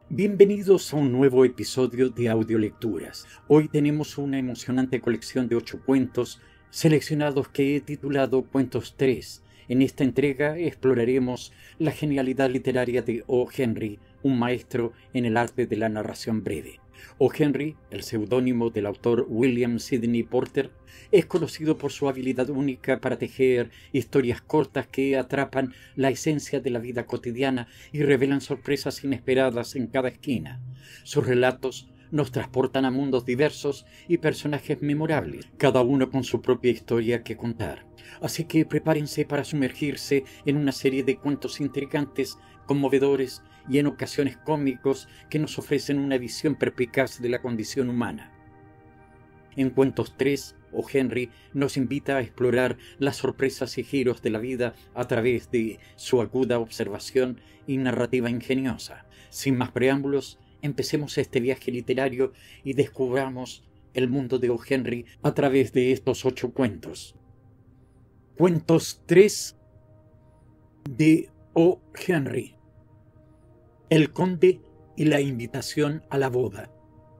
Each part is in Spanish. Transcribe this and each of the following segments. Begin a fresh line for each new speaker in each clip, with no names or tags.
Bienvenidos a un nuevo episodio de Audiolecturas. Hoy tenemos una emocionante colección de 8 cuentos seleccionados que he titulado Cuentos 3. En esta entrega exploraremos la genialidad literaria de O. Henry, un maestro en el arte de la narración breve. O. Henry, el seudónimo del autor William Sidney Porter, es conocido por su habilidad única para tejer historias cortas que atrapan la esencia de la vida cotidiana y revelan sorpresas inesperadas en cada esquina. Sus relatos nos transportan a mundos diversos y personajes memorables, cada uno con su propia historia que contar. Así que prepárense para sumergirse en una serie de cuentos intrigantes, conmovedores y en ocasiones cómicos que nos ofrecen una visión perspicaz de la condición humana. En Cuentos 3, O. Henry nos invita a explorar las sorpresas y giros de la vida a través de su aguda observación y narrativa ingeniosa. Sin más preámbulos, empecemos este viaje literario y descubramos el mundo de O. Henry a través de estos 8 cuentos. Cuentos 3 de O. Henry. El conde y la invitación a la boda.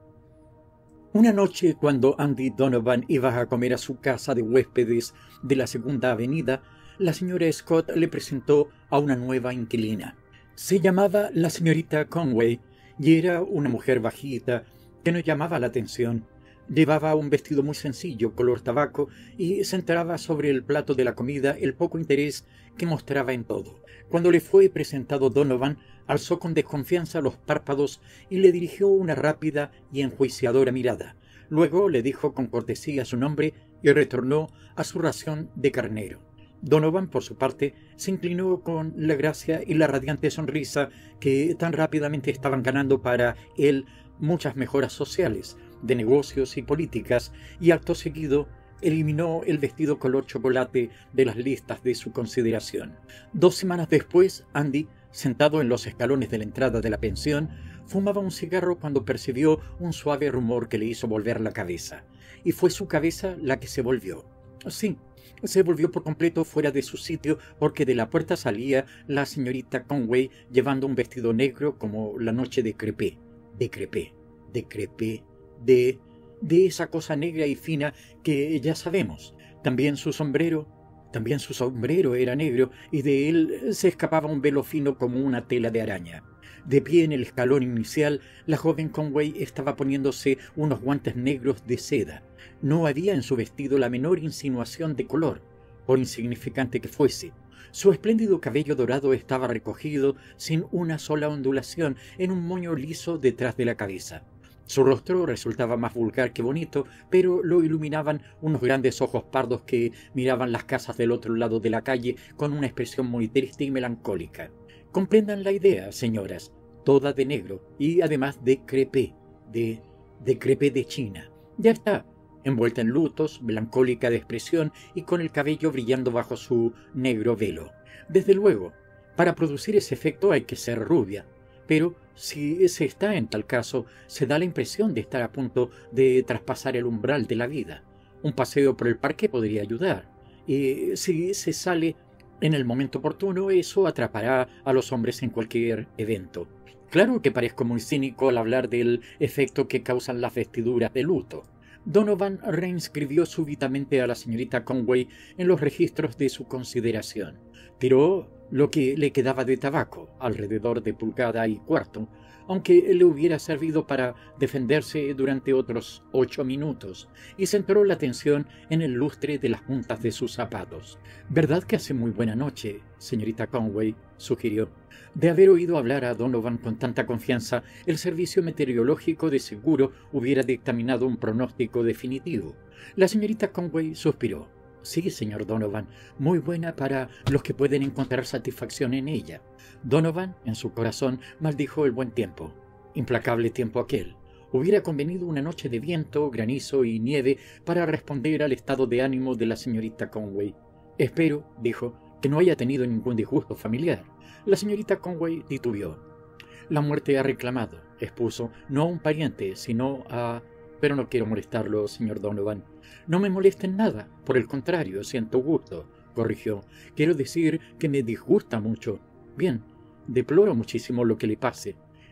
Una noche, cuando Andy Donovan iba a comer a su casa de huéspedes de la Segunda Avenida, la señora Scott le presentó a una nueva inquilina. Se llamaba la señorita Conway y era una mujer bajita que no llamaba la atención. Llevaba un vestido muy sencillo, color tabaco, y centraba sobre el plato de la comida el poco interés que mostraba en todo. Cuando le fue presentado Donovan, alzó con desconfianza los párpados y le dirigió una rápida y enjuiciadora mirada. Luego le dijo con cortesía su nombre y retornó a su ración de carnero. Donovan, por su parte, se inclinó con la gracia y la radiante sonrisa que tan rápidamente estaban ganando para él muchas mejoras sociales, de negocios y políticas, y acto seguido eliminó el vestido color chocolate de las listas de su consideración. 2 semanas después, Andy, sentado en los escalones de la entrada de la pensión, fumaba un cigarro cuando percibió un suave rumor que le hizo volver la cabeza. Y fue su cabeza la que se volvió. Sí, se volvió por completo fuera de su sitio porque de la puerta salía la señorita Conway llevando un vestido negro como la noche de crepé, de esa cosa negra y fina que ya sabemos. También su sombrero era negro y de él se escapaba un velo fino como una tela de araña. De pie en el escalón inicial, la joven Conway estaba poniéndose unos guantes negros de seda. No había en su vestido la menor insinuación de color, por insignificante que fuese. Su espléndido cabello dorado estaba recogido sin una sola ondulación en un moño liso detrás de la cabeza. Su rostro resultaba más vulgar que bonito, pero lo iluminaban unos grandes ojos pardos que miraban las casas del otro lado de la calle con una expresión muy triste y melancólica. Comprendan la idea, señoras, toda de negro y además de crepé, de crepé de China. Ya está, envuelta en lutos, melancólica de expresión y con el cabello brillando bajo su negro velo. Desde luego, para producir ese efecto hay que ser rubia, pero si se está en tal caso, se da la impresión de estar a punto de traspasar el umbral de la vida. Un paseo por el parque podría ayudar, y si se sale en el momento oportuno, eso atrapará a los hombres en cualquier evento. Claro que parezco muy cínico al hablar del efecto que causan las vestiduras de luto. Donovan reinscribió súbitamente a la señorita Conway en los registros de su consideración. Tiró lo que le quedaba de tabaco, alrededor de 1,25 pulgadas, aunque le hubiera servido para defenderse durante otros 8 minutos, y centró la atención en el lustre de las puntas de sus zapatos. «¿Verdad que hace muy buena noche, señorita Conway?», sugirió. De haber oído hablar a Donovan con tanta confianza, el servicio meteorológico de seguro hubiera dictaminado un pronóstico definitivo. La señorita Conway suspiró. «Sí, señor Donovan, muy buena para los que pueden encontrar satisfacción en ella». Donovan, en su corazón, maldijo el buen tiempo. Implacable tiempo aquel. Hubiera convenido una noche de viento, granizo y nieve para responder al estado de ánimo de la señorita Conway. «Espero», dijo, «que no haya tenido ningún disgusto familiar». La señorita Conway titubeó. «La muerte ha reclamado», expuso, «no a un pariente, sino a... Pero no quiero molestarlo, señor Donovan». «No me molesta en nada, por el contrario, siento gusto», corrigió. «Quiero decir que me disgusta mucho. Bien, deploro muchísimo lo que le pase.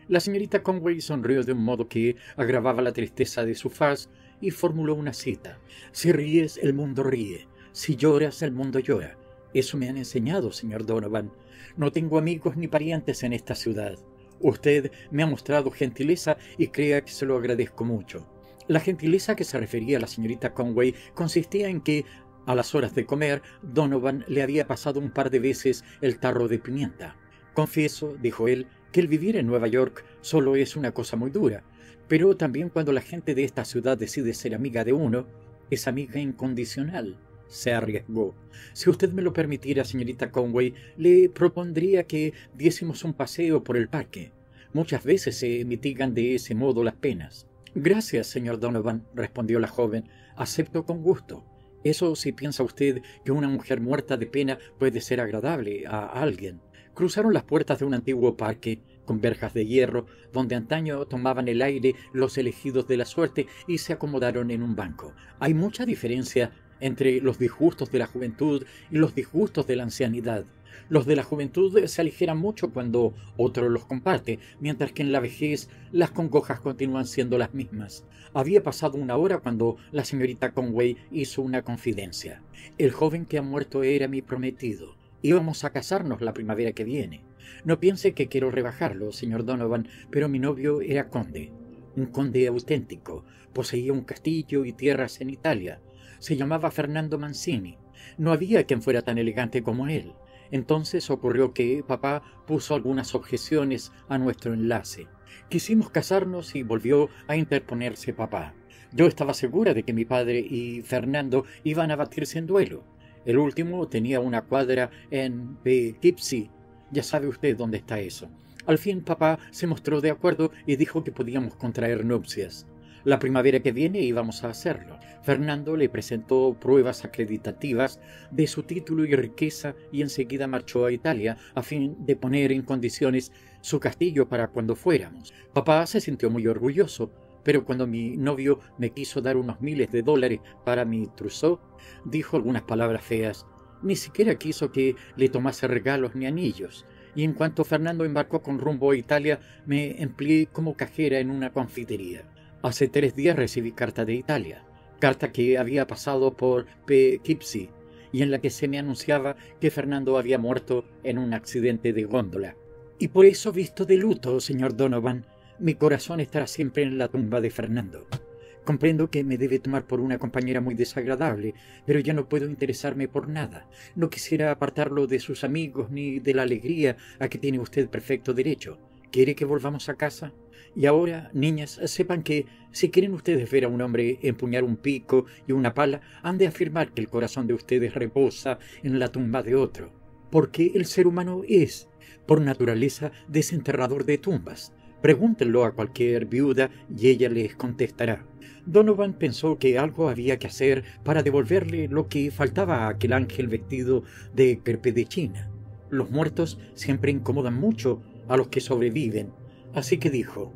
La señorita Conway sonrió de un modo que agravaba la tristeza de su faz y formuló una cita. Si ríes, el mundo ríe. Si lloras, el mundo llora. Eso me han enseñado, señor Donovan. No tengo amigos ni parientes en esta ciudad. Usted me ha mostrado gentileza y crea que se lo agradezco mucho. La gentileza a que se refería la señorita Conway consistía en que, a las horas de comer, Donovan le había pasado un par de veces el tarro de pimienta. Confieso, dijo él, que el vivir en Nueva York solo es una cosa muy dura, pero también cuando la gente de esta ciudad decide ser amiga de uno, es amiga incondicional. Se arriesgó. Si usted me lo permitiera, señorita Conway, le propondría que diésemos un paseo por el parque. Muchas veces se mitigan de ese modo las penas. Gracias, señor Donovan, respondió la joven. Acepto con gusto. Eso si piensa usted que una mujer muerta de pena puede ser agradable a alguien. Cruzaron las puertas de un antiguo parque, con verjas de hierro, donde antaño tomaban el aire los elegidos de la suerte y se acomodaron en un banco. Hay mucha diferencia entre los disgustos de la juventud y los disgustos de la ancianidad. Los de la juventud se aligeran mucho cuando otro los comparte, mientras que en la vejez las congojas continúan siendo las mismas. Había pasado una hora cuando la señorita Conway hizo una confidencia. El joven que ha muerto era mi prometido. Íbamos a casarnos la primavera que viene. No piense que quiero rebajarlo, señor Donovan, pero mi novio era conde. Un conde auténtico. Poseía un castillo y tierras en Italia. Se llamaba Fernando Mancini. No había quien fuera tan elegante como él. Entonces ocurrió que papá puso algunas objeciones a nuestro enlace. Quisimos casarnos y volvió a interponerse papá. Yo estaba segura de que mi padre y Fernando iban a batirse en duelo. El último tenía una cuadra en Poughkeepsie. Ya sabe usted dónde está eso. Al fin papá se mostró de acuerdo y dijo que podíamos contraer nupcias. La primavera que viene íbamos a hacerlo. Fernando le presentó pruebas acreditativas de su título y riqueza y enseguida marchó a Italia a fin de poner en condiciones su castillo para cuando fuéramos. Papá se sintió muy orgulloso, pero cuando mi novio me quiso dar unos miles de dólares para mi trousseau, dijo algunas palabras feas. Ni siquiera quiso que le tomase regalos ni anillos. Y en cuanto Fernando embarcó con rumbo a Italia, me empleé como cajera en una confitería. Hace 3 días recibí carta de Italia, carta que había pasado por Poughkeepsie y en la que se me anunciaba que Fernando había muerto en un accidente de góndola. Y por eso visto de luto, señor Donovan, mi corazón estará siempre en la tumba de Fernando. Comprendo que me debe tomar por una compañera muy desagradable, pero ya no puedo interesarme por nada. No quisiera apartarlo de sus amigos ni de la alegría a que tiene usted perfecto derecho. ¿Quiere que volvamos a casa? Y ahora, niñas, sepan que si quieren ustedes ver a un hombre empuñar un pico y una pala, han de afirmar que el corazón de ustedes reposa en la tumba de otro. Porque el ser humano es, por naturaleza, desenterrador de tumbas. Pregúntenlo a cualquier viuda y ella les contestará. Donovan pensó que algo había que hacer para devolverle lo que faltaba a aquel ángel vestido de crepe de China. Los muertos siempre incomodan mucho a los que sobreviven, así que dijo: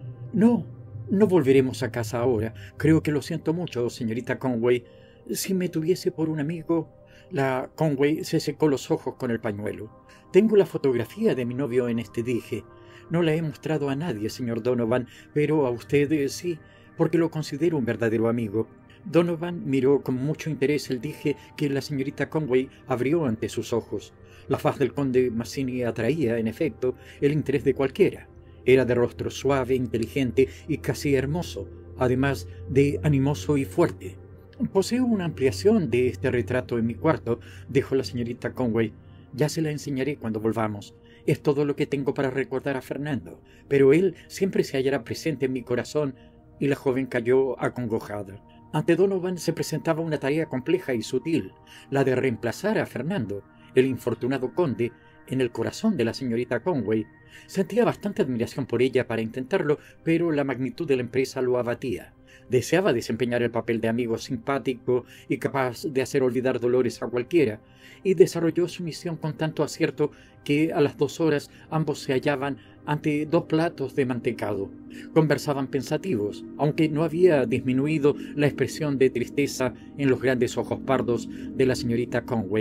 No volveremos a casa ahora. Creo que lo siento mucho, señorita Conway. Si me tuviese por un amigo... La Conway se secó los ojos con el pañuelo. Tengo la fotografía de mi novio en este dije. No la he mostrado a nadie, señor Donovan, pero a usted sí, porque lo considero un verdadero amigo. Donovan miró con mucho interés el dije que la señorita Conway abrió ante sus ojos. La faz del conde Mancini atraía, en efecto, el interés de cualquiera. Era de rostro suave, inteligente y casi hermoso, además de animoso y fuerte. «Poseo una ampliación de este retrato en mi cuarto», dijo la señorita Conway. «Ya se la enseñaré cuando volvamos. Es todo lo que tengo para recordar a Fernando, pero él siempre se hallará presente en mi corazón». Y la joven cayó acongojada. Ante Donovan se presentaba una tarea compleja y sutil, la de reemplazar a Fernando, el infortunado conde, en el corazón de la señorita Conway. Sentía bastante admiración por ella para intentarlo, pero la magnitud de la empresa lo abatía. Deseaba desempeñar el papel de amigo simpático y capaz de hacer olvidar dolores a cualquiera, y desarrolló su misión con tanto acierto que a las 2 horas ambos se hallaban ante 2 platos de mantecado. Conversaban pensativos, aunque no había disminuido la expresión de tristeza en los grandes ojos pardos de la señorita Conway.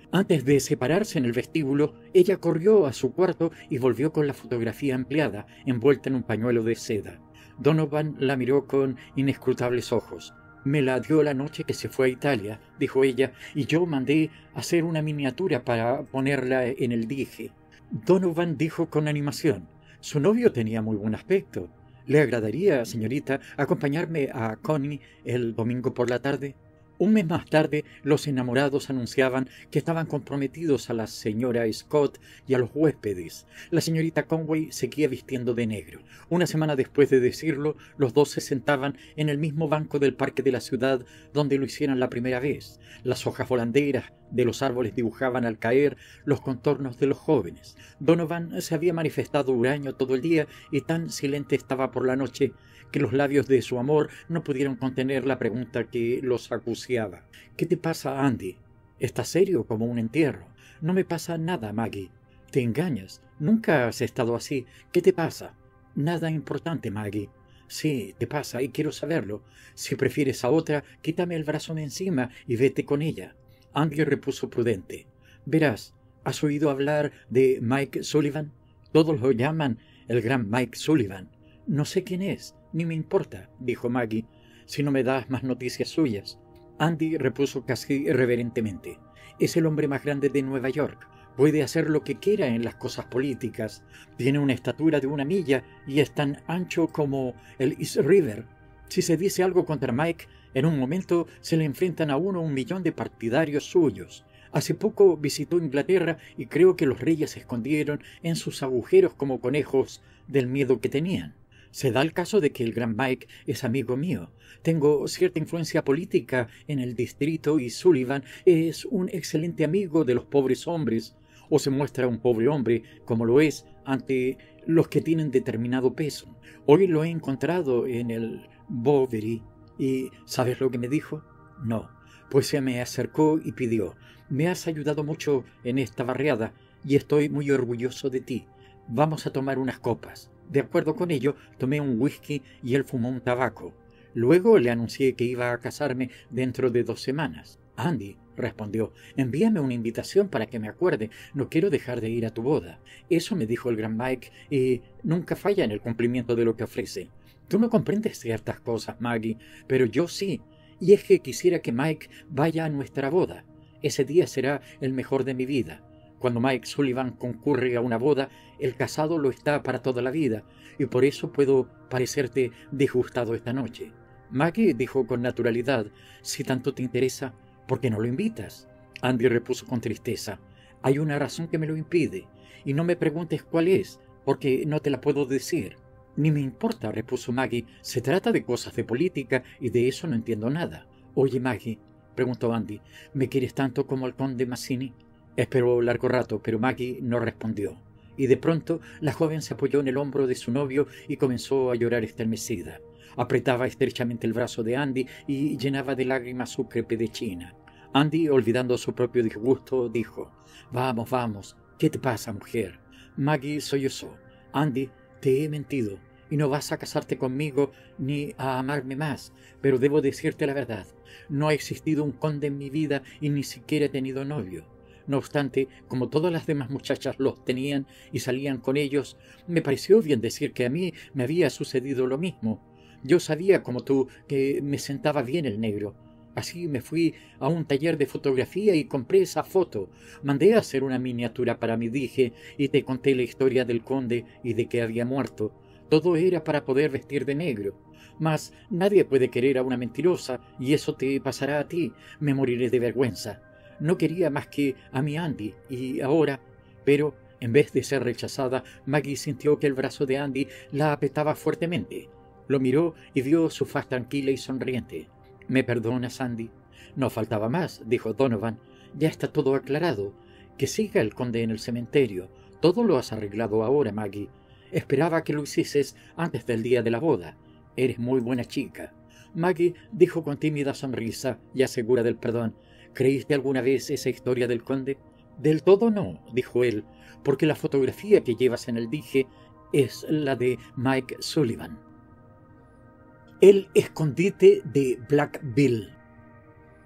Antes de separarse en el vestíbulo, ella corrió a su cuarto y volvió con la fotografía ampliada, envuelta en un pañuelo de seda. Donovan la miró con inescrutables ojos. «Me la dio la noche que se fue a Italia», dijo ella, «y yo mandé hacer una miniatura para ponerla en el dije». Donovan dijo con animación: «Su novio tenía muy buen aspecto. ¿Le agradaría, señorita, acompañarme a Connie el domingo por la tarde?» Un mes más tarde, los enamorados anunciaban que estaban comprometidos a la señora Scott y a los huéspedes. La señorita Conway seguía vistiendo de negro. Una semana después de decirlo, los dos se sentaban en el mismo banco del parque de la ciudad donde lo hicieron la primera vez. Las hojas volanderas de los árboles dibujaban al caer los contornos de los jóvenes. Donovan se había manifestado huraño todo el día y tan silente estaba por la noche que los labios de su amor no pudieron contener la pregunta que los acuciaba. «¿Qué te pasa, Andy? Estás serio como un entierro». «No me pasa nada, Maggie». «Te engañas. Nunca has estado así. ¿Qué te pasa?» «Nada importante, Maggie». «Sí, te pasa y quiero saberlo. Si prefieres a otra, quítame el brazo de encima y vete con ella». Andy repuso prudente: «Verás, ¿has oído hablar de Mike Sullivan? Todos lo llaman el gran Mike Sullivan». «No sé quién es, ni me importa», dijo Maggie, «si no me das más noticias suyas». Andy repuso casi irreverentemente: «Es el hombre más grande de Nueva York. Puede hacer lo que quiera en las cosas políticas. Tiene una estatura de 1 milla y es tan ancho como el East River. Si se dice algo contra Mike, en un momento se le enfrentan a 1 millón de partidarios suyos. Hace poco visitó Inglaterra y creo que los reyes se escondieron en sus agujeros como conejos del miedo que tenían. Se da el caso de que el gran Mike es amigo mío. Tengo cierta influencia política en el distrito y Sullivan es un excelente amigo de los pobres hombres, o se muestra un pobre hombre como lo es ante los que tienen determinado peso. Hoy lo he encontrado en el Bowery y ¿sabes lo que me dijo? No, pues se me acercó y pidió: «Me has ayudado mucho en esta barriada y estoy muy orgulloso de ti. Vamos a tomar unas copas». De acuerdo con ello, tomé un whisky y él fumó un tabaco. Luego le anuncié que iba a casarme dentro de 2 semanas. «Andy», respondió, «envíame una invitación para que me acuerde. No quiero dejar de ir a tu boda». Eso me dijo el gran Mike y nunca falla en el cumplimiento de lo que ofrece. Tú no comprendes ciertas cosas, Maggie, pero yo sí. Y es que quisiera que Mike vaya a nuestra boda. Ese día será el mejor de mi vida. Cuando Mike Sullivan concurre a una boda, el casado lo está para toda la vida, y por eso puedo parecerte disgustado esta noche». Maggie dijo con naturalidad: «Si tanto te interesa, ¿por qué no lo invitas?». Andy repuso con tristeza: «Hay una razón que me lo impide, y no me preguntes cuál es, porque no te la puedo decir». «Ni me importa», repuso Maggie, «se trata de cosas de política y de eso no entiendo nada». «Oye, Maggie», preguntó Andy, «¿me quieres tanto como al conde Mazzini?». Esperó largo rato, pero Maggie no respondió, y de pronto la joven se apoyó en el hombro de su novio y comenzó a llorar estremecida. Apretaba estrechamente el brazo de Andy y llenaba de lágrimas su crepe de china. Andy, olvidando su propio disgusto, dijo: «Vamos, vamos, ¿qué te pasa, mujer?». Maggie sollozó: «Andy, te he mentido, y no vas a casarte conmigo ni a amarme más, pero debo decirte la verdad. No ha existido un conde en mi vida y ni siquiera he tenido novio. No obstante, como todas las demás muchachas los tenían y salían con ellos, me pareció bien decir que a mí me había sucedido lo mismo. Yo sabía, como tú, que me sentaba bien el negro. Así me fui a un taller de fotografía y compré esa foto. Mandé a hacer una miniatura para mi dije y te conté la historia del conde y de que había muerto. Todo era para poder vestir de negro. Mas nadie puede querer a una mentirosa y eso te pasará a ti. Me moriré de vergüenza. No quería más que a mi Andy, y ahora... Pero, en vez de ser rechazada, Maggie sintió que el brazo de Andy la apretaba fuertemente. Lo miró y vio su faz tranquila y sonriente. «¿Me perdonas, Andy?». «No faltaba más», dijo Donovan. «Ya está todo aclarado. Que siga el conde en el cementerio. Todo lo has arreglado ahora, Maggie. Esperaba que lo hicieses antes del día de la boda. Eres muy buena chica». Maggie dijo con tímida sonrisa, ya segura del perdón: «¿Creíste alguna vez esa historia del conde?». «Del todo no», dijo él, «porque la fotografía que llevas en el dije es la de Mike Sullivan». El escondite de Black Bill.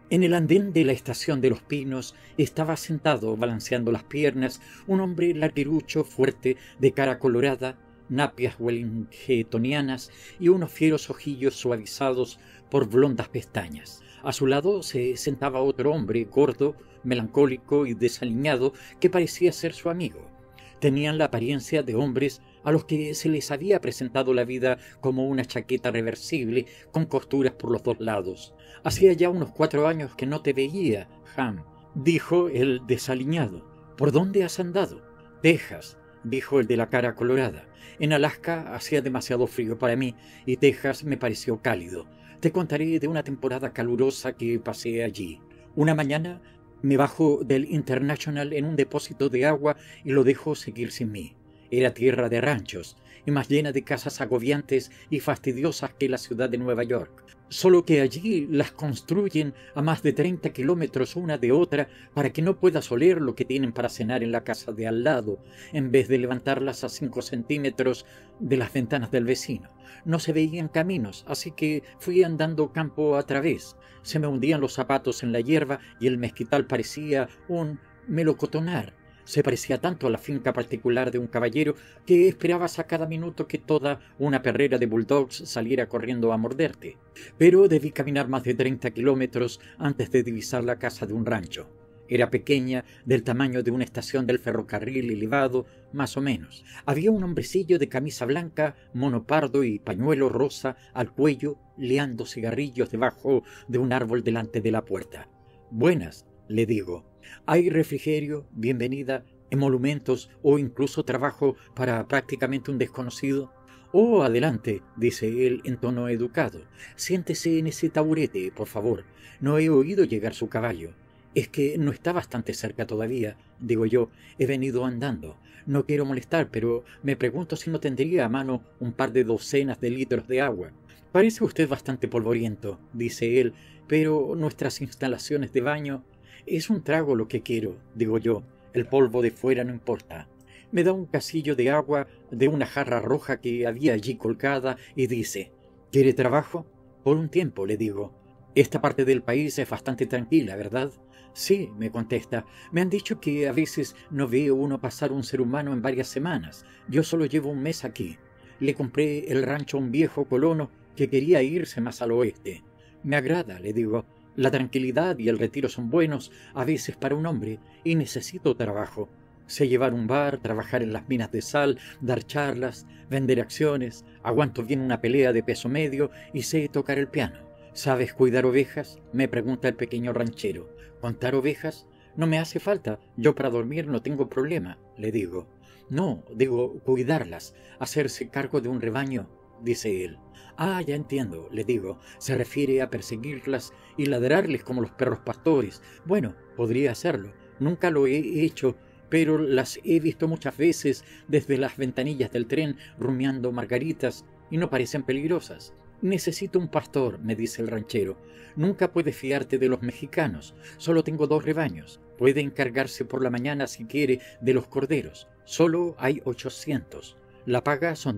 En el andén de la estación de Los Pinos estaba sentado, balanceando las piernas, un hombre larguirucho, fuerte, de cara colorada, napias wellingtonianas y unos fieros ojillos suavizados por blondas pestañas. A su lado se sentaba otro hombre, gordo, melancólico y desaliñado, que parecía ser su amigo. Tenían la apariencia de hombres a los que se les había presentado la vida como una chaqueta reversible con costuras por los dos lados. «Hacía ya unos 4 años que no te veía, Ham», dijo el desaliñado. «¿Por dónde has andado?» «Texas», dijo el de la cara colorada. «En Alaska hacía demasiado frío para mí y Texas me pareció cálido. Te contaré de una temporada calurosa que pasé allí. Una mañana me bajo del International en un depósito de agua y lo dejo seguir sin mí. Era tierra de ranchos y más llena de casas agobiantes y fastidiosas que la ciudad de Nueva York. Solo que allí las construyen a más de 30 kilómetros una de otra para que no puedas oler lo que tienen para cenar en la casa de al lado, en vez de levantarlas a 5 centímetros de las ventanas del vecino. No se veían caminos, así que fui andando campo a través. Se me hundían los zapatos en la hierba y el mezquital parecía un melocotonar. Se parecía tanto a la finca particular de un caballero que esperabas a cada minuto que toda una perrera de bulldogs saliera corriendo a morderte. Pero debí caminar más de 30 kilómetros antes de divisar la casa de un rancho. Era pequeña, del tamaño de una estación del ferrocarril elevado, más o menos. Había un hombrecillo de camisa blanca, mono pardo y pañuelo rosa al cuello, liando cigarrillos debajo de un árbol delante de la puerta. «Buenas», le digo. «¿Hay refrigerio, bienvenida, emolumentos o incluso trabajo para prácticamente un desconocido?» «Oh, adelante», dice él en tono educado. «Siéntese en ese taburete, por favor. No he oído llegar su caballo». «Es que no está bastante cerca todavía», digo yo. «He venido andando. No quiero molestar, pero me pregunto si no tendría a mano un par de docenas de litros de agua». «Parece usted bastante polvoriento», dice él, «pero nuestras instalaciones de baño...» «Es un trago lo que quiero», digo yo. «El polvo de fuera no importa». Me da un casillo de agua de una jarra roja que había allí colgada y dice: «¿Quiere trabajo?» «Por un tiempo», le digo. «Esta parte del país es bastante tranquila, ¿verdad?» «Sí», me contesta. «Me han dicho que a veces no ve uno pasar un ser humano en varias semanas. Yo solo llevo un mes aquí. Le compré el rancho a un viejo colono que quería irse más al oeste. Me agrada», le digo. «La tranquilidad y el retiro son buenos a veces para un hombre y necesito trabajo. Sé llevar un bar, trabajar en las minas de sal, dar charlas, vender acciones, aguanto bien una pelea de peso medio y sé tocar el piano». «¿Sabes cuidar ovejas?», me pregunta el pequeño ranchero. «¿Contar ovejas? No me hace falta. Yo para dormir no tengo problema», le digo. «No, digo cuidarlas, hacerse cargo de un rebaño», dice él. «Ah, ya entiendo», le digo. «Se refiere a perseguirlas y ladrarles como los perros pastores. Bueno, podría hacerlo. Nunca lo he hecho, pero las he visto muchas veces desde las ventanillas del tren rumiando margaritas y no parecen peligrosas». «Necesito un pastor», me dice el ranchero. «Nunca puedes fiarte de los mexicanos. Solo tengo 2 rebaños. Puede encargarse por la mañana si quiere de los corderos. Solo hay 800. La paga son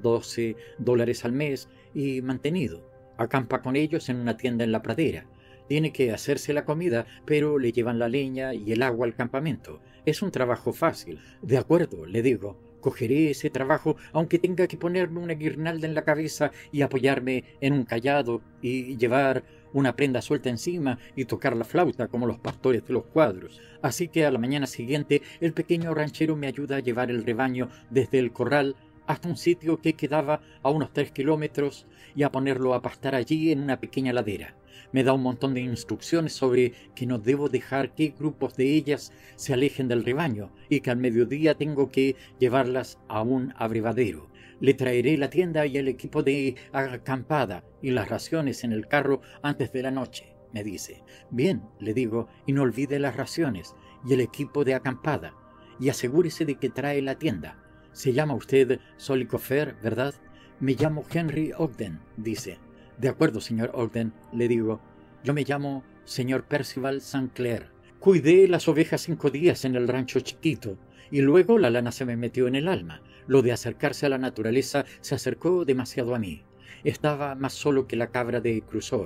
$12 al mes y mantenido. Acampa con ellos en una tienda en la pradera. Tiene que hacerse la comida, pero le llevan la leña y el agua al campamento. Es un trabajo fácil». «De acuerdo», le digo. «Cogeré ese trabajo aunque tenga que ponerme una guirnalda en la cabeza y apoyarme en un cayado y llevar una prenda suelta encima y tocar la flauta como los pastores de los cuadros». Así que a la mañana siguiente el pequeño ranchero me ayuda a llevar el rebaño desde el corral hasta un sitio que quedaba a unos 3 kilómetros y a ponerlo a pastar allí en una pequeña ladera. Me da un montón de instrucciones sobre que no debo dejar que grupos de ellas se alejen del rebaño y que al mediodía tengo que llevarlas a un abrevadero. «Le traeré la tienda y el equipo de acampada y las raciones en el carro antes de la noche», me dice. «Bien», le digo, «y no olvide las raciones y el equipo de acampada y asegúrese de que trae la tienda. Se llama usted Solicofer, ¿verdad?» «Me llamo Henry Ogden», dice. «De acuerdo, señor Ogden», le digo. «Yo me llamo señor Percival St. Clair. Cuidé las ovejas 5 días en el rancho chiquito y luego la lana se me metió en el alma. Lo de acercarse a la naturaleza se acercó demasiado a mí. Estaba más solo que la cabra de Crusoe.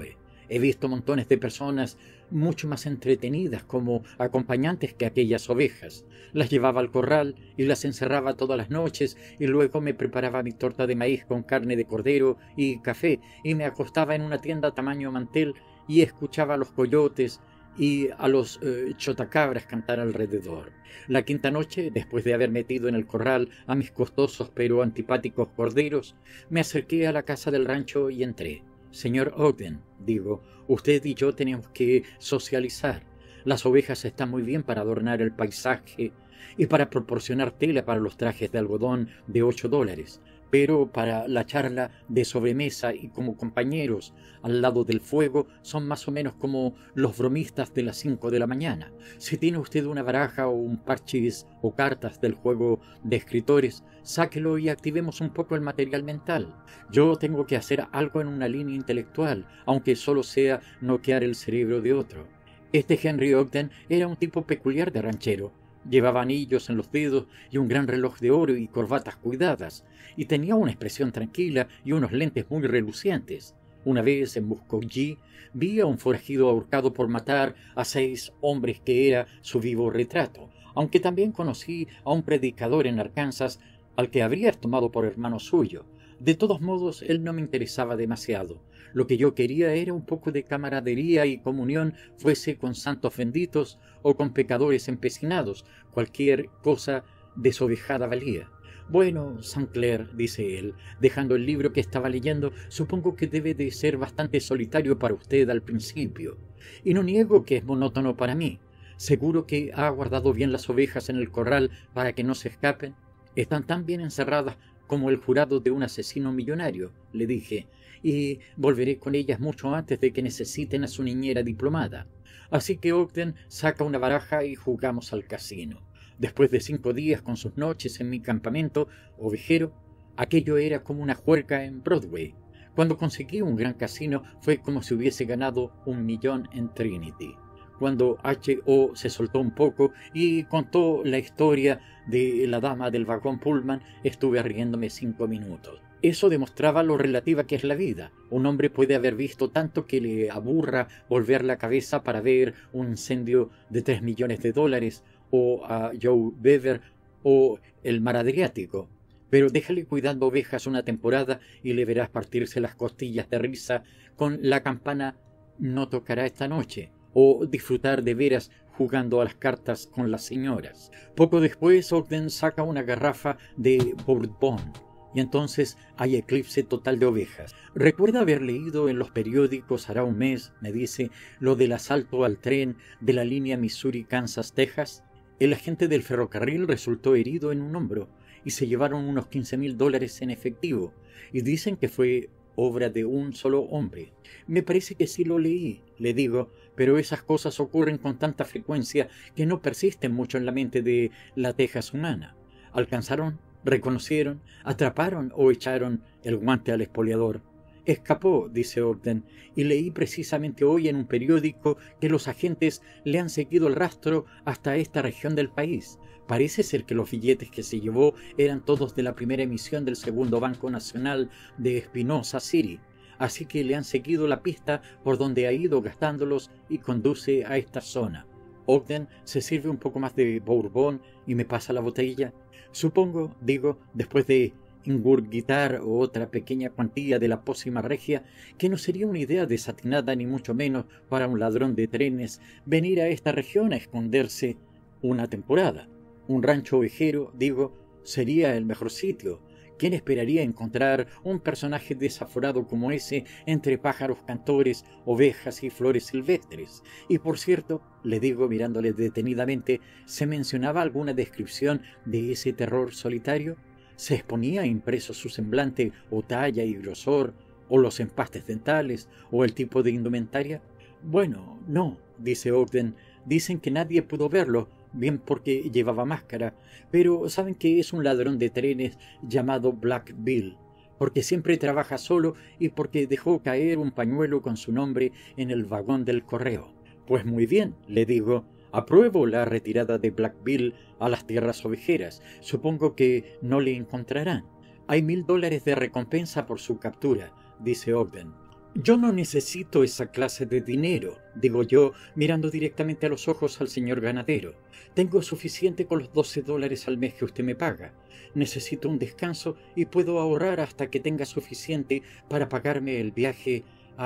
He visto montones de personas mucho más entretenidas como acompañantes que aquellas ovejas. Las llevaba al corral y las encerraba todas las noches y luego me preparaba mi torta de maíz con carne de cordero y café y me acostaba en una tienda tamaño mantel y escuchaba a los coyotes y a los chotacabras cantar alrededor. La quinta noche, después de haber metido en el corral a mis costosos pero antipáticos corderos, me acerqué a la casa del rancho y entré. Señor Ogden, digo, usted y yo tenemos que socializar. Las ovejas están muy bien para adornar el paisaje y para proporcionar tela para los trajes de algodón de $8, pero para la charla de sobremesa y como compañeros al lado del fuego son más o menos como los bromistas de las 5 de la mañana. Si tiene usted una baraja o un parchís o cartas del juego de escritores, sáquelo y activemos un poco el material mental. Yo tengo que hacer algo en una línea intelectual, aunque solo sea noquear el cerebro de otro. Este Henry Ogden era un tipo peculiar de ranchero. Llevaba anillos en los dedos y un gran reloj de oro y corbatas cuidadas, y tenía una expresión tranquila y unos lentes muy relucientes. Una vez en Muskogee vi a un forajido ahorcado por matar a 6 hombres que era su vivo retrato, aunque también conocí a un predicador en Arkansas al que habría tomado por hermano suyo. De todos modos, él no me interesaba demasiado. Lo que yo quería era un poco de camaradería y comunión, fuese con santos benditos o con pecadores empecinados. Cualquier cosa desovejada valía. Bueno, St. Clair, dice él, dejando el libro que estaba leyendo, supongo que debe de ser bastante solitario para usted al principio. Y no niego que es monótono para mí. Seguro que ha guardado bien las ovejas en el corral para que no se escapen. Están tan bien encerradas como el jurado de un asesino millonario, le dije, y volveré con ellas mucho antes de que necesiten a su niñera diplomada. Así que Ogden saca una baraja y jugamos al casino. Después de 5 días con sus noches en mi campamento ovejero, aquello era como una juerga en Broadway. Cuando conseguí un gran casino fue como si hubiese ganado 1 millón en Trinity. Cuando H.O. se soltó un poco y contó la historia de la dama del vagón Pullman, estuve riéndome 5 minutos. Eso demostraba lo relativa que es la vida. Un hombre puede haber visto tanto que le aburra volver la cabeza para ver un incendio de $3 millones, o a Joe Bever, o el mar Adriático. Pero déjale cuidando ovejas una temporada y le verás partirse las costillas de risa con La campana no tocará esta noche, o disfrutar de veras jugando a las cartas con las señoras. Poco después Ogden saca una garrafa de bourbon, y entonces hay eclipse total de ovejas. Recuerda haber leído en los periódicos hará un mes, me dice, lo del asalto al tren de la línea Missouri-Kansas-Texas. El agente del ferrocarril resultó herido en un hombro y se llevaron unos $15,000 en efectivo, y dicen que fue obra de un solo hombre. Me parece que sí lo leí, le digo, pero esas cosas ocurren con tanta frecuencia que no persisten mucho en la mente de la Texas humana. Alcanzaron, reconocieron, atraparon o echaron el guante al expoliador. Escapó, dice Ogden, y leí precisamente hoy en un periódico que los agentes le han seguido el rastro hasta esta región del país. Parece ser que los billetes que se llevó eran todos de la primera emisión del segundo Banco Nacional de Espinosa City, así que le han seguido la pista por donde ha ido gastándolos y conduce a esta zona. Ogden se sirve un poco más de bourbon y me pasa la botella. Supongo, digo, después de ingurgitar otra pequeña cuantía de la pócima regia, que no sería una idea desatinada ni mucho menos para un ladrón de trenes venir a esta región a esconderse una temporada. Un rancho ovejero, digo, sería el mejor sitio. ¿Quién esperaría encontrar un personaje desaforado como ese entre pájaros cantores, ovejas y flores silvestres? Y por cierto, le digo mirándole detenidamente, ¿se mencionaba alguna descripción de ese terror solitario? ¿Se exponía impreso su semblante o talla y grosor, o los empastes dentales, o el tipo de indumentaria? Bueno, no, dice Ogden, dicen que nadie pudo verlo, bien porque llevaba máscara, pero saben que es un ladrón de trenes llamado Black Bill, porque siempre trabaja solo y porque dejó caer un pañuelo con su nombre en el vagón del correo. Pues muy bien, le digo, apruebo la retirada de Black Bill a las tierras ovejeras. Supongo que no le encontrarán. Hay $1,000 de recompensa por su captura, dice Ogden. Yo no necesito esa clase de dinero, digo yo, mirando directamente a los ojos al señor ganadero. Tengo suficiente con los $12 al mes que usted me paga. Necesito un descanso y puedo ahorrar hasta que tenga suficiente para pagarme el viaje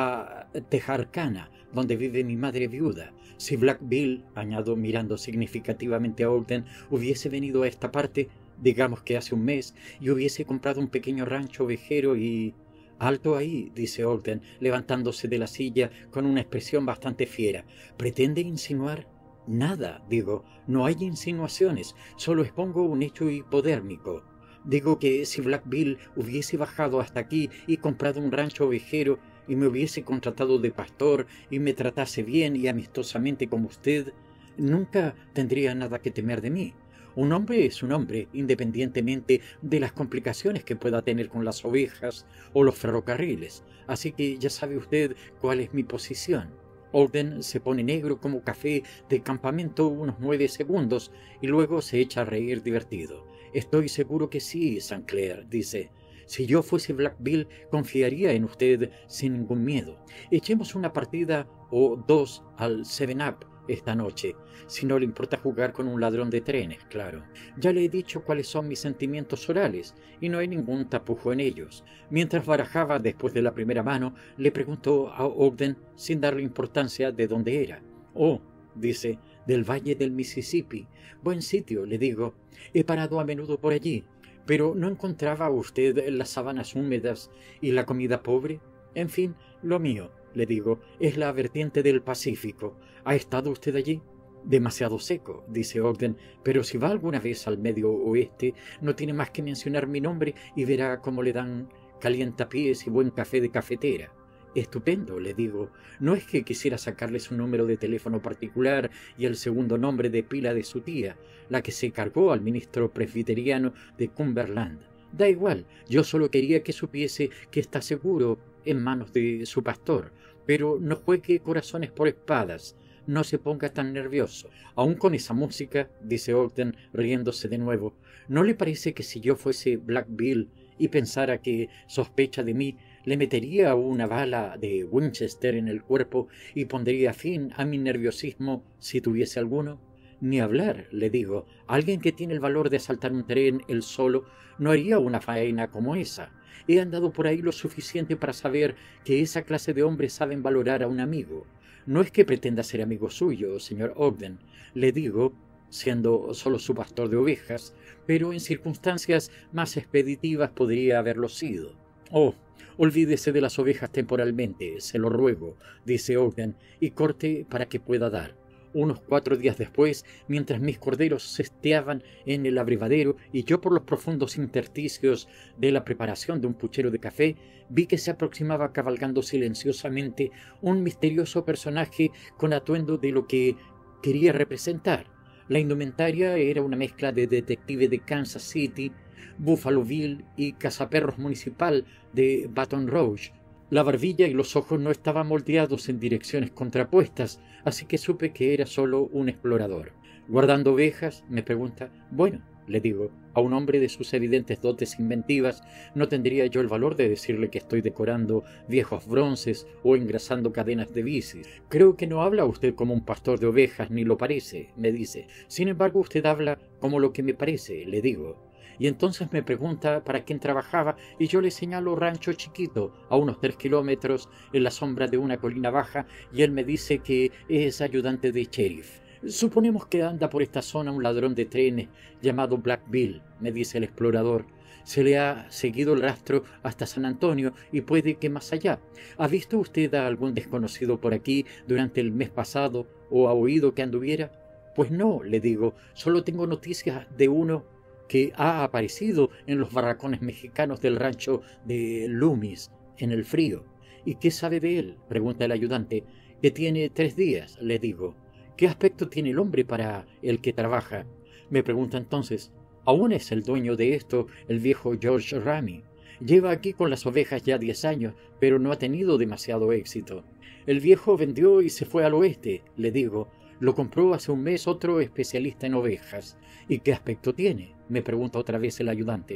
a Tejarcana, donde vive mi madre viuda. Si Black Bill, añado mirando significativamente a Ogden, hubiese venido a esta parte, digamos que hace un mes, y hubiese comprado un pequeño rancho ovejero y... Alto ahí, dice Ogden, levantándose de la silla con una expresión bastante fiera. ¿Pretende insinuar? Nada, digo, no hay insinuaciones, solo expongo un hecho hipodérmico. Digo que si Black Bill hubiese bajado hasta aquí y comprado un rancho ovejero y me hubiese contratado de pastor y me tratase bien y amistosamente como usted, nunca tendría nada que temer de mí. Un hombre es un hombre, independientemente de las complicaciones que pueda tener con las ovejas o los ferrocarriles. Así que ya sabe usted cuál es mi posición. Ogden se pone negro como café de campamento unos 9 segundos y luego se echa a reír divertido. Estoy seguro que sí, St. Clair, dice. Si yo fuese Black Bill, confiaría en usted sin ningún miedo. Echemos una partida o dos al 7-Up esta noche, si no le importa jugar con un ladrón de trenes, claro. Ya le he dicho cuáles son mis sentimientos orales, y no hay ningún tapujo en ellos. Mientras barajaba después de la primera mano, le preguntó a Ogden, sin darle importancia, de dónde era. Oh, dice, del Valle del Mississippi. Buen sitio, le digo. He parado a menudo por allí. Pero ¿no encontraba usted las sabanas húmedas y la comida pobre? En fin, lo mío, le digo, es la vertiente del Pacífico. ¿Ha estado usted allí? Demasiado seco, dice Ogden, pero si va alguna vez al Medio Oeste, no tiene más que mencionar mi nombre y verá cómo le dan calientapiés y buen café de cafetera. Estupendo, le digo. No es que quisiera sacarle su número de teléfono particular y el segundo nombre de pila de su tía, la que se cargó al ministro presbiteriano de Cumberland. Da igual, yo solo quería que supiese que está seguro en manos de su pastor, pero no juegue corazones por espadas. No se ponga tan nervioso. Aún con esa música, dice Ogden, riéndose de nuevo, ¿no le parece que si yo fuese Black Bill y pensara que sospecha de mí, le metería una bala de Winchester en el cuerpo y pondría fin a mi nerviosismo si tuviese alguno? Ni hablar, le digo. Alguien que tiene el valor de asaltar un tren él solo no haría una faena como esa. He andado por ahí lo suficiente para saber que esa clase de hombres saben valorar a un amigo. No es que pretenda ser amigo suyo, señor Ogden, le digo, siendo solo su pastor de ovejas, pero en circunstancias más expeditivas podría haberlo sido. Oh, olvídese de las ovejas temporalmente, se lo ruego, dice Ogden, y corte para que pueda dar. Unos 4 días después, mientras mis corderos cesteaban en el abrevadero y yo por los profundos intersticios de la preparación de un puchero de café, vi que se aproximaba cabalgando silenciosamente un misterioso personaje con atuendo de lo que quería representar. La indumentaria era una mezcla de detective de Kansas City, Buffalo Bill y cazaperros municipal de Baton Rouge. La barbilla y los ojos no estaban moldeados en direcciones contrapuestas, así que supe que era solo un explorador. ¿Guardando ovejas?, me pregunta. Bueno, le digo, a un hombre de sus evidentes dotes inventivas no tendría yo el valor de decirle que estoy decorando viejos bronces o engrasando cadenas de bicis. Creo que no habla usted como un pastor de ovejas, ni lo parece, me dice. Sin embargo, usted habla como lo que me parece, le digo. Y entonces me pregunta para quién trabajaba y yo le señalo rancho chiquito a unos 3 kilómetros en la sombra de una colina baja y él me dice que es ayudante de sheriff. Suponemos que anda por esta zona un ladrón de trenes llamado Black Bill, me dice el explorador. Se le ha seguido el rastro hasta San Antonio y puede que más allá. ¿Ha visto usted a algún desconocido por aquí durante el mes pasado o ha oído que anduviera? Pues no, le digo, solo tengo noticias de uno que ha aparecido en los barracones mexicanos del rancho de Loomis, en el frío. ¿Y qué sabe de él?, pregunta el ayudante. Que tiene 3 días, le digo. ¿Qué aspecto tiene el hombre para el que trabaja? Me pregunta entonces. Aún es el dueño de esto, el viejo George Ramey. Lleva aquí con las ovejas ya 10 años, pero no ha tenido demasiado éxito. El viejo vendió y se fue al oeste, le digo. Lo compró hace un mes otro especialista en ovejas. ¿Y qué aspecto tiene?, me pregunta otra vez el ayudante.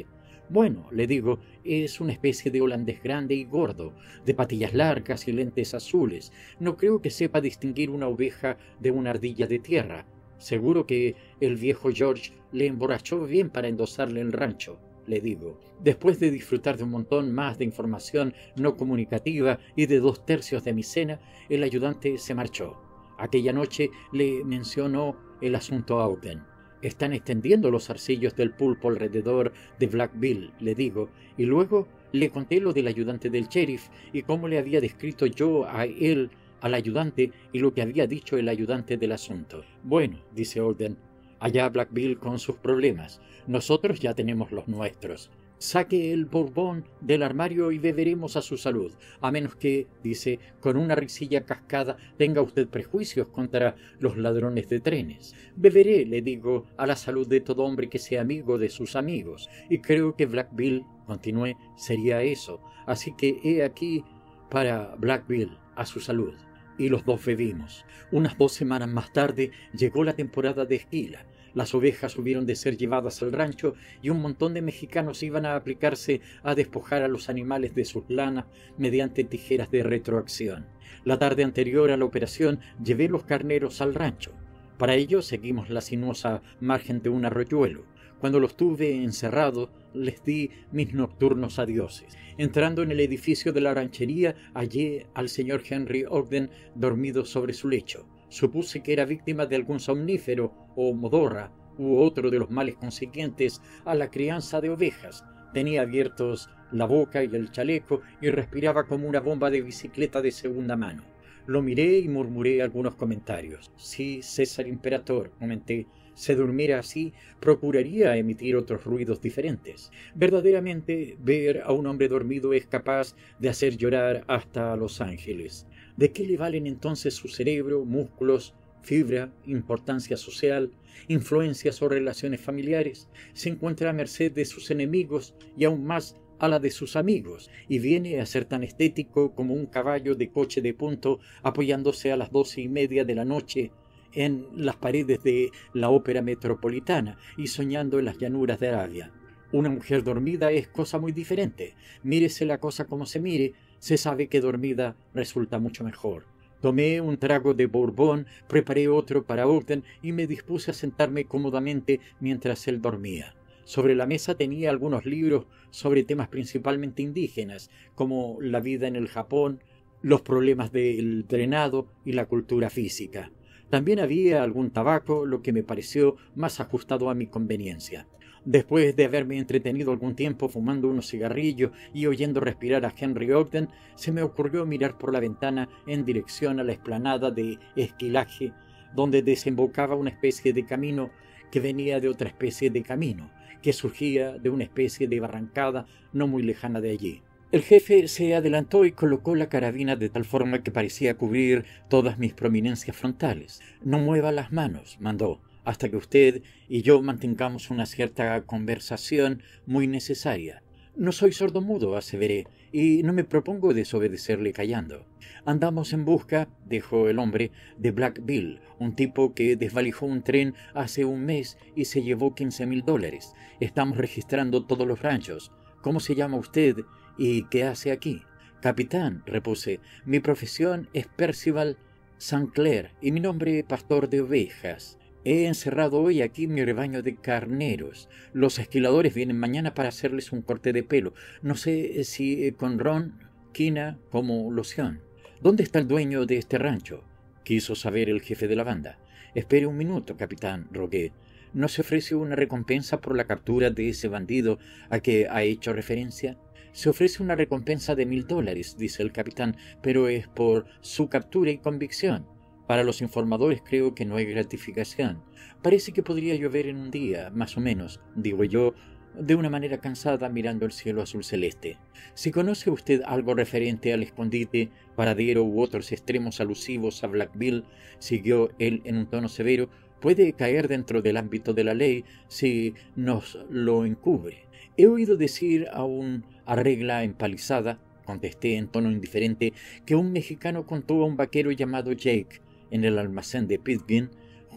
Bueno, le digo, es una especie de holandés grande y gordo, de patillas largas y lentes azules. No creo que sepa distinguir una oveja de una ardilla de tierra. Seguro que el viejo George le emborrachó bien para endosarle el rancho, le digo. Después de disfrutar de un montón más de información no comunicativa y de 2/3 de mi cena, el ayudante se marchó. Aquella noche le mencionó el asunto a Ogden. Están extendiendo los arcillos del pulpo alrededor de Black Bill, le digo, y luego le conté lo del ayudante del sheriff y cómo le había descrito yo a él, al ayudante, y lo que había dicho el ayudante del asunto. Bueno, dice Ogden, allá Black Bill con sus problemas. Nosotros ya tenemos los nuestros. Saque el bourbon del armario y beberemos a su salud, a menos que, dice, con una risilla cascada, tenga usted prejuicios contra los ladrones de trenes. Beberé, le digo, a la salud de todo hombre que sea amigo de sus amigos, y creo que Black Bill, continué, sería eso. Así que he aquí para Black Bill, a su salud. Y los dos bebimos. Unas 2 semanas más tarde llegó la temporada de esquila. Las ovejas hubieron de ser llevadas al rancho y un montón de mexicanos iban a aplicarse a despojar a los animales de sus lanas mediante tijeras de retroacción. La tarde anterior a la operación llevé los carneros al rancho. Para ello seguimos la sinuosa margen de un arroyuelo. Cuando los tuve encerrados, les di mis nocturnos adioses. Entrando en el edificio de la ranchería, hallé al señor Henry Ogden dormido sobre su lecho. Supuse que era víctima de algún somnífero o modorra u otro de los males consiguientes a la crianza de ovejas. Tenía abiertos la boca y el chaleco y respiraba como una bomba de bicicleta de segunda mano. Lo miré y murmuré algunos comentarios. Sí, César Imperator, comenté, se durmiera así, procuraría emitir otros ruidos diferentes. Verdaderamente, ver a un hombre dormido es capaz de hacer llorar hasta a los ángeles. ¿De qué le valen entonces su cerebro, músculos, fibra, importancia social, influencias o relaciones familiares? Se encuentra a merced de sus enemigos y aún más a la de sus amigos, y viene a ser tan estético como un caballo de coche de punto apoyándose a las 12:30 de la noche en las paredes de la ópera metropolitana y soñando en las llanuras de Arabia. Una mujer dormida es cosa muy diferente. Mírese la cosa como se mire, se sabe que dormida resulta mucho mejor. Tomé un trago de bourbon, preparé otro para Ogden y me dispuse a sentarme cómodamente mientras él dormía. Sobre la mesa tenía algunos libros sobre temas principalmente indígenas, como la vida en el Japón, los problemas del drenado y la cultura física. También había algún tabaco, lo que me pareció más ajustado a mi conveniencia. Después de haberme entretenido algún tiempo fumando unos cigarrillos y oyendo respirar a Henry Ogden, se me ocurrió mirar por la ventana en dirección a la explanada de esquilaje, donde desembocaba una especie de camino que venía de otra especie de camino, que surgía de una especie de barrancada no muy lejana de allí. El jefe se adelantó y colocó la carabina de tal forma que parecía cubrir todas mis prominencias frontales. «No mueva las manos», mandó, «hasta que usted y yo mantengamos una cierta conversación muy necesaria». «No soy sordomudo», aseveré, «y no me propongo desobedecerle callando». «Andamos en busca», dijo el hombre, «de Black Bill, un tipo que desvalijó un tren hace un mes y se llevó $15,000. Estamos registrando todos los ranchos. ¿Cómo se llama usted y qué hace aquí?» «Capitán», repuse, «mi profesión es Percival St. Clair y mi nombre pastor de ovejas. He encerrado hoy aquí mi rebaño de carneros. Los esquiladores vienen mañana para hacerles un corte de pelo. No sé si con ron, quina, como loción. ¿Dónde está el dueño de este rancho?», quiso saber el jefe de la banda. «Espere un minuto, capitán», rogué. «¿No se ofrece una recompensa por la captura de ese bandido a que ha hecho referencia?» «Se ofrece una recompensa de $1,000, dice el capitán, pero es por su captura y convicción. Para los informadores creo que no hay gratificación. Parece que podría llover en un día, más o menos», digo yo, de una manera cansada mirando el cielo azul celeste. «Si conoce usted algo referente al escondite, paradero u otros extremos alusivos a Black Bill», siguió él en un tono severo, «puede caer dentro del ámbito de la ley si nos lo encubre». «He oído decir a un arregla empalizada», contesté en tono indiferente, «que un mexicano contó a un vaquero llamado Jake en el almacén de Pitkin,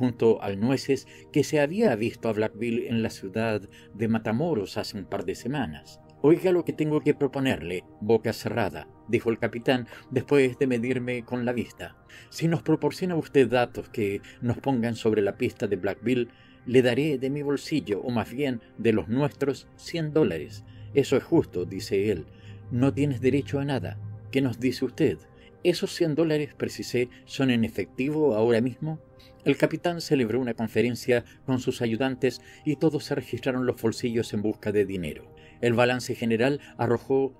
junto al Nueces, que se había visto a Black Bill en la ciudad de Matamoros hace un par de semanas. «Oiga lo que tengo que proponerle, boca cerrada», dijo el capitán después de medirme con la vista. «Si nos proporciona usted datos que nos pongan sobre la pista de Black Bill, le daré de mi bolsillo, o más bien de los nuestros, $100. Eso es justo», dice él. «No tienes derecho a nada. ¿Qué nos dice usted?» «¿Esos $100, precisé, son en efectivo ahora mismo?» El capitán celebró una conferencia con sus ayudantes y todos se registraron los bolsillos en busca de dinero. El balance general arrojó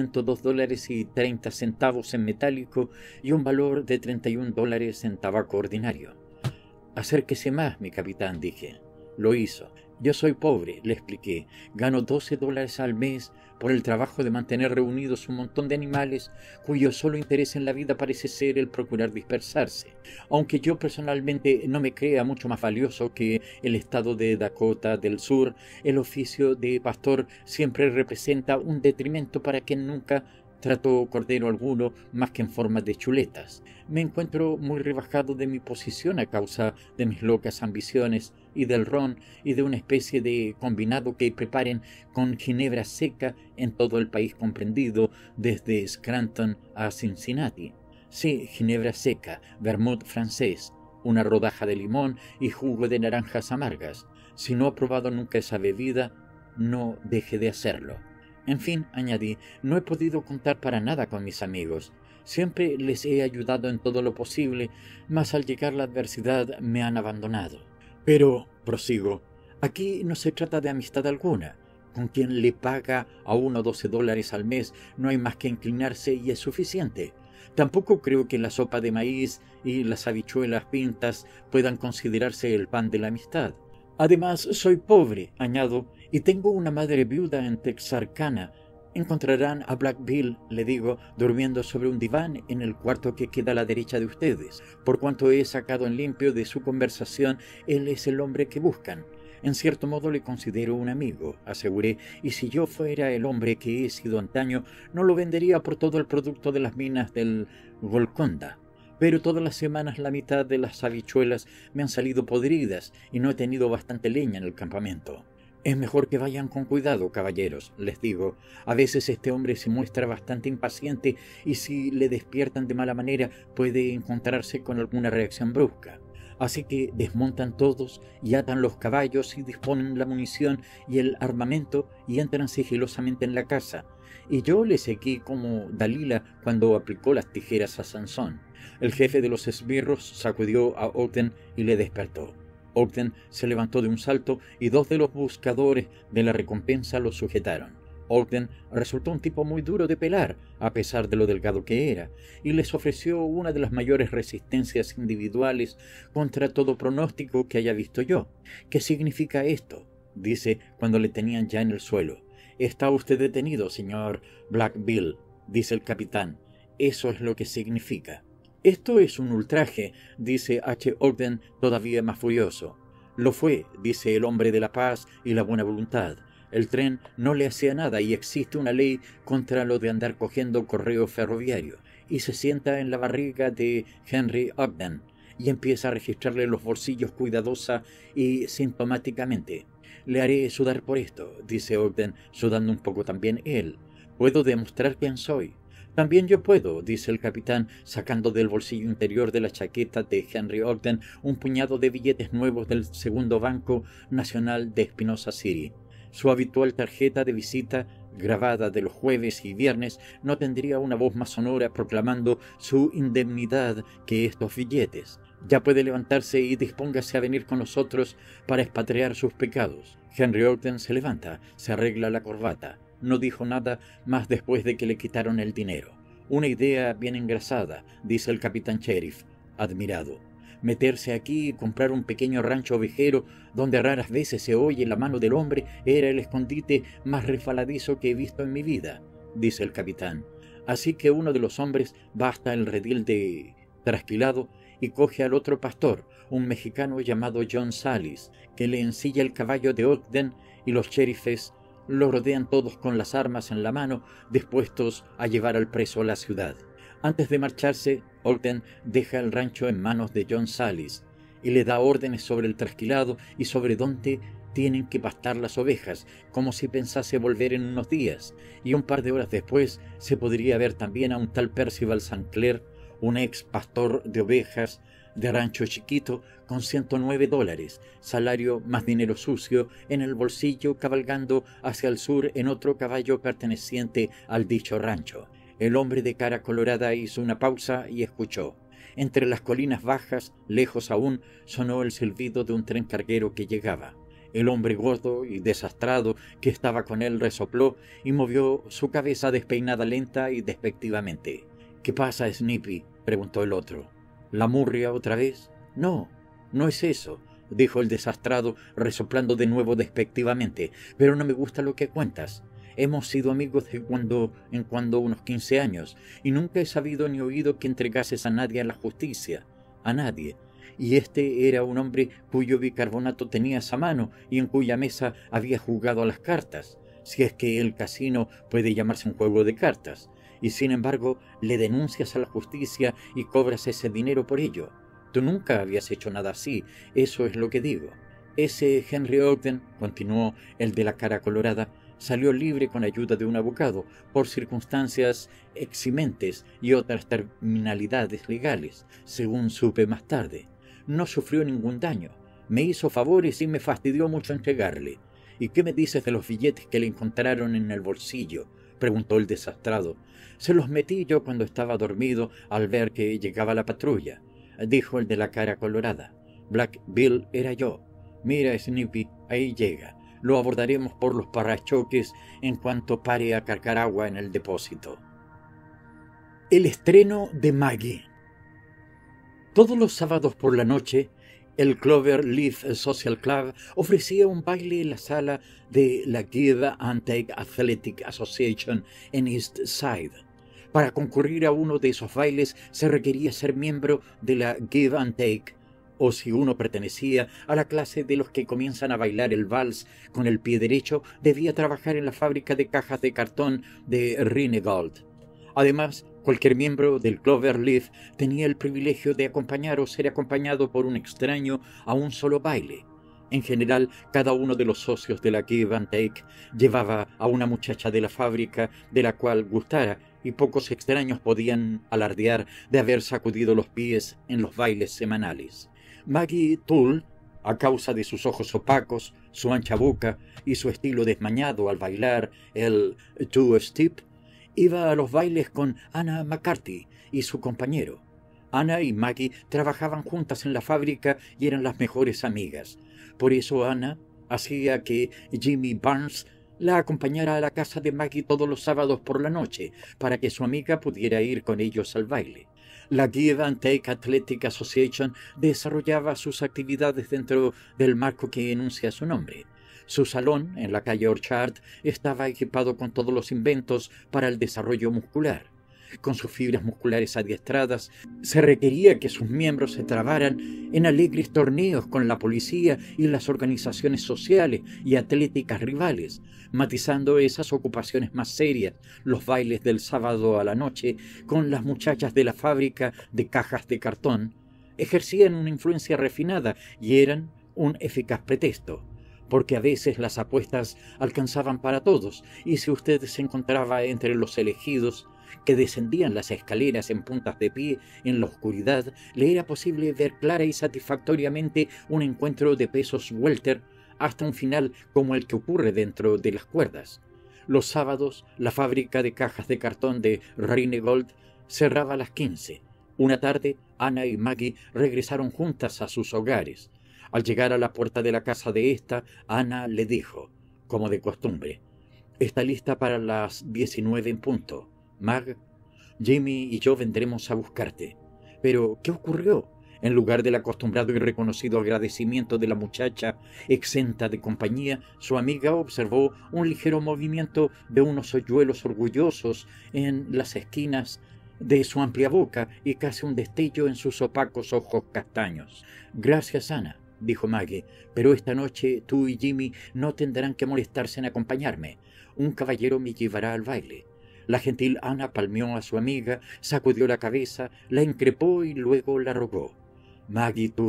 $102.30 en metálico y un valor de $31 en tabaco ordinario. «Acérquese más, mi capitán», dije. Lo hizo. «Yo soy pobre», le expliqué. «Gano $12 al mes por el trabajo de mantener reunidos un montón de animales cuyo solo interés en la vida parece ser el procurar dispersarse. Aunque yo personalmente no me crea mucho más valioso que el estado de Dakota del Sur, el oficio de pastor siempre representa un detrimento para quien nunca trató cordero alguno más que en forma de chuletas. Me encuentro muy rebajado de mi posición a causa de mis locas ambiciones y del ron y de una especie de combinado que preparen con ginebra seca en todo el país comprendido, desde Scranton a Cincinnati. Sí, ginebra seca, vermut francés, una rodaja de limón y jugo de naranjas amargas. Si no ha probado nunca esa bebida, no deje de hacerlo. En fin», añadí, «no he podido contar para nada con mis amigos. Siempre les he ayudado en todo lo posible, mas al llegar la adversidad me han abandonado. Pero», prosigo, «aquí no se trata de amistad alguna. Con quien le paga a uno $12 al mes no hay más que inclinarse y es suficiente. Tampoco creo que la sopa de maíz y las habichuelas pintas puedan considerarse el pan de la amistad. Además, soy pobre», añado, «y tengo una madre viuda en Texarkana. Encontrarán a Black Bill», le digo, «durmiendo sobre un diván en el cuarto que queda a la derecha de ustedes. Por cuanto he sacado en limpio de su conversación, él es el hombre que buscan. En cierto modo le considero un amigo», aseguré, «y si yo fuera el hombre que he sido antaño, no lo vendería por todo el producto de las minas del Golconda. Pero todas las semanas la mitad de las habichuelas me han salido podridas y no he tenido bastante leña en el campamento. Es mejor que vayan con cuidado, caballeros», les digo. «A veces este hombre se muestra bastante impaciente y si le despiertan de mala manera puede encontrarse con alguna reacción brusca. Así que desmontan todos y atan los caballos y disponen la munición y el armamento y entran sigilosamente en la casa. Y yo le seguí como Dalila cuando aplicó las tijeras a Sansón». El jefe de los esbirros sacudió a Ogden y le despertó. Ogden se levantó de un salto y dos de los buscadores de la recompensa lo sujetaron. Ogden resultó un tipo muy duro de pelar, a pesar de lo delgado que era, y les ofreció una de las mayores resistencias individuales contra todo pronóstico que haya visto yo. «¿Qué significa esto?», dice cuando le tenían ya en el suelo. «Está usted detenido, señor Black Bill», dice el capitán. «Eso es lo que significa». «Esto es un ultraje», dice H. Ogden todavía más furioso. «Lo fue», dice el hombre de la paz y la buena voluntad. «El tren no le hacía nada y existe una ley contra lo de andar cogiendo correo ferroviario». Y se sienta en la barriga de Henry Ogden y empieza a registrarle los bolsillos cuidadosa y sintomáticamente. «Le haré sudar por esto», dice Ogden, sudando un poco también él. «Puedo demostrar quién soy». «También yo puedo», dice el capitán, sacando del bolsillo interior de la chaqueta de Henry Ogden un puñado de billetes nuevos del segundo Banco Nacional de Espinosa City. Su habitual tarjeta de visita, grabada de los jueves y viernes, no tendría una voz más sonora proclamando su indemnidad que estos billetes. «Ya puede levantarse y dispóngase a venir con nosotros para expatriar sus pecados». Henry Ogden se levanta, se arregla la corbata. No dijo nada más después de que le quitaron el dinero. «Una idea bien engrasada», dice el capitán Sheriff, admirado. «Meterse aquí y comprar un pequeño rancho ovejero donde raras veces se oye la mano del hombre era el escondite más resbaladizo que he visto en mi vida», dice el capitán. Así que uno de los hombres va hasta el redil de trasquilado y coge al otro pastor, un mexicano llamado John Salis, que le ensilla el caballo de Ogden, y los sheriffes lo rodean todos con las armas en la mano, dispuestos a llevar al preso a la ciudad. Antes de marcharse, Ogden deja el rancho en manos de John Salis y le da órdenes sobre el trasquilado y sobre dónde tienen que pastar las ovejas, como si pensase volver en unos días, y un par de horas después se podría ver también a un tal Percival St. Clair, un ex pastor de ovejas de rancho chiquito, con $109, salario más dinero sucio, en el bolsillo, cabalgando hacia el sur en otro caballo perteneciente al dicho rancho. El hombre de cara colorada hizo una pausa y escuchó. Entre las colinas bajas, lejos aún, sonó el silbido de un tren carguero que llegaba. El hombre gordo y desastrado que estaba con él resopló y movió su cabeza despeinada lenta y despectivamente. —¿Qué pasa, Snippy? —preguntó el otro. —¿La murria otra vez? —No, no es eso —dijo el desastrado, resoplando de nuevo despectivamente—, pero no me gusta lo que cuentas. Hemos sido amigos de cuando en cuando unos 15 años, y nunca he sabido ni oído que entregases a nadie a la justicia. A nadie. Y este era un hombre cuyo bicarbonato tenías a mano y en cuya mesa había jugado a las cartas, si es que el casino puede llamarse un juego de cartas, y sin embargo le denuncias a la justicia y cobras ese dinero por ello. Tú nunca habías hecho nada así, eso es lo que digo. Ese Henry Ogden, continuó el de la cara colorada, salió libre con ayuda de un abogado por circunstancias eximentes y otras terminalidades legales, según supe más tarde. No sufrió ningún daño. Me hizo favores y me fastidió mucho entregarle. —¿Y qué me dices de los billetes que le encontraron en el bolsillo? —preguntó el desastrado. —Se los metí yo cuando estaba dormido al ver que llegaba la patrulla —dijo el de la cara colorada—. Black Bill era yo. Mira, Snippy, ahí llega. Lo abordaremos por los parachoques en cuanto pare a cargar agua en el depósito. El estreno de Maggie. Todos los sábados por la noche, el Clover Leaf Social Club ofrecía un baile en la sala de la Give and Take Athletic Association en East Side. Para concurrir a uno de esos bailes se requería ser miembro de la Give and Take, o si uno pertenecía a la clase de los que comienzan a bailar el vals con el pie derecho, debía trabajar en la fábrica de cajas de cartón de Rinegold. Además, cualquier miembro del Clover Leaf tenía el privilegio de acompañar o ser acompañado por un extraño a un solo baile. En general, cada uno de los socios de la Give and Take llevaba a una muchacha de la fábrica de la cual gustara, y pocos extraños podían alardear de haber sacudido los pies en los bailes semanales. Maggie Tull, a causa de sus ojos opacos, su ancha boca y su estilo desmañado al bailar el two-step, iba a los bailes con Anna McCarthy y su compañero. Anna y Maggie trabajaban juntas en la fábrica y eran las mejores amigas. Por eso Anna hacía que Jimmy Barnes la acompañara a la casa de Maggie todos los sábados por la noche, para que su amiga pudiera ir con ellos al baile. La Give and Take Athletic Association desarrollaba sus actividades dentro del marco que enuncia su nombre. Su salón, en la calle Orchard, estaba equipado con todos los inventos para el desarrollo muscular. Con sus fibras musculares adiestradas, se requería que sus miembros se trabaran en alegres torneos con la policía y las organizaciones sociales y atléticas rivales, matizando esas ocupaciones más serias, los bailes del sábado a la noche con las muchachas de la fábrica de cajas de cartón, ejercían una influencia refinada y eran un eficaz pretexto, porque a veces las apuestas alcanzaban para todos, y si usted se encontraba entre los elegidos, que descendían las escaleras en puntas de pie en la oscuridad, le era posible ver clara y satisfactoriamente un encuentro de pesos welter hasta un final como el que ocurre dentro de las cuerdas. Los sábados, la fábrica de cajas de cartón de Rinegold cerraba a las 15. Una tarde, Anna y Maggie regresaron juntas a sus hogares. Al llegar a la puerta de la casa de esta, Anna le dijo, como de costumbre: «Está lista para las 19 en punto. Mag, Jimmy y yo vendremos a buscarte». «¿Pero qué ocurrió?». En lugar del acostumbrado y reconocido agradecimiento de la muchacha exenta de compañía, su amiga observó un ligero movimiento de unos hoyuelos orgullosos en las esquinas de su amplia boca y casi un destello en sus opacos ojos castaños. «Gracias, Ana», dijo Maggie, «pero esta noche tú y Jimmy no tendrán que molestarse en acompañarme. Un caballero me llevará al baile». La gentil Ana palmeó a su amiga, sacudió la cabeza, la increpó y luego la rogó. «Maggie Tull,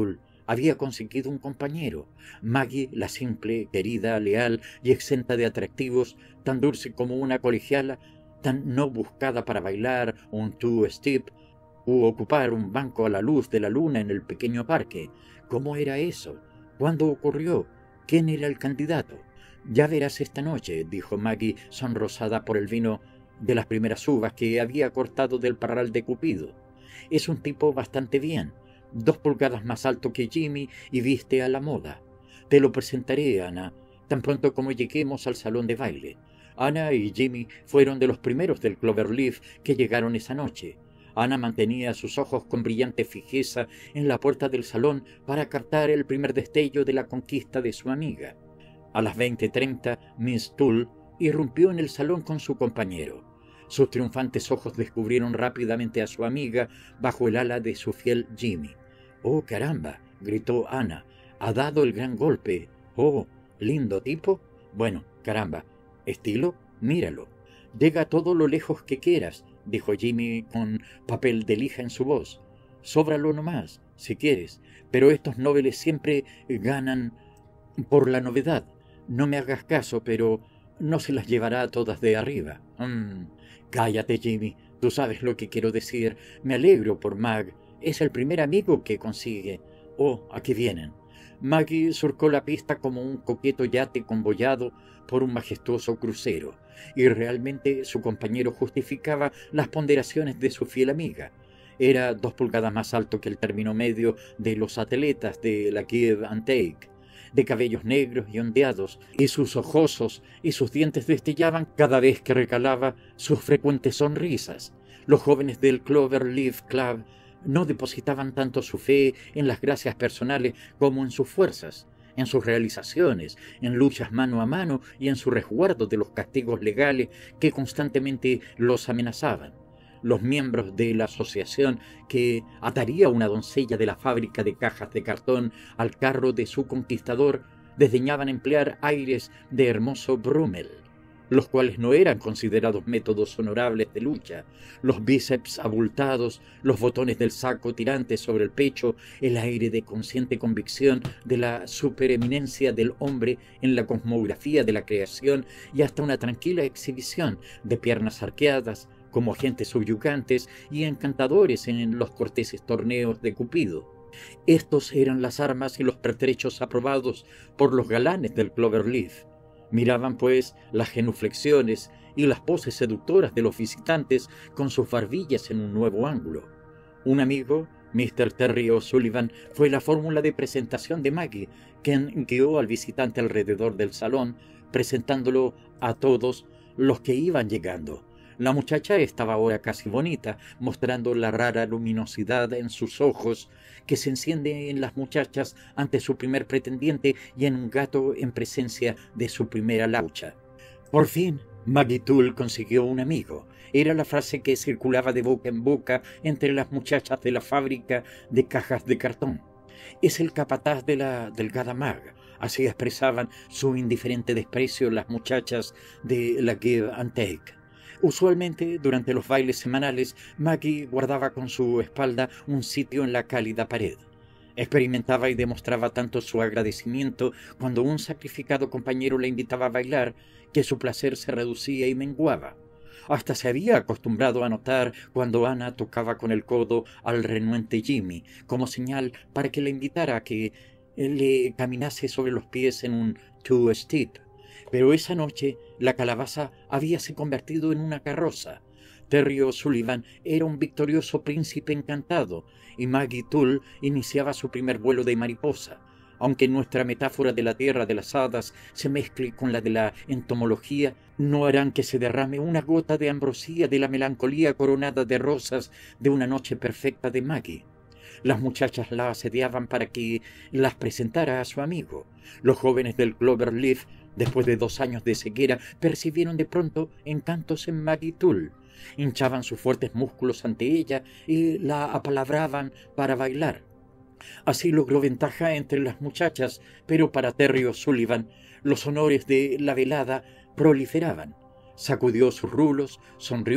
había conseguido un compañero. Maggie, la simple, querida, leal y exenta de atractivos, tan dulce como una colegiala, tan no buscada para bailar un two-step u ocupar un banco a la luz de la luna en el pequeño parque. ¿Cómo era eso? ¿Cuándo ocurrió? ¿Quién era el candidato? Ya verás esta noche, dijo Maggie, sonrosada por el vino de las primeras uvas que había cortado del parral de Cupido. Es un tipo bastante bien, 2 pulgadas más alto que Jimmy y viste a la moda. Te lo presentaré, Ana, tan pronto como lleguemos al salón de baile. Ana y Jimmy fueron de los primeros del Cloverleaf que llegaron esa noche. Ana mantenía sus ojos con brillante fijeza en la puerta del salón para captar el primer destello de la conquista de su amiga. A las 20:30, Miss Tull irrumpió en el salón con su compañero. Sus triunfantes ojos descubrieron rápidamente a su amiga bajo el ala de su fiel Jimmy. «¡Oh, caramba!», gritó Ana. «Ha dado el gran golpe. Oh, lindo tipo. Bueno, caramba. ¿Estilo? Míralo. Llega todo lo lejos que quieras», dijo Jimmy con papel de lija en su voz. «Sóbralo nomás, si quieres, pero estos nobles siempre ganan por la novedad. No me hagas caso, pero no se las llevará todas de arriba». Cállate, Jimmy. Tú sabes lo que quiero decir. Me alegro por Mag. Es el primer amigo que consigue. Oh, aquí vienen. Maggie surcó la pista como un coqueto yate convoyado por un majestuoso crucero, y realmente su compañero justificaba las ponderaciones de su fiel amiga. Era 2 pulgadas más alto que el término medio de los atletas de la Give and Take, de cabellos negros y ondeados, y sus ojosos y sus dientes destellaban cada vez que recalaba sus frecuentes sonrisas. Los jóvenes del Cloverleaf Club no depositaban tanto su fe en las gracias personales como en sus fuerzas, en sus realizaciones, en luchas mano a mano y en su resguardo de los castigos legales que constantemente los amenazaban. Los miembros de la asociación que ataría a una doncella de la fábrica de cajas de cartón al carro de su conquistador desdeñaban emplear aires de hermoso Brummel, los cuales no eran considerados métodos honorables de lucha. Los bíceps abultados, los botones del saco tirantes sobre el pecho, el aire de consciente convicción de la supereminencia del hombre en la cosmografía de la creación, y hasta una tranquila exhibición de piernas arqueadas como agentes subyugantes y encantadores en los corteses torneos de Cupido. Estos eran las armas y los pertrechos aprobados por los galanes del Cloverleaf. Miraban, pues, las genuflexiones y las poses seductoras de los visitantes con sus barbillas en un nuevo ángulo. Un amigo, Mr. Terry O'Sullivan, fue la fórmula de presentación de Maggie, quien guió al visitante alrededor del salón, presentándolo a todos los que iban llegando. La muchacha estaba ahora casi bonita, mostrando la rara luminosidad en sus ojos que se enciende en las muchachas ante su primer pretendiente y en un gato en presencia de su primera laucha. Por fin, Maggie Tull consiguió un amigo. Era la frase que circulaba de boca en boca entre las muchachas de la fábrica de cajas de cartón. «Es el capataz de la delgada Mag», así expresaban su indiferente desprecio las muchachas de la Give and Take. Usualmente, durante los bailes semanales, Maggie guardaba con su espalda un sitio en la cálida pared. Experimentaba y demostraba tanto su agradecimiento cuando un sacrificado compañero la invitaba a bailar, que su placer se reducía y menguaba. Hasta se había acostumbrado a notar cuando Ana tocaba con el codo al renuente Jimmy, como señal para que la invitara a que le caminase sobre los pies en un two-step. Pero esa noche la calabaza habíase convertido en una carroza. Terry O'Sullivan era un victorioso príncipe encantado, y Maggie Tull iniciaba su primer vuelo de mariposa. Aunque nuestra metáfora de la tierra de las hadas se mezcle con la de la entomología, no harán que se derrame una gota de ambrosía de la melancolía coronada de rosas de una noche perfecta de Maggie. Las muchachas la asediaban para que las presentara a su amigo. Los jóvenes del Cloverleaf, después de 2 años de ceguera, percibieron de pronto encantos en Maggie Tull. Hinchaban sus fuertes músculos ante ella y la apalabraban para bailar. Así logró ventaja entre las muchachas, pero para Terry O'Sullivan los honores de la velada proliferaban. Sacudió sus rulos, sonrió,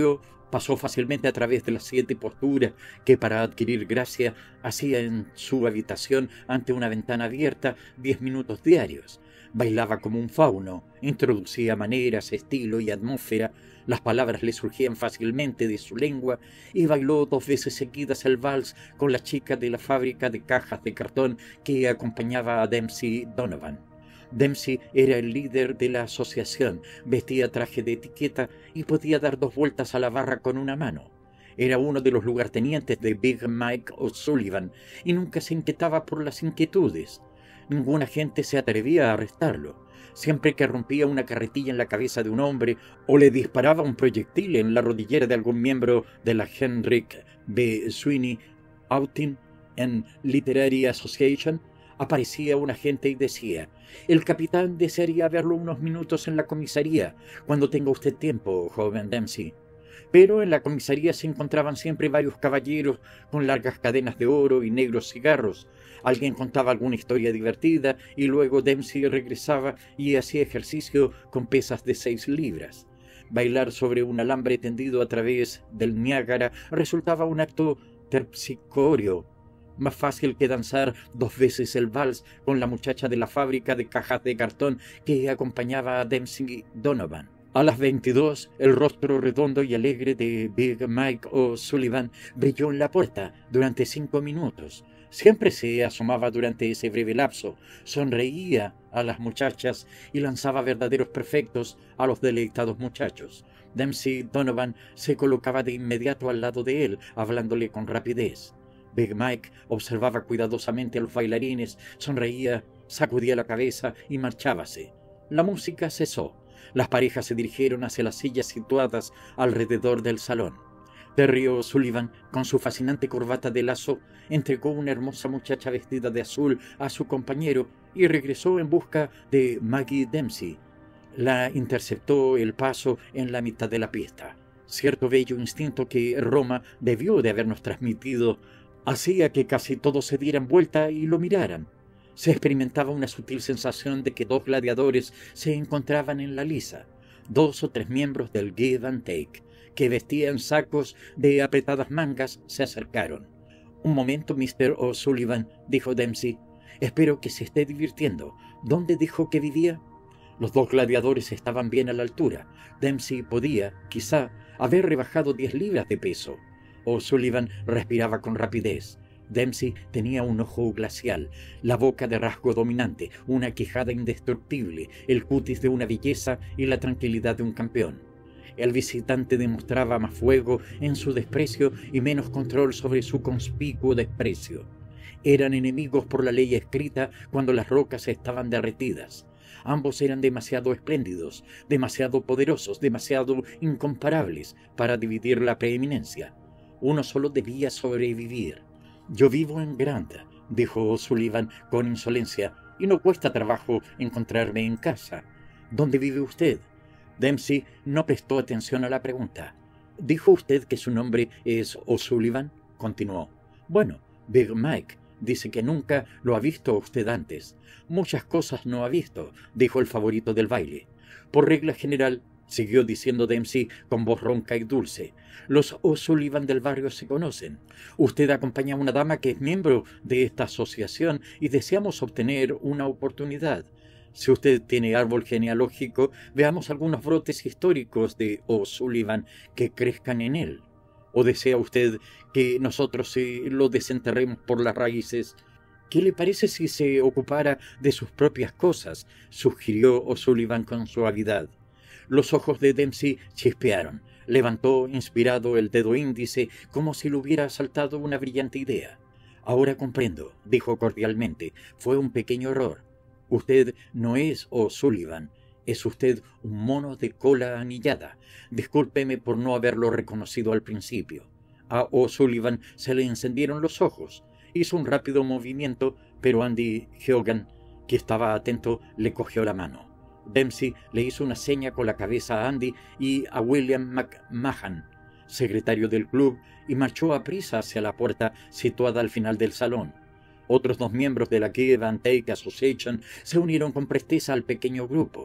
Pasó fácilmente a través de las 7 posturas que, para adquirir gracia, hacía en su habitación ante una ventana abierta 10 minutos diarios. Bailaba como un fauno, introducía maneras, estilo y atmósfera, las palabras le surgían fácilmente de su lengua, y bailó 2 veces seguidas el vals con la chica de la fábrica de cajas de cartón que acompañaba a Dempsey Donovan. Dempsey era el líder de la asociación, vestía traje de etiqueta y podía dar 2 vueltas a la barra con una mano. Era uno de los lugartenientes de Big Mike O'Sullivan y nunca se inquietaba por las inquietudes. Ninguna gente se atrevía a arrestarlo. Siempre que rompía una carretilla en la cabeza de un hombre o le disparaba un proyectil en la rodillera de algún miembro de la Henrik B. Sweeney Outing and Literary Association, aparecía un agente y decía: «El capitán desearía verlo unos minutos en la comisaría, cuando tenga usted tiempo, joven Dempsey». Pero en la comisaría se encontraban siempre varios caballeros con largas cadenas de oro y negros cigarros. Alguien contaba alguna historia divertida y luego Dempsey regresaba y hacía ejercicio con pesas de 6 libras. Bailar sobre un alambre tendido a través del Niágara resultaba un acto terpsicóreo, más fácil que danzar 2 veces el vals con la muchacha de la fábrica de cajas de cartón que acompañaba a Dempsey Donovan. A las 22, el rostro redondo y alegre de Big Mike O'Sullivan brilló en la puerta durante 5 minutos. Siempre se asomaba durante ese breve lapso, sonreía a las muchachas y lanzaba verdaderos perfectos a los deleitados muchachos. Dempsey Donovan se colocaba de inmediato al lado de él, hablándole con rapidez. Big Mike observaba cuidadosamente a los bailarines, sonreía, sacudía la cabeza y marchábase. La música cesó. Las parejas se dirigieron hacia las sillas situadas alrededor del salón. Terry O'Sullivan, con su fascinante corbata de lazo, entregó una hermosa muchacha vestida de azul a su compañero y regresó en busca de Maggie Dempsey. La interceptó el paso en la mitad de la pista. Cierto bello instinto que Roma debió de habernos transmitido hacía que casi todos se dieran vuelta y lo miraran. Se experimentaba una sutil sensación de que 2 gladiadores se encontraban en la liza, 2 o 3 miembros del Give and Take, que vestían sacos de apretadas mangas, se acercaron. «Un momento, Mr. O'Sullivan», dijo Dempsey. «Espero que se esté divirtiendo. ¿Dónde dijo que vivía?» Los 2 gladiadores estaban bien a la altura. Dempsey podía, quizá, haber rebajado 10 libras de peso. O'Sullivan respiraba con rapidez. Dempsey tenía un ojo glacial, la boca de rasgo dominante, una quijada indestructible, el cutis de una belleza y la tranquilidad de un campeón. El visitante demostraba más fuego en su desprecio y menos control sobre su conspicuo desprecio. Eran enemigos por la ley escrita cuando las rocas estaban derretidas. Ambos eran demasiado espléndidos, demasiado poderosos, demasiado incomparables para dividir la preeminencia. Uno solo debía sobrevivir. «Yo vivo en Grant», dijo O'Sullivan con insolencia, «y no cuesta trabajo encontrarme en casa. ¿Dónde vive usted?» Dempsey no prestó atención a la pregunta. «¿Dijo usted que su nombre es O'Sullivan?», continuó. «Bueno, Big Mike dice que nunca lo ha visto usted antes. Muchas cosas no ha visto», dijo el favorito del baile. «Por regla general», siguió diciendo Dempsey con voz ronca y dulce, «los O'Sullivan del barrio se conocen. Usted acompaña a una dama que es miembro de esta asociación y deseamos obtener una oportunidad. Si usted tiene árbol genealógico, veamos algunos brotes históricos de O'Sullivan que crezcan en él. ¿O desea usted que nosotros lo desenterremos por las raíces? ¿Qué le parece si se ocupara de sus propias cosas?», sugirió O'Sullivan con suavidad. Los ojos de Dempsey chispearon. Levantó inspirado el dedo índice como si le hubiera asaltado una brillante idea. «Ahora comprendo», dijo cordialmente. «Fue un pequeño error. Usted no es O'Sullivan. Es usted un mono de cola anillada. Discúlpeme por no haberlo reconocido al principio». A O'Sullivan se le encendieron los ojos. Hizo un rápido movimiento, pero Andy Hogan, que estaba atento, le cogió la mano. Dempsey le hizo una seña con la cabeza a Andy y a William McMahon, secretario del club, y marchó aprisa hacia la puerta situada al final del salón. Otros 2 miembros de la Give and Take Association se unieron con presteza al pequeño grupo.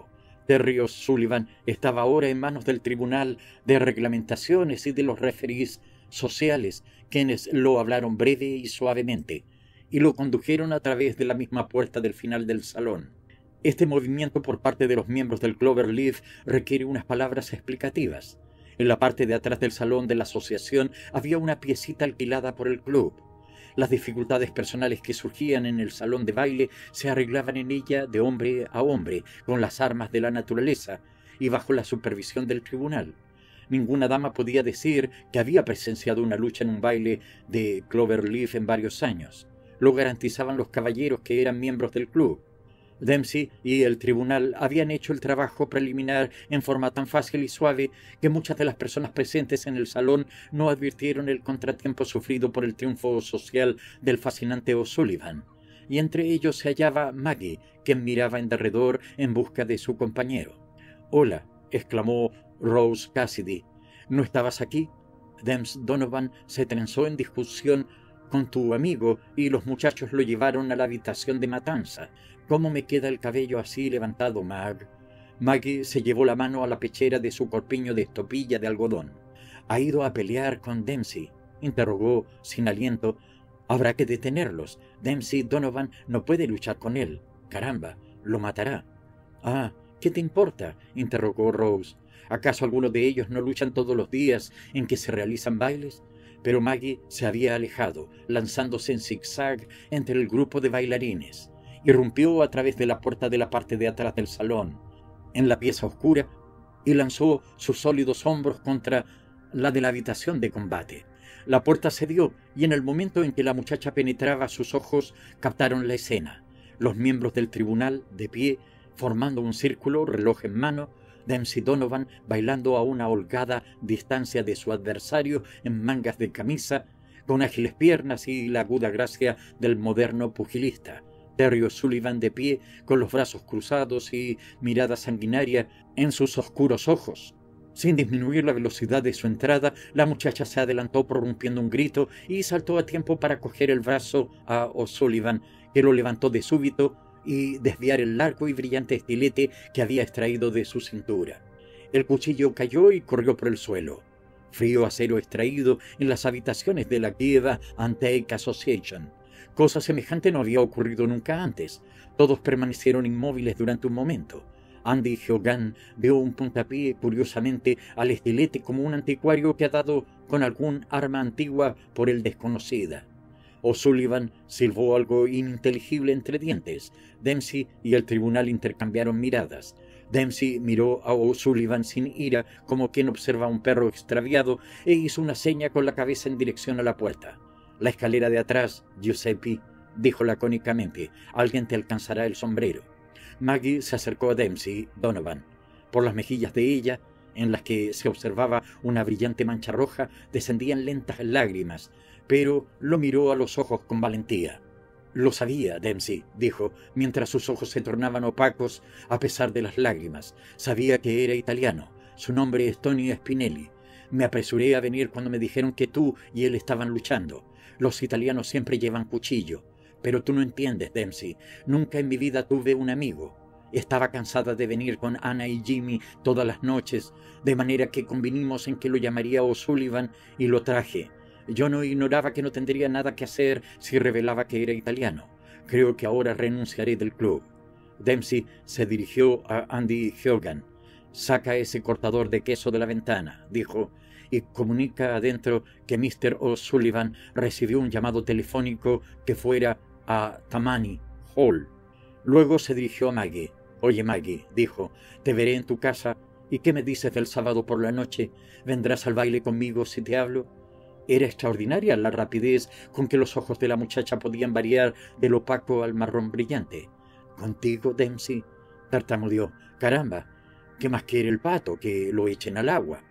Terry O'Sullivan estaba ahora en manos del Tribunal de Reglamentaciones y de los referees sociales, quienes lo hablaron breve y suavemente, y lo condujeron a través de la misma puerta del final del salón. Este movimiento por parte de los miembros del Cloverleaf requiere unas palabras explicativas. En la parte de atrás del salón de la asociación había una piecita alquilada por el club. Las dificultades personales que surgían en el salón de baile se arreglaban en ella de hombre a hombre, con las armas de la naturaleza y bajo la supervisión del tribunal. Ninguna dama podía decir que había presenciado una lucha en un baile de Cloverleaf en varios años. Lo garantizaban los caballeros que eran miembros del club. Dempsey y el tribunal habían hecho el trabajo preliminar en forma tan fácil y suave que muchas de las personas presentes en el salón no advirtieron el contratiempo sufrido por el triunfo social del fascinante O'Sullivan, y entre ellos se hallaba Maggie, quien miraba en derredor en busca de su compañero. «Hola», exclamó Rose Cassidy, «¿no estabas aquí?» Dems Donovan se trenzó en discusión con tu amigo y los muchachos lo llevaron a la habitación de matanza. «¿Cómo me queda el cabello así levantado, Mag?» Maggie se llevó la mano a la pechera de su corpiño de estopilla de algodón. «¿Ha ido a pelear con Dempsey?», interrogó sin aliento. «Habrá que detenerlos. Dempsey Donovan no puede luchar con él. Caramba, lo matará». «Ah, ¿qué te importa?», interrogó Rose. «¿Acaso algunos de ellos no luchan todos los días en que se realizan bailes?» Pero Maggie se había alejado, lanzándose en zigzag entre el grupo de bailarines. Irrumpió a través de la puerta de la parte de atrás del salón, en la pieza oscura, y lanzó sus sólidos hombros contra la de la habitación de combate. La puerta cedió, y en el momento en que la muchacha penetraba, sus ojos captaron la escena. Los miembros del tribunal, de pie, formando un círculo, reloj en mano, Dempsey Donovan bailando a una holgada distancia de su adversario en mangas de camisa, con ágiles piernas y la aguda gracia del moderno pugilista. Terry O'Sullivan de pie, con los brazos cruzados y mirada sanguinaria en sus oscuros ojos. Sin disminuir la velocidad de su entrada, la muchacha se adelantó prorrumpiendo un grito y saltó a tiempo para coger el brazo a O'Sullivan, que lo levantó de súbito y desviar el largo y brillante estilete que había extraído de su cintura. El cuchillo cayó y corrió por el suelo. Frío acero extraído en las habitaciones de la Kiev Antique Association. Cosa semejante no había ocurrido nunca antes. Todos permanecieron inmóviles durante un momento. Andy Hogan dio un puntapié curiosamente al estilete como un anticuario que ha dado con algún arma antigua por el desconocida. O'Sullivan silbó algo ininteligible entre dientes. Dempsey y el tribunal intercambiaron miradas. Dempsey miró a O'Sullivan sin ira, como quien observa a un perro extraviado, e hizo una seña con la cabeza en dirección a la puerta. «La escalera de atrás, Giuseppe», dijo lacónicamente. «Alguien te alcanzará el sombrero». Maggie se acercó a Dempsey Donovan. Por las mejillas de ella, en las que se observaba una brillante mancha roja, descendían lentas lágrimas, pero lo miró a los ojos con valentía. «Lo sabía, Dempsey», dijo, mientras sus ojos se tornaban opacos a pesar de las lágrimas. «Sabía que era italiano. Su nombre es Tony Spinelli. Me apresuré a venir cuando me dijeron que tú y él estaban luchando. Los italianos siempre llevan cuchillo. Pero tú no entiendes, Dempsey. Nunca en mi vida tuve un amigo. Estaba cansada de venir con Anna y Jimmy todas las noches, de manera que convinimos en que lo llamaría O'Sullivan y lo traje. Yo no ignoraba que no tendría nada que hacer si revelaba que era italiano. Creo que ahora renunciaré del club». Dempsey se dirigió a Andy Hogan. «Saca ese cortador de queso de la ventana», dijo, «y comunica adentro que Mr. O'Sullivan recibió un llamado telefónico que fuera a Tammany Hall». Luego se dirigió a Maggie. «Oye, Maggie», dijo, «te veré en tu casa. ¿Y qué me dices del sábado por la noche? ¿Vendrás al baile conmigo si te hablo?» Era extraordinaria la rapidez con que los ojos de la muchacha podían variar del opaco al marrón brillante. «¿Contigo, Dempsey?», tartamudeó. «Caramba, ¿qué más quiere el pato? Que lo echen al agua».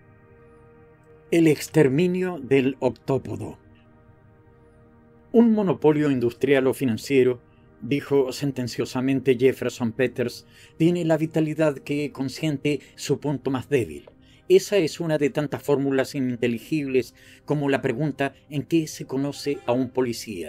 El exterminio del octópodo. «Un monopolio industrial o financiero», dijo sentenciosamente Jefferson Peters, «tiene la vitalidad que consiente su punto más débil. Esa es una de tantas fórmulas ininteligibles como la pregunta en qué se conoce a un policía.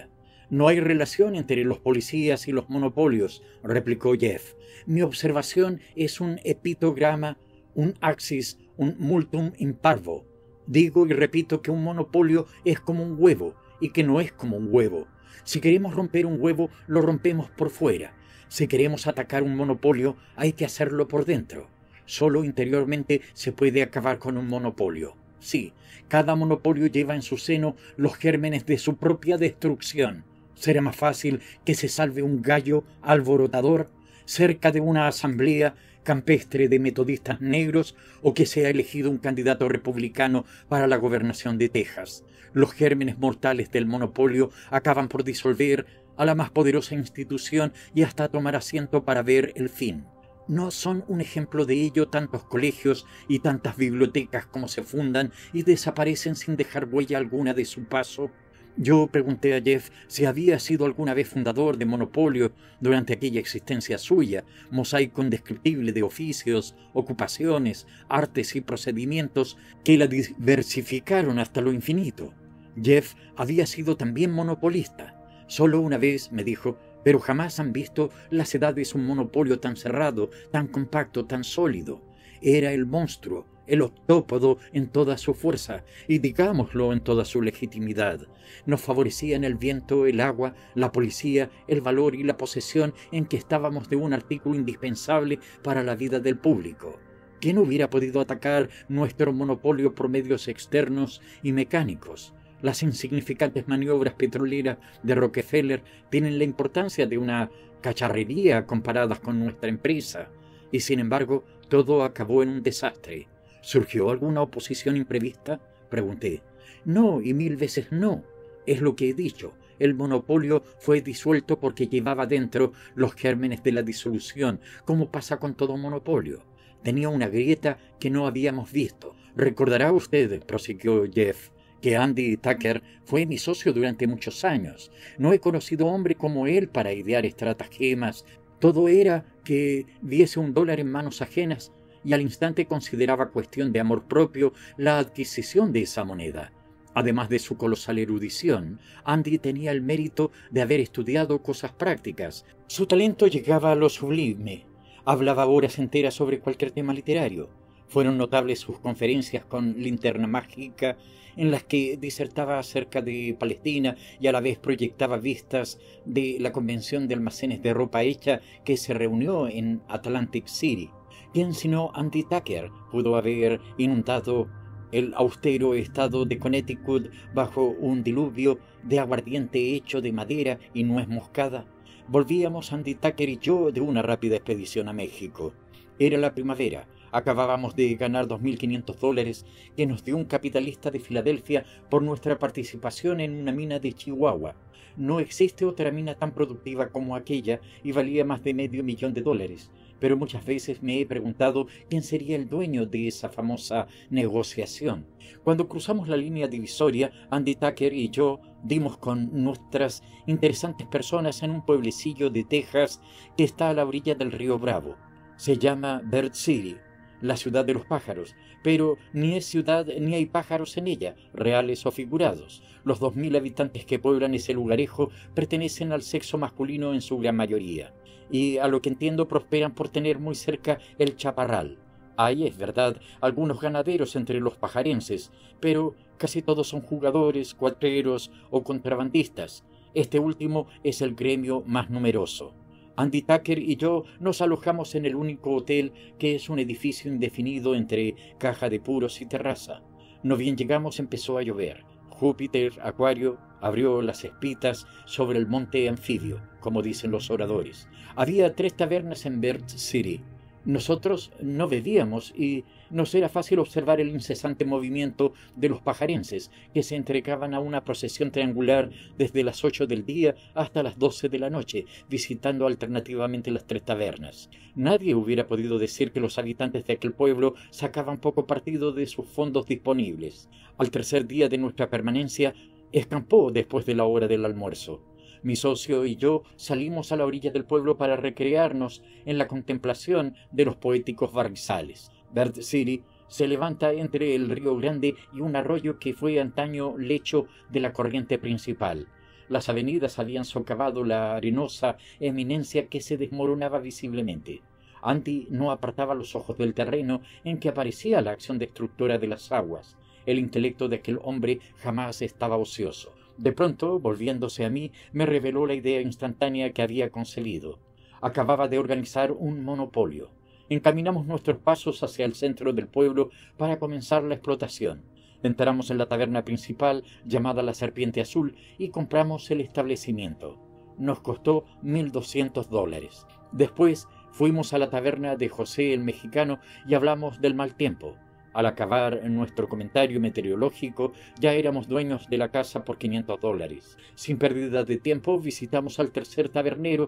No hay relación entre los policías y los monopolios, replicó Jeff. Mi observación es un epitograma, un axis, un multum in parvo. Digo y repito que un monopolio es como un huevo y que no es como un huevo. Si queremos romper un huevo, lo rompemos por fuera. Si queremos atacar un monopolio, hay que hacerlo por dentro. Solo interiormente se puede acabar con un monopolio. Sí, cada monopolio lleva en su seno los gérmenes de su propia destrucción. Será más fácil que se salve un gallo alborotador cerca de una asamblea campestre de metodistas negros o que sea elegido un candidato republicano para la gobernación de Texas. Los gérmenes mortales del monopolio acaban por disolver a la más poderosa institución y hasta tomar asiento para ver el fin. ¿No son un ejemplo de ello tantos colegios y tantas bibliotecas como se fundan y desaparecen sin dejar huella alguna de su paso? Yo pregunté a Jeff si había sido alguna vez fundador de monopolio durante aquella existencia suya, mosaico indescriptible de oficios, ocupaciones, artes y procedimientos que la diversificaron hasta lo infinito. Jeff había sido también monopolista. Solo una vez, me dijo, pero jamás han visto las edades un monopolio tan cerrado, tan compacto, tan sólido. Era el monstruo, el octópodo en toda su fuerza, y digámoslo en toda su legitimidad. Nos favorecían el viento, el agua, la policía, el valor y la posesión en que estábamos de un artículo indispensable para la vida del público. ¿Quién hubiera podido atacar nuestro monopolio por medios externos y mecánicos? Las insignificantes maniobras petroleras de Rockefeller tienen la importancia de una cacharrería comparadas con nuestra empresa, y sin embargo todo acabó en un desastre. ¿Surgió alguna oposición imprevista?, pregunté. No, y 1000 veces no. Es lo que he dicho. El monopolio fue disuelto porque llevaba dentro los gérmenes de la disolución, como pasa con todo monopolio. Tenía una grieta que no habíamos visto. Recordará usted, prosiguió Jeff, que Andy Tucker fue mi socio durante muchos años. No he conocido hombre como él para idear estratagemas. Todo era que diese $1 en manos ajenas y al instante consideraba cuestión de amor propio la adquisición de esa moneda. Además de su colosal erudición, Andy tenía el mérito de haber estudiado cosas prácticas. Su talento llegaba a lo sublime. Hablaba horas enteras sobre cualquier tema literario. Fueron notables sus conferencias con linterna mágica, en las que disertaba acerca de Palestina y a la vez proyectaba vistas de la convención de almacenes de ropa hecha que se reunió en Atlantic City. ¿Quién sino Andy Tucker pudo haber inundado el austero estado de Connecticut bajo un diluvio de aguardiente hecho de madera y nuez moscada? Volvíamos Andy Tucker y yo de una rápida expedición a México. Era la primavera. Acabábamos de ganar $2.500 que nos dio un capitalista de Filadelfia por nuestra participación en una mina de Chihuahua. No existe otra mina tan productiva como aquella y valía más de $500,000, pero muchas veces me he preguntado quién sería el dueño de esa famosa negociación. Cuando cruzamos la línea divisoria, Andy Tucker y yo dimos con nuestras interesantes personas en un pueblecillo de Texas que está a la orilla del río Bravo. Se llama Bird City, la ciudad de los pájaros, pero ni es ciudad ni hay pájaros en ella, reales o figurados. Los 2.000 habitantes que pueblan ese lugarejo pertenecen al sexo masculino en su gran mayoría, y a lo que entiendo prosperan por tener muy cerca el chaparral. Hay, es verdad, algunos ganaderos entre los pajarenses, pero casi todos son jugadores, cuatreros o contrabandistas. Este último es el gremio más numeroso. Andy Tucker y yo nos alojamos en el único hotel que es un edificio indefinido entre caja de puros y terraza. No bien llegamos empezó a llover. Júpiter, Acuario, abrió las espitas sobre el monte anfibio, como dicen los oradores. Había 3 tabernas en Bird City. Nosotros no bebíamos y nos era fácil observar el incesante movimiento de los pajarenses que se entregaban a una procesión triangular desde las 8 del día hasta las 12 de la noche, visitando alternativamente las 3 tabernas. Nadie hubiera podido decir que los habitantes de aquel pueblo sacaban poco partido de sus fondos disponibles. Al tercer día de nuestra permanencia, escampó después de la hora del almuerzo. Mi socio y yo salimos a la orilla del pueblo para recrearnos en la contemplación de los poéticos barrizales. Bird City se levanta entre el Río Grande y un arroyo que fue antaño lecho de la corriente principal. Las avenidas habían socavado la arenosa eminencia que se desmoronaba visiblemente. Andy no apartaba los ojos del terreno en que aparecía la acción destructora de las aguas. El intelecto de aquel hombre jamás estaba ocioso. De pronto, volviéndose a mí, me reveló la idea instantánea que había concebido. Acababa de organizar un monopolio. Encaminamos nuestros pasos hacia el centro del pueblo para comenzar la explotación. Entramos en la taberna principal, llamada La Serpiente Azul, y compramos el establecimiento. Nos costó $1,200. Después fuimos a la taberna de José el Mexicano y hablamos del mal tiempo. Al acabar nuestro comentario meteorológico, ya éramos dueños de la casa por $500. Sin pérdida de tiempo, visitamos al tercer tabernero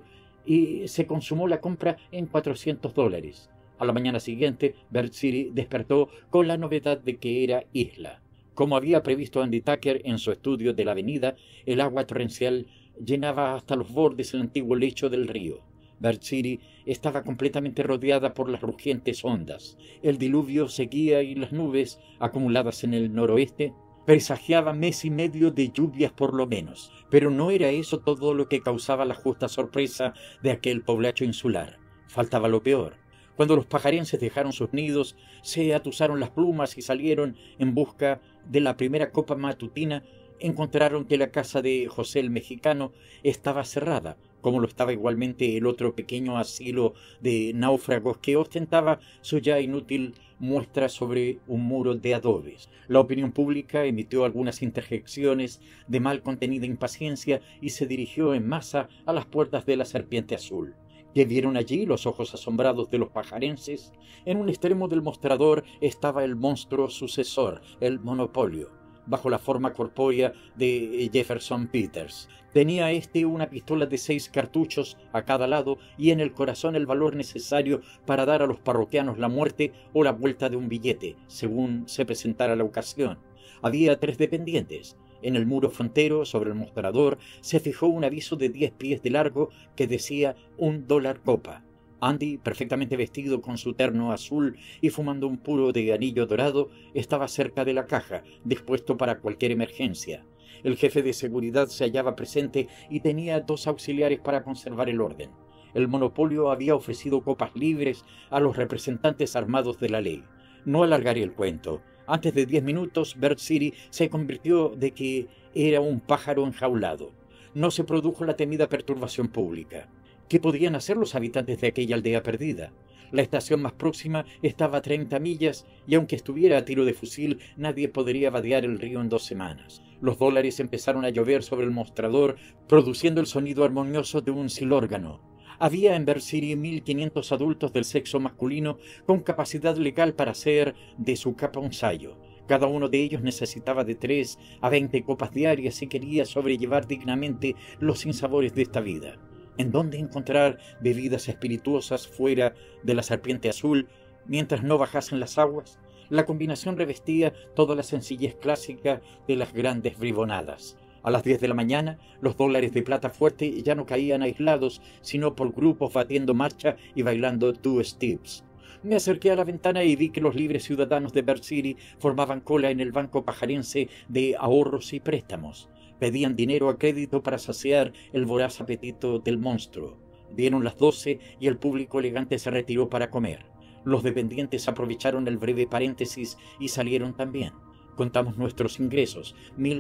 y se consumó la compra en $400. A la mañana siguiente, Bird City despertó con la novedad de que era isla. Como había previsto Andy Tucker en su estudio de la avenida, el agua torrencial llenaba hasta los bordes el antiguo lecho del río. Bird City estaba completamente rodeada por las rugientes ondas. El diluvio seguía y las nubes, acumuladas en el noroeste, presagiaban mes y medio de lluvias por lo menos. Pero no era eso todo lo que causaba la justa sorpresa de aquel poblacho insular. Faltaba lo peor. Cuando los pajarenses dejaron sus nidos, se atusaron las plumas y salieron en busca de la primera copa matutina, encontraron que la casa de José el Mexicano estaba cerrada, como lo estaba igualmente el otro pequeño asilo de náufragos que ostentaba su ya inútil muestra sobre un muro de adobes. La opinión pública emitió algunas interjecciones de mal contenida impaciencia y se dirigió en masa a las puertas de La Serpiente Azul. ¿Qué vieron allí los ojos asombrados de los pajarenses? En un extremo del mostrador estaba el monstruo sucesor, el monopolio, bajo la forma corpórea de Jefferson Peters. Tenía una pistola de 6 cartuchos a cada lado y en el corazón el valor necesario para dar a los parroquianos la muerte o la vuelta de un billete, según se presentara la ocasión. Había 3 dependientes. En el muro frontero, sobre el mostrador, se fijó un aviso de 10 pies de largo que decía $1 copa. Andy, perfectamente vestido con su terno azul y fumando un puro de anillo dorado, estaba cerca de la caja, dispuesto para cualquier emergencia. El jefe de seguridad se hallaba presente y tenía 2 auxiliares para conservar el orden. El monopolio había ofrecido copas libres a los representantes armados de la ley. No alargaré el cuento. Antes de 10 minutos, Bird City se convirtió de que era un pájaro enjaulado. No se produjo la temida perturbación pública. ¿Qué podían hacer los habitantes de aquella aldea perdida? La estación más próxima estaba a 30 millas y aunque estuviera a tiro de fusil, nadie podría vadear el río en 2 semanas. Los dólares empezaron a llover sobre el mostrador, produciendo el sonido armonioso de un silórgano. Había en Bird City 1.500 adultos del sexo masculino con capacidad legal para hacer de su capa un sayo. Cada uno de ellos necesitaba de 3 a 20 copas diarias si quería sobrellevar dignamente los sinsabores de esta vida. ¿En dónde encontrar bebidas espirituosas fuera de La Serpiente Azul mientras no bajasen las aguas? La combinación revestía toda la sencillez clásica de las grandes bribonadas. A las 10 de la mañana, los dólares de plata fuerte ya no caían aislados, sino por grupos batiendo marcha y bailando two steps. Me acerqué a la ventana y vi que los libres ciudadanos de Bird City formaban cola en el banco pajarense de ahorros y préstamos. Pedían dinero a crédito para saciar el voraz apetito del monstruo. Dieron las 12 y el público elegante se retiró para comer. Los dependientes aprovecharon el breve paréntesis y salieron también. Contamos nuestros ingresos,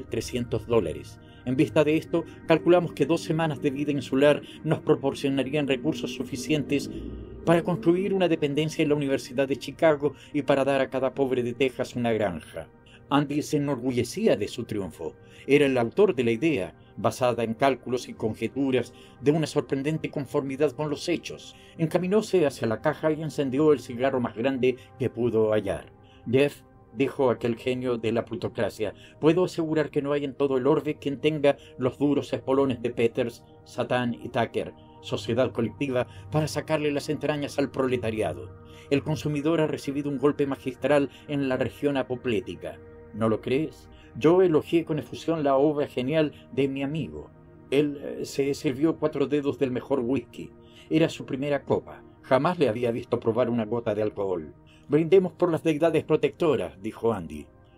$1,300. En vista de esto, calculamos que 2 semanas de vida insular nos proporcionarían recursos suficientes para construir una dependencia en la Universidad de Chicago y para dar a cada pobre de Texas una granja. Andy se enorgullecía de su triunfo. Era el autor de la idea, basada en cálculos y conjeturas de una sorprendente conformidad con los hechos. Encaminóse hacia la caja y encendió el cigarro más grande que pudo hallar. «Jeff», dijo aquel genio de la plutocracia, «puedo asegurar que no hay en todo el orbe quien tenga los duros espolones de Peters, Satán y Tucker, sociedad colectiva, para sacarle las entrañas al proletariado. El consumidor ha recibido un golpe magistral en la región apoplética. ¿No lo crees? Yo elogié con efusión la obra genial de mi amigo. Él se sirvió 4 dedos del mejor whisky. Era su primera copa. Jamás le había visto probar una gota de alcohol. Brindemos por las deidades protectoras», dijo Andy.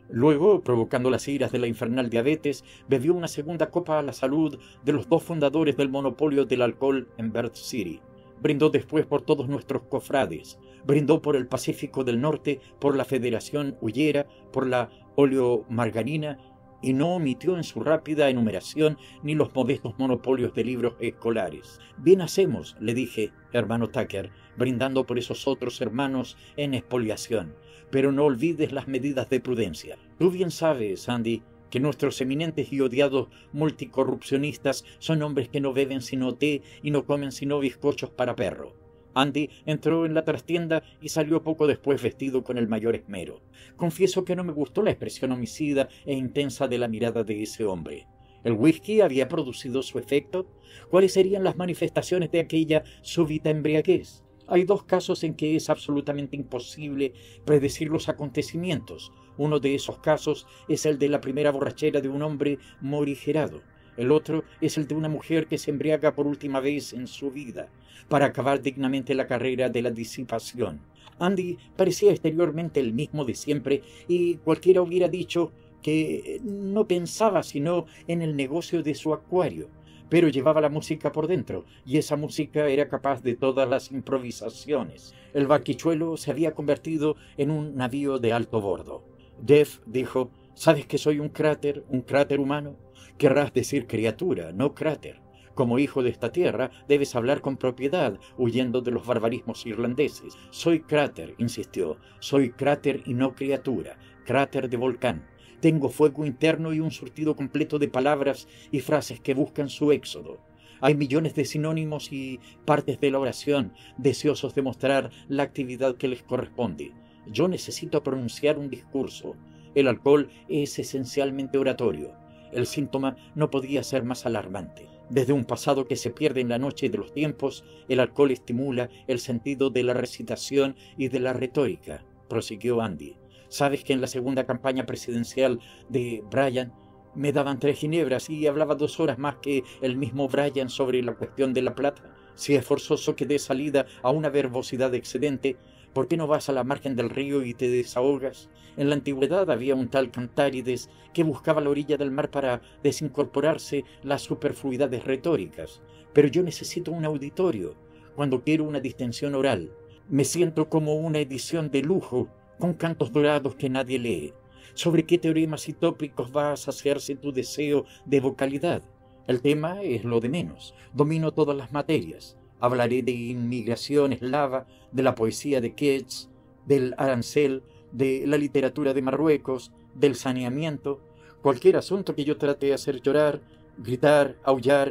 Luego, provocando las iras de la infernal diabetes, bebió una segunda copa a la salud de los dos fundadores del monopolio del alcohol en Bird City. Brindó después por todos nuestros cofrades. Brindó por el Pacífico del Norte, por la Federación Hullera, por la oleomargarina, y no omitió en su rápida enumeración ni los modestos monopolios de libros escolares. Bien hacemos, le dije, hermano Tucker, brindando por esos otros hermanos en expoliación, pero no olvides las medidas de prudencia. Tú bien sabes, Andy, que nuestros eminentes y odiados multicorrupcionistas son hombres que no beben sino té y no comen sino bizcochos para perro. Andy entró en la trastienda y salió poco después vestido con el mayor esmero. Confieso que no me gustó la expresión homicida e intensa de la mirada de ese hombre. ¿El whisky había producido su efecto? ¿Cuáles serían las manifestaciones de aquella súbita embriaguez? Hay dos casos en que es absolutamente imposible predecir los acontecimientos. Uno de esos casos es el de la primera borrachera de un hombre morigerado. El otro es el de una mujer que se embriaga por última vez en su vida, para acabar dignamente la carrera de la disipación. Andy parecía exteriormente el mismo de siempre, y cualquiera hubiera dicho que no pensaba sino en el negocio de su acuario, pero llevaba la música por dentro, y esa música era capaz de todas las improvisaciones. El barquichuelo se había convertido en un navío de alto bordo. Jeff dijo: «¿Sabes que soy un cráter humano? Querrás decir criatura, no cráter. Como hijo de esta tierra, debes hablar con propiedad, huyendo de los barbarismos irlandeses. Soy cráter», insistió. «Soy cráter y no criatura, cráter de volcán. Tengo fuego interno y un surtido completo de palabras y frases que buscan su éxodo. Hay millones de sinónimos y partes de la oración, deseosos de mostrar la actividad que les corresponde. Yo necesito pronunciar un discurso. El alcohol es esencialmente oratorio. El síntoma no podía ser más alarmante. Desde un pasado que se pierde en la noche de los tiempos, el alcohol estimula el sentido de la recitación y de la retórica», prosiguió Andy. «Sabes que en la segunda campaña presidencial de Bryan me daban 3 ginebras y hablaba 2 horas más que el mismo Bryan sobre la cuestión de la plata. Si es forzoso que dé salida a una verbosidad excedente, ¿por qué no vas a la margen del río y te desahogas? En la antigüedad había un tal Cantárides que buscaba la orilla del mar para desincorporarse las superfluidades retóricas. Pero yo necesito un auditorio cuando quiero una distensión oral. Me siento como una edición de lujo con cantos dorados que nadie lee. ¿Sobre qué teoremas y tópicos va a saciarse tu deseo de vocalidad? El tema es lo de menos. Domino todas las materias. Hablaré de inmigración eslava, de la poesía de Keats, del arancel, de la literatura de Marruecos, del saneamiento, cualquier asunto que yo trate de hacer llorar, gritar, aullar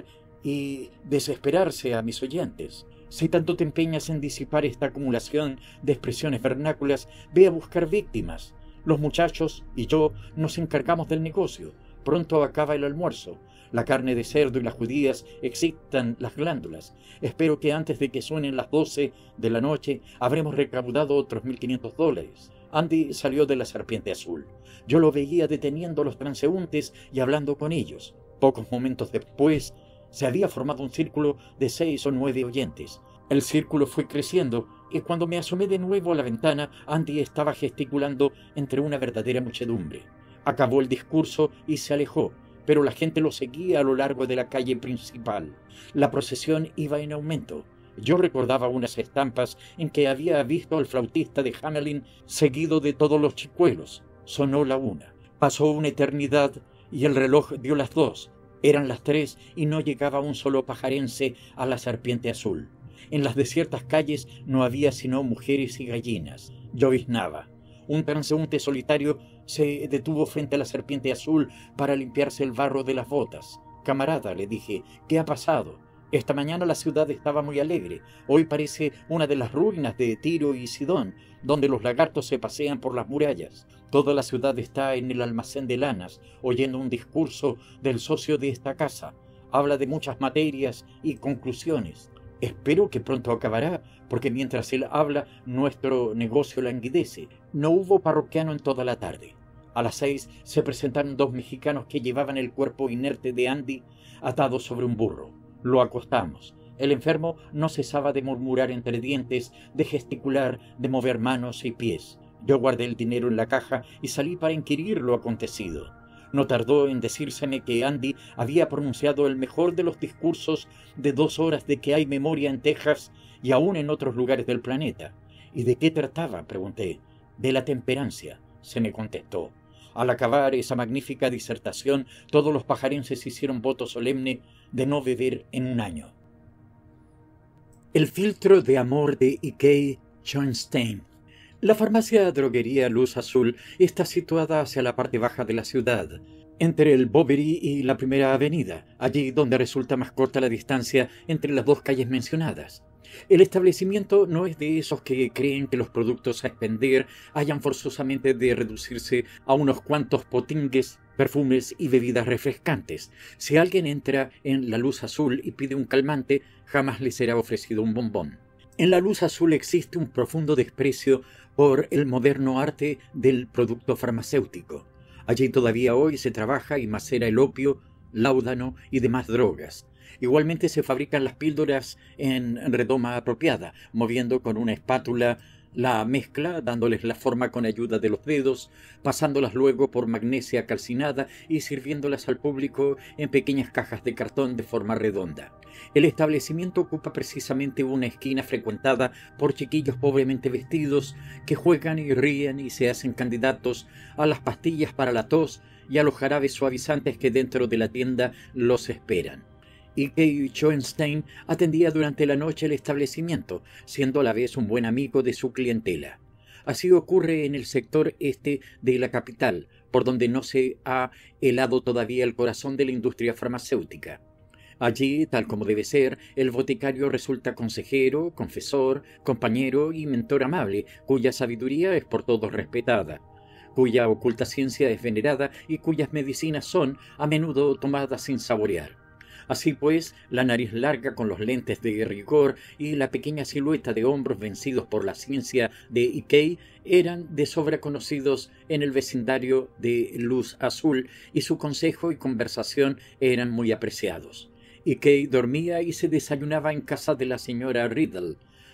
y desesperarse a mis oyentes. Si tanto te empeñas en disipar esta acumulación de expresiones vernáculas, ve a buscar víctimas. Los muchachos y yo nos encargamos del negocio. Pronto acaba el almuerzo. La carne de cerdo y las judías excitan las glándulas. Espero que antes de que suenen las 12 de la noche habremos recaudado otros $1.500. Andy salió de la Serpiente Azul. Yo lo veía deteniendo a los transeúntes y hablando con ellos. Pocos momentos después se había formado un círculo de 6 o 9 oyentes. El círculo fue creciendo y cuando me asomé de nuevo a la ventana, Andy estaba gesticulando entre una verdadera muchedumbre. Acabó el discurso y se alejó, pero la gente lo seguía a lo largo de la calle principal. La procesión iba en aumento. Yo recordaba unas estampas en que había visto al flautista de Hamelin seguido de todos los chicuelos. Sonó la 1. Pasó una eternidad y el reloj dio las 2. Eran las 3 y no llegaba un solo pajarense a la Serpiente Azul. En las desiertas calles no había sino mujeres y gallinas. Lloviznaba. Un transeúnte solitario se detuvo frente a la Serpiente Azul para limpiarse el barro de las botas. «Camarada», le dije, «¿qué ha pasado? Esta mañana la ciudad estaba muy alegre. Hoy parece una de las ruinas de Tiro y Sidón, donde los lagartos se pasean por las murallas. Toda la ciudad está en el almacén de lanas, oyendo un discurso del socio de esta casa. Habla de muchas materias y conclusiones. Espero que pronto acabará, porque mientras él habla, nuestro negocio languidece. No hubo parroquiano en toda la tarde. A las 6 se presentaron 2 mexicanos que llevaban el cuerpo inerte de Andy atado sobre un burro. Lo acostamos. El enfermo no cesaba de murmurar entre dientes, de gesticular, de mover manos y pies. Yo guardé el dinero en la caja y salí para inquirir lo acontecido. No tardó en decírseme que Andy había pronunciado el mejor de los discursos de 2 horas de que hay memoria en Texas y aún en otros lugares del planeta. ¿Y de qué trataba?, pregunté. De la temperancia, se me contestó. Al acabar esa magnífica disertación, todos los pajarenses hicieron voto solemne de no beber en un año. El filtro de amor de E.K. Schoenstein. La farmacia droguería Luz Azul está situada hacia la parte baja de la ciudad, entre el Boveri y la Primera Avenida, allí donde resulta más corta la distancia entre las 2 calles mencionadas. El establecimiento no es de esos que creen que los productos a expender hayan forzosamente de reducirse a unos cuantos potingues, perfumes y bebidas refrescantes. Si alguien entra en la Luz Azul y pide un calmante, jamás le será ofrecido un bombón. En la Luz Azul existe un profundo desprecio por el moderno arte del producto farmacéutico. Allí todavía hoy se trabaja y macera el opio, láudano y demás drogas. Igualmente se fabrican las píldoras en redoma apropiada, moviendo con una espátula la mezcla, dándoles la forma con ayuda de los dedos, pasándolas luego por magnesia calcinada y sirviéndolas al público en pequeñas cajas de cartón de forma redonda. El establecimiento ocupa precisamente una esquina frecuentada por chiquillos pobremente vestidos que juegan y ríen y se hacen candidatos a las pastillas para la tos y a los jarabes suavizantes que dentro de la tienda los esperan. E.K. Schoenstein atendía durante la noche el establecimiento, siendo a la vez un buen amigo de su clientela. Así ocurre en el sector este de la capital, por donde no se ha helado todavía el corazón de la industria farmacéutica. Allí, tal como debe ser, el boticario resulta consejero, confesor, compañero y mentor amable, cuya sabiduría es por todos respetada, cuya oculta ciencia es venerada y cuyas medicinas son, a menudo, tomadas sin saborear. Así pues, la nariz larga con los lentes de rigor y la pequeña silueta de hombros vencidos por la ciencia de E.K. eran de sobra conocidos en el vecindario de Luz Azul y su consejo y conversación eran muy apreciados. E.K. dormía y se desayunaba en casa de la señora Riddle,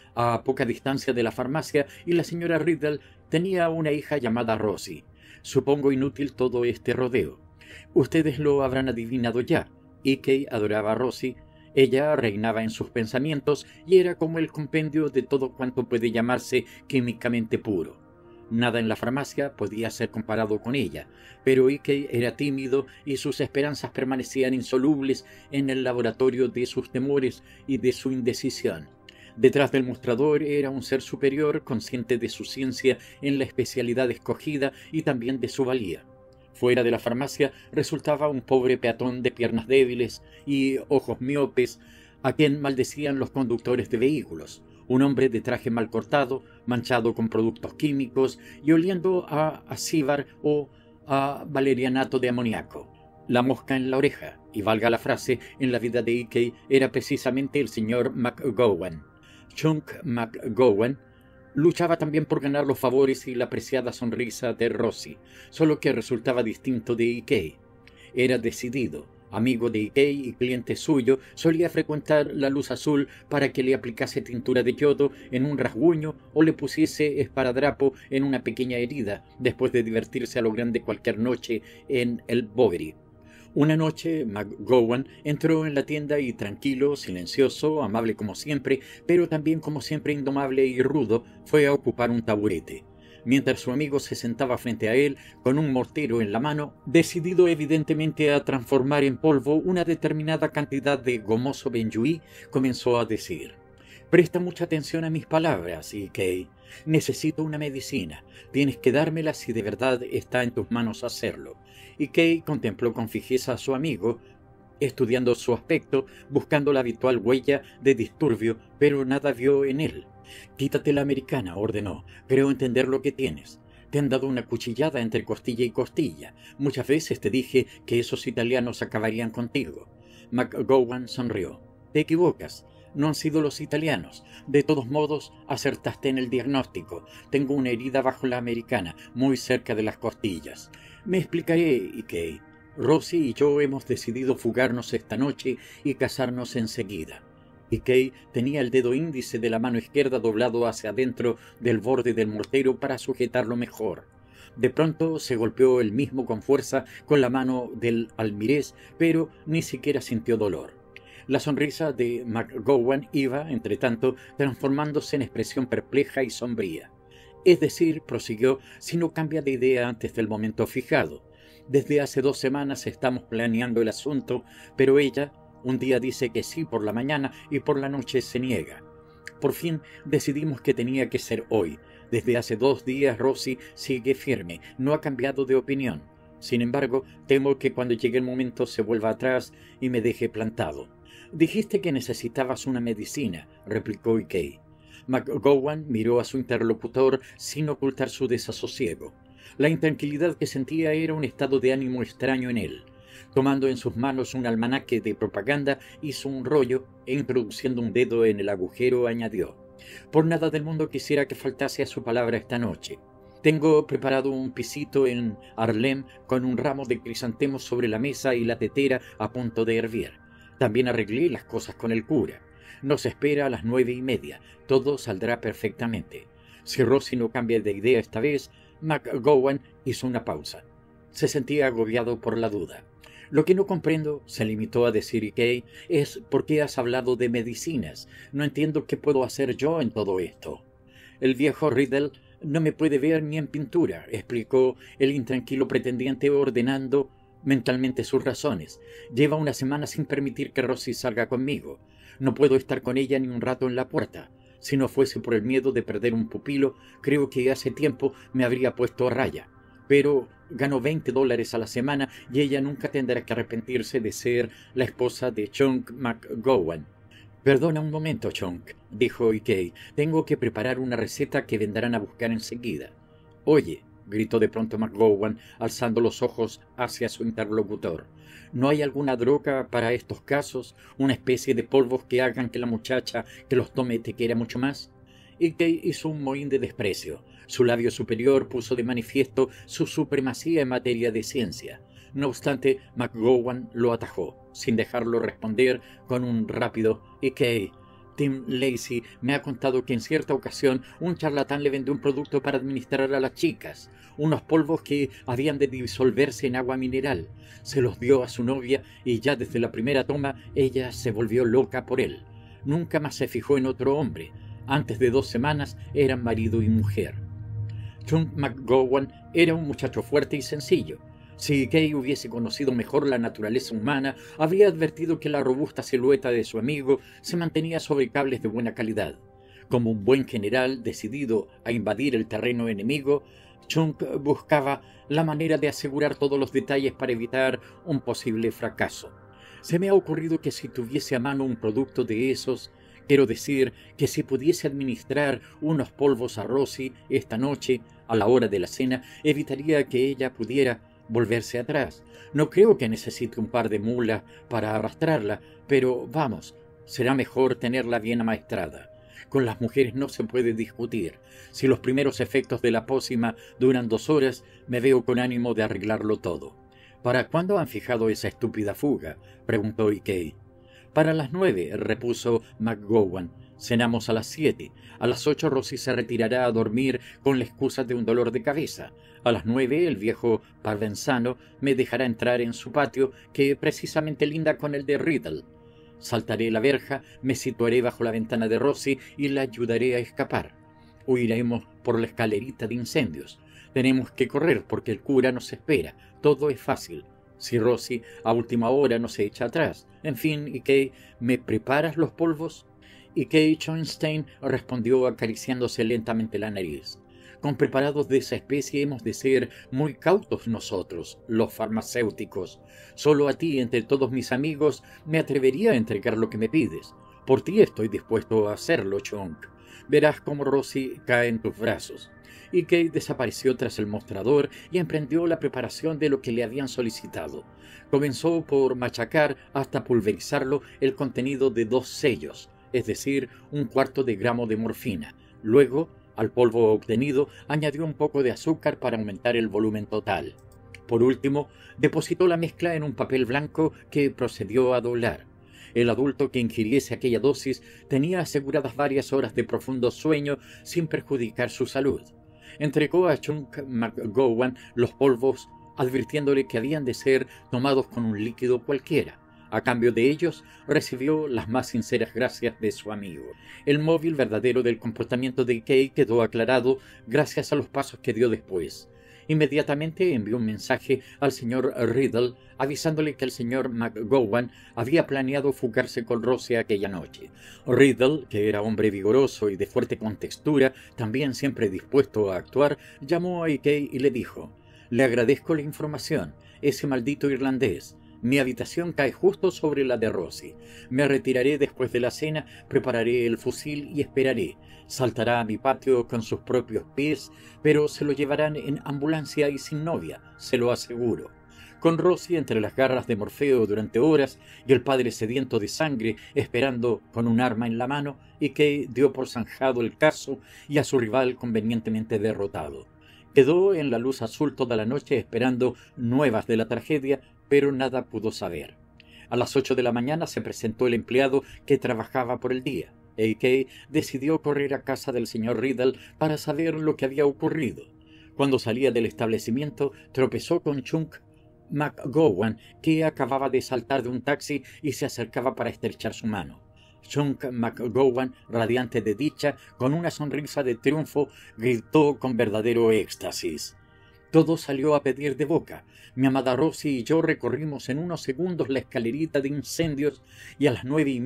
a poca distancia de la farmacia, y la señora Riddle tenía una hija llamada Rosie. Supongo inútil todo este rodeo. Ustedes lo habrán adivinado ya. E.K. adoraba a Rosie, ella reinaba en sus pensamientos y era como el compendio de todo cuanto puede llamarse químicamente puro. Nada en la farmacia podía ser comparado con ella, pero E.K. era tímido y sus esperanzas permanecían insolubles en el laboratorio de sus temores y de su indecisión. Detrás del mostrador era un ser superior, consciente de su ciencia en la especialidad escogida y también de su valía. Fuera de la farmacia resultaba un pobre peatón de piernas débiles y ojos miopes, a quien maldecían los conductores de vehículos, un hombre de traje mal cortado, manchado con productos químicos y oliendo a acíbar o a valerianato de amoníaco. La mosca en la oreja, y valga la frase, en la vida de E.K. era precisamente el señor McGowan. Chunk McGowan luchaba también por ganar los favores y la apreciada sonrisa de Rosie, solo que resultaba distinto de E.K. Era decidido, amigo de E.K. y cliente suyo, solía frecuentar la Luz Azul para que le aplicase tintura de yodo en un rasguño o le pusiese esparadrapo en una pequeña herida, después de divertirse a lo grande cualquier noche en el Boveri. Una noche McGowan entró en la tienda y tranquilo, silencioso, amable como siempre, pero también como siempre indomable y rudo, fue a ocupar un taburete. Mientras su amigo se sentaba frente a él, con un mortero en la mano, decidido evidentemente a transformar en polvo una determinada cantidad de gomoso benjuí, comenzó a decir: «Presta mucha atención a mis palabras, E.K. Necesito una medicina. Tienes que dármela si de verdad está en tus manos hacerlo». E.K. contempló con fijeza a su amigo, estudiando su aspecto, buscando la habitual huella de disturbio, pero nada vio en él. «Quítate la americana», ordenó. «Creo entender lo que tienes. Te han dado una cuchillada entre costilla y costilla. Muchas veces te dije que esos italianos acabarían contigo». McGowan sonrió. «Te equivocas. No han sido los italianos. De todos modos, acertaste en el diagnóstico. Tengo una herida bajo la americana, muy cerca de las costillas. Me explicaré, E.K. Rosie y yo hemos decidido fugarnos esta noche y casarnos enseguida». y Kay tenía el dedo índice de la mano izquierda doblado hacia adentro del borde del mortero para sujetarlo mejor. De pronto se golpeó él mismo con fuerza con la mano del almirez, pero ni siquiera sintió dolor. La sonrisa de McGowan iba, entre tanto, transformándose en expresión perpleja y sombría. Es decir, prosiguió, si no cambia de idea antes del momento fijado. Desde hace 2 semanas estamos planeando el asunto, pero ella un día dice que sí por la mañana y por la noche se niega. Por fin decidimos que tenía que ser hoy. Desde hace 2 días Rosie sigue firme, no ha cambiado de opinión. Sin embargo, temo que cuando llegue el momento se vuelva atrás y me deje plantado. Dijiste que necesitabas una medicina, replicó Kay. McGowan miró a su interlocutor sin ocultar su desasosiego. La intranquilidad que sentía era un estado de ánimo extraño en él. Tomando en sus manos un almanaque de propaganda, hizo un rollo e introduciendo un dedo en el agujero añadió: «Por nada del mundo quisiera que faltase a su palabra esta noche. Tengo preparado un pisito en Harlem con un ramo de crisantemos sobre la mesa y la tetera a punto de hervir. También arreglé las cosas con el cura. Nos espera a las 9:30. Todo saldrá perfectamente. Si Rosie no cambia de idea esta vez». McGowan hizo una pausa. Se sentía agobiado por la duda. «Lo que no comprendo», se limitó a decir Kay, «es por qué has hablado de medicinas. No entiendo qué puedo hacer yo en todo esto». «El viejo Riddle no me puede ver ni en pintura», explicó el intranquilo pretendiente ordenando mentalmente sus razones. «Lleva una semana sin permitir que Rosie salga conmigo. No puedo estar con ella ni un rato en la puerta. Si no fuese por el miedo de perder un pupilo, creo que hace tiempo me habría puesto a raya. Pero gano $20 a la semana y ella nunca tendrá que arrepentirse de ser la esposa de Chunk McGowan». «Perdona un momento, Chunk», dijo Kay. «Tengo que preparar una receta que vendrán a buscar enseguida». «Oye», gritó de pronto McGowan, alzando los ojos hacia su interlocutor, «¿no hay alguna droga para estos casos? ¿Una especie de polvos que hagan que la muchacha que los tome te quiera mucho más?» Y Kay hizo un mohín de desprecio. Su labio superior puso de manifiesto su supremacía en materia de ciencia. No obstante, McGowan lo atajó, sin dejarlo responder, con un rápido «Kay, Tim Lacey me ha contado que en cierta ocasión un charlatán le vendió un producto para administrar a las chicas, unos polvos que habían de disolverse en agua mineral. Se los dio a su novia y ya desde la primera toma ella se volvió loca por él. Nunca más se fijó en otro hombre. Antes de 2 semanas eran marido y mujer». Chunk McGowan era un muchacho fuerte y sencillo. Si Kay hubiese conocido mejor la naturaleza humana, habría advertido que la robusta silueta de su amigo se mantenía sobre cables de buena calidad. Como un buen general decidido a invadir el terreno enemigo, Chunk buscaba la manera de asegurar todos los detalles para evitar un posible fracaso. «Se me ha ocurrido que si tuviese a mano un producto de esos, quiero decir que si pudiese administrar unos polvos a Rosie esta noche, a la hora de la cena, evitaría que ella pudiera volverse atrás. No creo que necesite un par de mulas para arrastrarla, pero vamos, será mejor tenerla bien amaestrada. Con las mujeres no se puede discutir. Si los primeros efectos de la pócima duran 2 horas, me veo con ánimo de arreglarlo todo». «¿Para cuándo han fijado esa estúpida fuga?», preguntó Kay. «Para las 9», repuso McGowan. «Cenamos a las 7. A las 8 Rosie se retirará a dormir con la excusa de un dolor de cabeza. A las 9 el viejo Parvenzano me dejará entrar en su patio, que precisamente linda con el de Riddle. Saltaré la verja, me situaré bajo la ventana de Rosie y la ayudaré a escapar. Huiremos por la escalerita de incendios. Tenemos que correr porque el cura nos espera. Todo es fácil. Si Rosie a última hora no se echa atrás. En fin, ¿y qué? ¿Me preparas los polvos?» Y Kay Schoenstein respondió acariciándose lentamente la nariz. «Con preparados de esa especie hemos de ser muy cautos nosotros, los farmacéuticos. Solo a ti, entre todos mis amigos, me atrevería a entregar lo que me pides. Por ti estoy dispuesto a hacerlo, Chunk. Verás cómo Rosie cae en tus brazos». Y Kay desapareció tras el mostrador y emprendió la preparación de lo que le habían solicitado. Comenzó por machacar hasta pulverizarlo el contenido de 2 sellos, es decir, 1/4 de gramo de morfina. Luego, al polvo obtenido, añadió un poco de azúcar para aumentar el volumen total. Por último, depositó la mezcla en un papel blanco que procedió a doblar. El adulto que ingiriese aquella dosis tenía aseguradas varias horas de profundo sueño sin perjudicar su salud. Entregó a Chunk McGowan los polvos, advirtiéndole que habían de ser tomados con un líquido cualquiera. A cambio de ellos, recibió las más sinceras gracias de su amigo. El móvil verdadero del comportamiento de Kay quedó aclarado gracias a los pasos que dio después. Inmediatamente envió un mensaje al señor Riddle avisándole que el señor McGowan había planeado fugarse con Rosie aquella noche. Riddle, que era hombre vigoroso y de fuerte contextura, también siempre dispuesto a actuar, llamó a Kay y le dijo: «Le agradezco la información. Ese maldito irlandés. Mi habitación cae justo sobre la de Rosie. Me retiraré después de la cena, prepararé el fusil y esperaré. Saltará a mi patio con sus propios pies, pero se lo llevarán en ambulancia y sin novia, se lo aseguro». Con Rosie entre las garras de Morfeo durante horas y el padre sediento de sangre esperando con un arma en la mano, y Kay dio por zanjado el caso y a su rival convenientemente derrotado. Quedó en la luz azul toda la noche esperando nuevas de la tragedia, pero nada pudo saber. A las 8 de la mañana se presentó el empleado que trabajaba por el día. Kay decidió correr a casa del señor Riddle para saber lo que había ocurrido. Cuando salía del establecimiento, tropezó con Chunk McGowan, que acababa de saltar de un taxi y se acercaba para estrechar su mano. Chunk McGowan, radiante de dicha, con una sonrisa de triunfo, gritó con verdadero éxtasis: «Todo salió a pedir de boca. Mi amada Rosie y yo recorrimos en unos segundos la escalerita de incendios y a las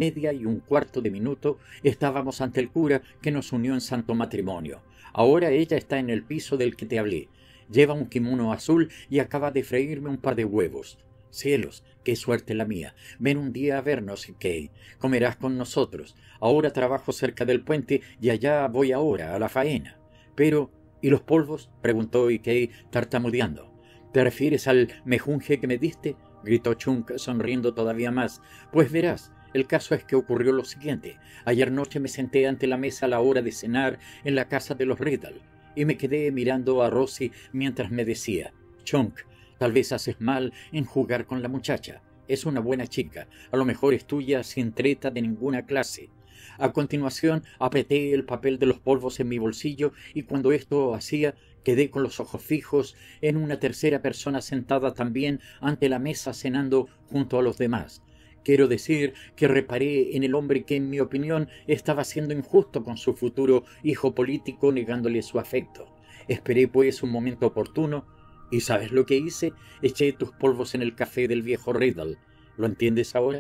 9:15 estábamos ante el cura que nos unió en santo matrimonio. Ahora ella está en el piso del que te hablé. Lleva un kimono azul y acaba de freírme un par de huevos. Cielos, qué suerte la mía. Ven un día a vernos, Kay. Comerás con nosotros. Ahora trabajo cerca del puente y allá voy ahora, a la faena. Pero, ¿y los polvos?», preguntó Kay tartamudeando. «¿Te refieres al mejunje que me diste?», gritó Chunk sonriendo todavía más. «Pues verás, el caso es que ocurrió lo siguiente. Ayer noche me senté ante la mesa a la hora de cenar en la casa de los Riddle y me quedé mirando a Rosie mientras me decía: «Chunk, tal vez haces mal en jugar con la muchacha. Es una buena chica, a lo mejor es tuya sin treta de ninguna clase». A continuación apreté el papel de los polvos en mi bolsillo y cuando esto hacía quedé con los ojos fijos en una tercera persona sentada también ante la mesa cenando junto a los demás. Quiero decir que reparé en el hombre que, en mi opinión, estaba siendo injusto con su futuro hijo político negándole su afecto. Esperé pues un momento oportuno y ¿sabes lo que hice? Eché tus polvos en el café del viejo Riddle. ¿Lo entiendes ahora?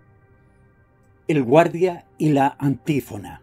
El guardia y la antífona.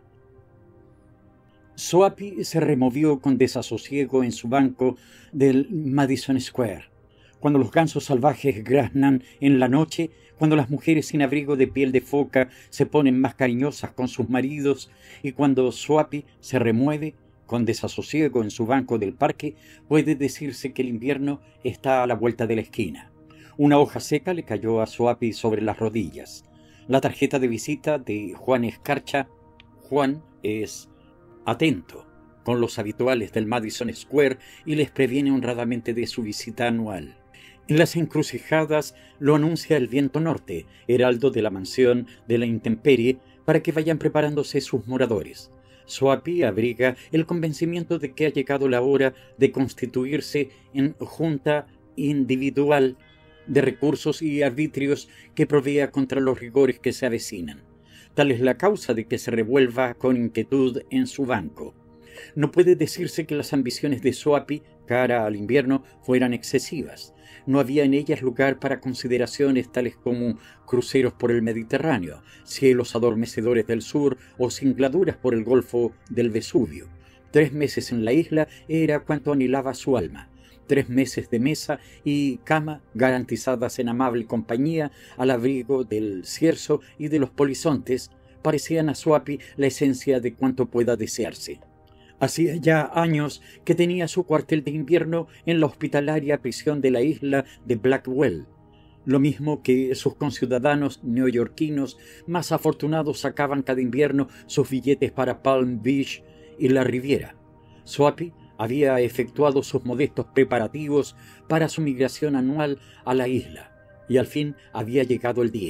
Soapy se removió con desasosiego en su banco del Madison Square. Cuando los gansos salvajes graznan en la noche, cuando las mujeres sin abrigo de piel de foca se ponen más cariñosas con sus maridos y cuando Soapy se remueve con desasosiego en su banco del parque, puede decirse que el invierno está a la vuelta de la esquina. Una hoja seca le cayó a Soapy sobre las rodillas. La tarjeta de visita de Juan Escarcha. Juan es atento con los habituales del Madison Square y les previene honradamente de su visita anual. En las encrucijadas lo anuncia el viento norte, heraldo de la mansión de la intemperie, para que vayan preparándose sus moradores. Soapy abriga el convencimiento de que ha llegado la hora de constituirse en junta individual de recursos y arbitrios que provea contra los rigores que se avecinan. Tal es la causa de que se revuelva con inquietud en su banco. No puede decirse que las ambiciones de Soapy, cara al invierno, fueran excesivas. No había en ellas lugar para consideraciones tales como cruceros por el Mediterráneo, cielos adormecedores del sur o singladuras por el Golfo del Vesubio. 3 meses en la isla era cuanto anhelaba su alma. 3 meses de mesa y cama garantizadas en amable compañía al abrigo del cierzo y de los polizontes parecían a Soapy la esencia de cuanto pueda desearse. Hacía ya años que tenía su cuartel de invierno en la hospitalaria prisión de la isla de Blackwell, lo mismo que sus conciudadanos neoyorquinos más afortunados sacaban cada invierno sus billetes para Palm Beach y la Riviera. Soapy había efectuado sus modestos preparativos para su migración anual a la isla, y al fin había llegado el día.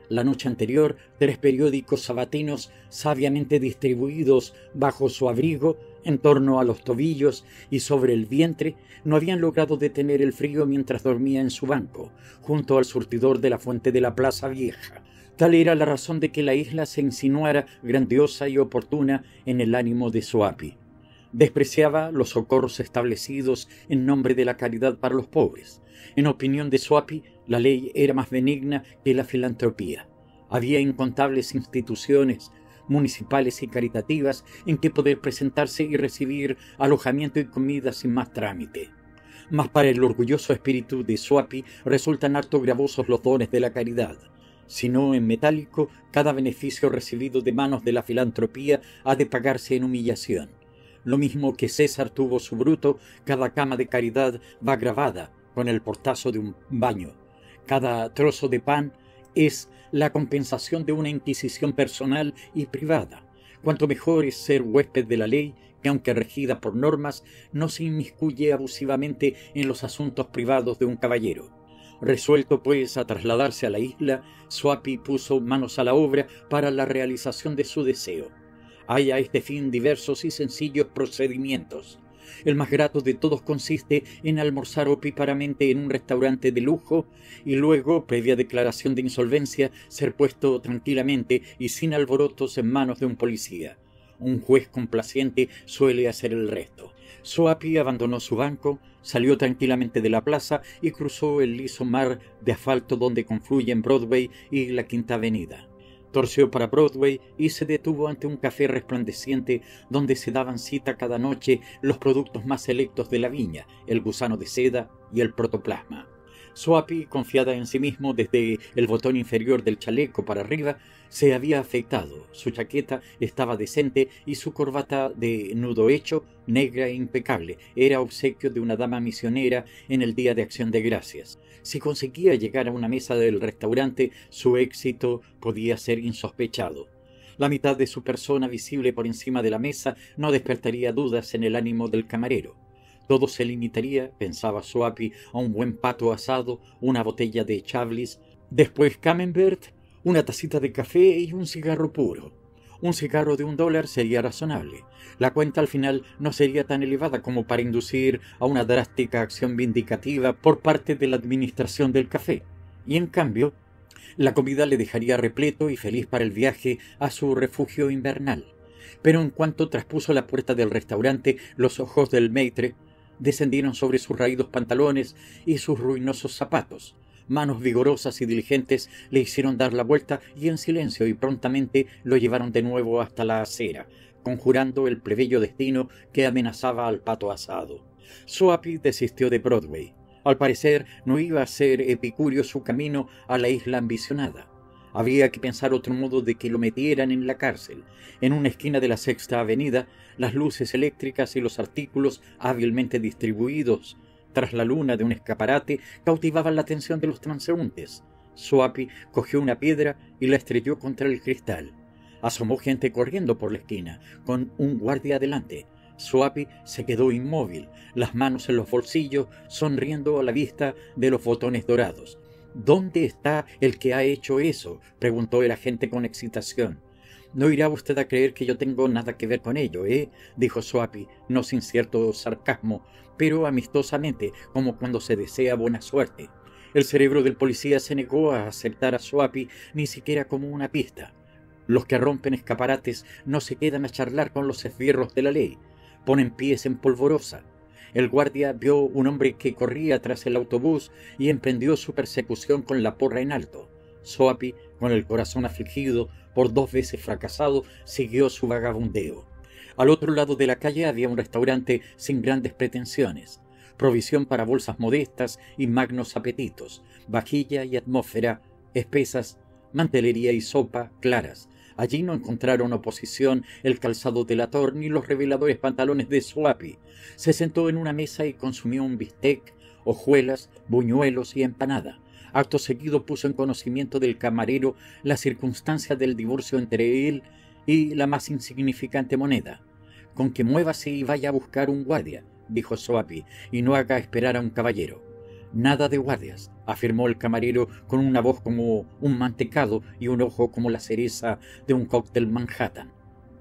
La noche anterior, 3 periódicos sabatinos sabiamente distribuidos bajo su abrigo, en torno a los tobillos y sobre el vientre, no habían logrado detener el frío mientras dormía en su banco, junto al surtidor de la fuente de la Plaza Vieja. Tal era la razón de que la isla se insinuara grandiosa y oportuna en el ánimo de Soapi. Despreciaba los socorros establecidos en nombre de la caridad para los pobres. En opinión de Soapi, la ley era más benigna que la filantropía. Había incontables instituciones municipales y caritativas en que poder presentarse y recibir alojamiento y comida sin más trámite. Mas para el orgulloso espíritu de Soapi resultan harto gravosos los dones de la caridad. Si no en metálico, cada beneficio recibido de manos de la filantropía ha de pagarse en humillación. Lo mismo que César tuvo su Bruto, cada cama de caridad va grabada con el portazo de un baño. Cada trozo de pan es la compensación de una inquisición personal y privada. Cuanto mejor es ser huésped de la ley, que aunque regida por normas, no se inmiscuye abusivamente en los asuntos privados de un caballero. Resuelto, pues, a trasladarse a la isla, Soapi puso manos a la obra para la realización de su deseo. Hay a este fin diversos y sencillos procedimientos. El más grato de todos consiste en almorzar opíparamente en un restaurante de lujo y luego, previa declaración de insolvencia, ser puesto tranquilamente y sin alborotos en manos de un policía. Un juez complaciente suele hacer el resto. Soapi abandonó su banco, salió tranquilamente de la plaza y cruzó el liso mar de asfalto donde confluyen Broadway y la Quinta Avenida. Torció para Broadway y se detuvo ante un café resplandeciente donde se daban cita cada noche los productos más selectos de la viña, el gusano de seda y el protoplasma. Soapi, confiada en sí mismo desde el botón inferior del chaleco para arriba, se había afeitado. Su chaqueta estaba decente y su corbata de nudo hecho, negra e impecable, era obsequio de una dama misionera en el Día de Acción de Gracias. Si conseguía llegar a una mesa del restaurante, su éxito podía ser insospechado. La mitad de su persona visible por encima de la mesa no despertaría dudas en el ánimo del camarero. Todo se limitaría, pensaba Soapi, a un buen pato asado, una botella de Chablis, después Camembert, una tacita de café y un cigarro puro. Un cigarro de $1 sería razonable. La cuenta al final no sería tan elevada como para inducir a una drástica acción vindicativa por parte de la administración del café. Y en cambio, la comida le dejaría repleto y feliz para el viaje a su refugio invernal. Pero en cuanto traspuso la puerta del restaurante, los ojos del maître descendieron sobre sus raídos pantalones y sus ruinosos zapatos. Manos vigorosas y diligentes le hicieron dar la vuelta y en silencio y prontamente lo llevaron de nuevo hasta la acera, conjurando el plebeyo destino que amenazaba al pato asado. Soapi desistió de Broadway. Al parecer no iba a ser epicúreo su camino a la isla ambicionada. Había que pensar otro modo de que lo metieran en la cárcel. En una esquina de la Sexta Avenida, las luces eléctricas y los artículos hábilmente distribuidos tras la luna de un escaparate cautivaban la atención de los transeúntes. Soapi cogió una piedra y la estrelló contra el cristal. Asomó gente corriendo por la esquina, con un guardia adelante. Soapi se quedó inmóvil, las manos en los bolsillos, sonriendo a la vista de los botones dorados. «¿Dónde está el que ha hecho eso?», preguntó el agente con excitación. «No irá usted a creer que yo tengo nada que ver con ello, dijo Soapi, no sin cierto sarcasmo, pero amistosamente, como cuando se desea buena suerte. El cerebro del policía se negó a aceptar a Soapi ni siquiera como una pista. Los que rompen escaparates no se quedan a charlar con los esbirros de la ley, ponen pies en polvorosa. El guardia vio un hombre que corría tras el autobús y emprendió su persecución con la porra en alto. Soapi, con el corazón afligido por 2 veces fracasado, siguió su vagabundeo. Al otro lado de la calle había un restaurante sin grandes pretensiones, provisión para bolsas modestas y magnos apetitos, vajilla y atmósfera espesas, mantelería y sopa claras. Allí no encontraron oposición el calzado delator ni los reveladores pantalones de Soapi. Se sentó en una mesa y consumió un bistec, hojuelas, buñuelos y empanada. Acto seguido puso en conocimiento del camarero la circunstancia del divorcio entre él y la más insignificante moneda. «Con que muévase y vaya a buscar un guardia», dijo Soapi, «y no haga esperar a un caballero». Nada de guardias, afirmó el camarero con una voz como un mantecado y un ojo como la cereza de un cóctel Manhattan.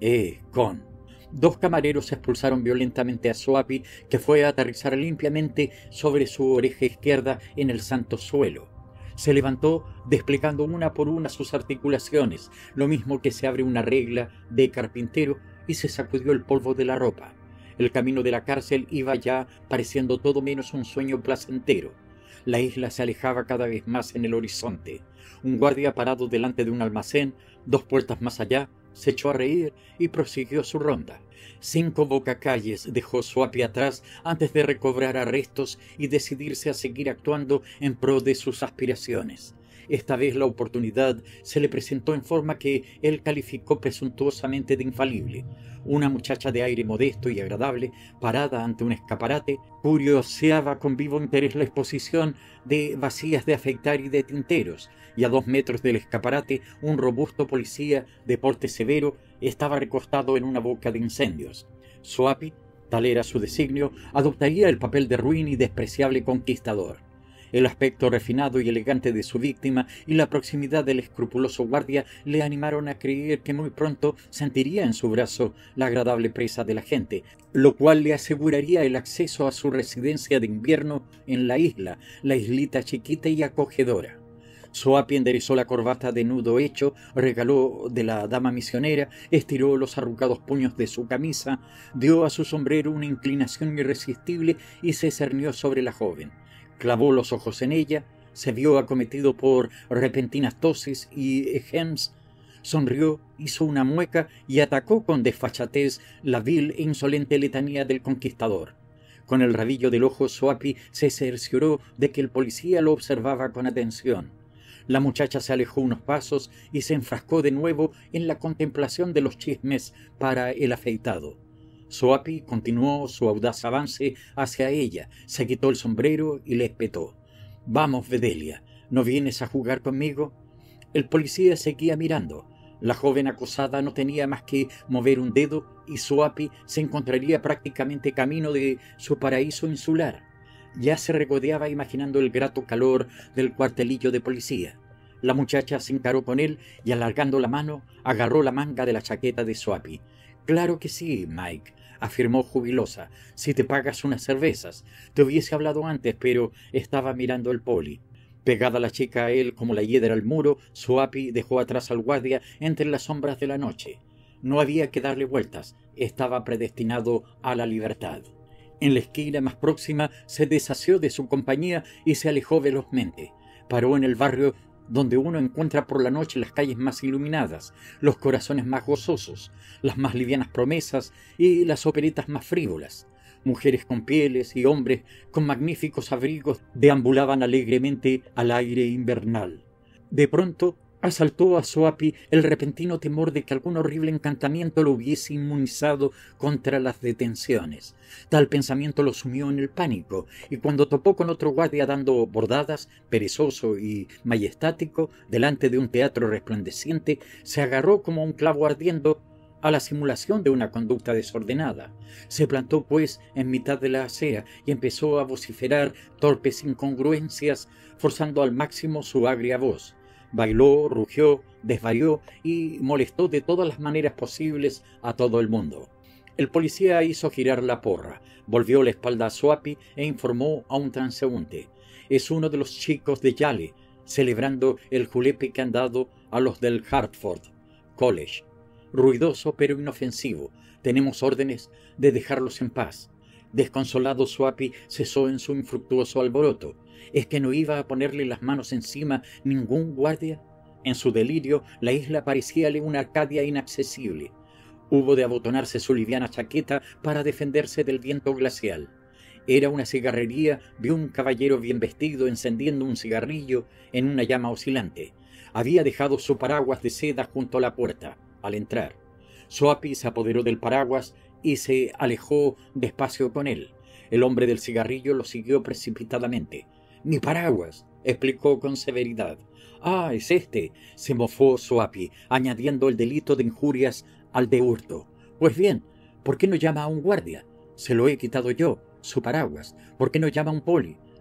Con. Dos camareros expulsaron violentamente a Soapy, que fue a aterrizar limpiamente sobre su oreja izquierda en el santo suelo. Se levantó desplegando una por una sus articulaciones, lo mismo que se abre una regla de carpintero, y se sacudió el polvo de la ropa. El camino de la cárcel iba ya pareciendo todo menos un sueño placentero. La isla se alejaba cada vez más en el horizonte. Un guardia parado delante de un almacén, 2 puertas más allá, se echó a reír y prosiguió su ronda. 5 bocacalles dejó Soapy atrás antes de recobrar arrestos y decidirse a seguir actuando en pro de sus aspiraciones. Esta vez la oportunidad se le presentó en forma que él calificó presuntuosamente de infalible. Una muchacha de aire modesto y agradable, parada ante un escaparate, curioseaba con vivo interés la exposición de vacías de afeitar y de tinteros, y a 2 metros del escaparate un robusto policía de porte severo estaba recostado en una boca de incendios. Soapy, tal era su designio, adoptaría el papel de ruin y despreciable conquistador. El aspecto refinado y elegante de su víctima y la proximidad del escrupuloso guardia le animaron a creer que muy pronto sentiría en su brazo la agradable presa de la gente, lo cual le aseguraría el acceso a su residencia de invierno en la isla, la islita chiquita y acogedora. Soapy enderezó la corbata de nudo hecho, regaló de la dama misionera, estiró los arrugados puños de su camisa, dio a su sombrero una inclinación irresistible y se cernió sobre la joven. Clavó los ojos en ella, se vio acometido por repentinas toses y egems, sonrió, hizo una mueca y atacó con desfachatez la vil e insolente letanía del conquistador. Con el rabillo del ojo Soapy se cercioró de que el policía lo observaba con atención. La muchacha se alejó unos pasos y se enfrascó de nuevo en la contemplación de los chismes para el afeitado. Soapy continuó su audaz avance hacia ella, se quitó el sombrero y le espetó. «Vamos, Bedelia, ¿no vienes a jugar conmigo?» El policía seguía mirando. La joven acosada no tenía más que mover un dedo y Soapy se encontraría prácticamente camino de su paraíso insular. Ya se regodeaba imaginando el grato calor del cuartelillo de policía. La muchacha se encaró con él y, alargando la mano, agarró la manga de la chaqueta de Soapy. «Claro que sí, Mike», afirmó jubilosa, «si te pagas unas cervezas. Te hubiese hablado antes, pero estaba mirando el poli». Pegada la chica a él como la hiedra al muro, Soapy dejó atrás al guardia entre las sombras de la noche. No había que darle vueltas, estaba predestinado a la libertad. En la esquina más próxima se desasió de su compañía y se alejó velozmente. Paró en el barrio donde uno encuentra por la noche las calles más iluminadas, los corazones más gozosos, las más livianas promesas y las operetas más frívolas. Mujeres con pieles y hombres con magníficos abrigos deambulaban alegremente al aire invernal. De pronto asaltó a Soapy el repentino temor de que algún horrible encantamiento lo hubiese inmunizado contra las detenciones. Tal pensamiento lo sumió en el pánico, y cuando topó con otro guardia dando bordadas, perezoso y majestático, delante de un teatro resplandeciente, se agarró como un clavo ardiendo a la simulación de una conducta desordenada. Se plantó, pues, en mitad de la acera y empezó a vociferar torpes incongruencias, forzando al máximo su agria voz. Bailó, rugió, desvarió y molestó de todas las maneras posibles a todo el mundo. El policía hizo girar la porra, volvió la espalda a Soapy e informó a un transeúnte. «Es uno de los chicos de Yale, celebrando el julepe que han dado a los del Hartford College. Ruidoso pero inofensivo. Tenemos órdenes de dejarlos en paz». Desconsolado, Soapy cesó en su infructuoso alboroto. ¿Es que no iba a ponerle las manos encima ningún guardia? En su delirio, la isla parecíale una Arcadia inaccesible. Hubo de abotonarse su liviana chaqueta para defenderse del viento glacial. Era una cigarrería, vio un caballero bien vestido encendiendo un cigarrillo en una llama oscilante. Había dejado su paraguas de seda junto a la puerta, al entrar. Soapy se apoderó del paraguas y se alejó despacio con él. El hombre del cigarrillo lo siguió precipitadamente. «Mi paraguas», explicó con severidad. «Ah, es este», se mofó Soapy, añadiendo el delito de injurias al de hurto. «Pues bien, ¿por qué no llama a un guardia? Se lo he quitado yo, su paraguas. ¿Por qué no llama a un poli?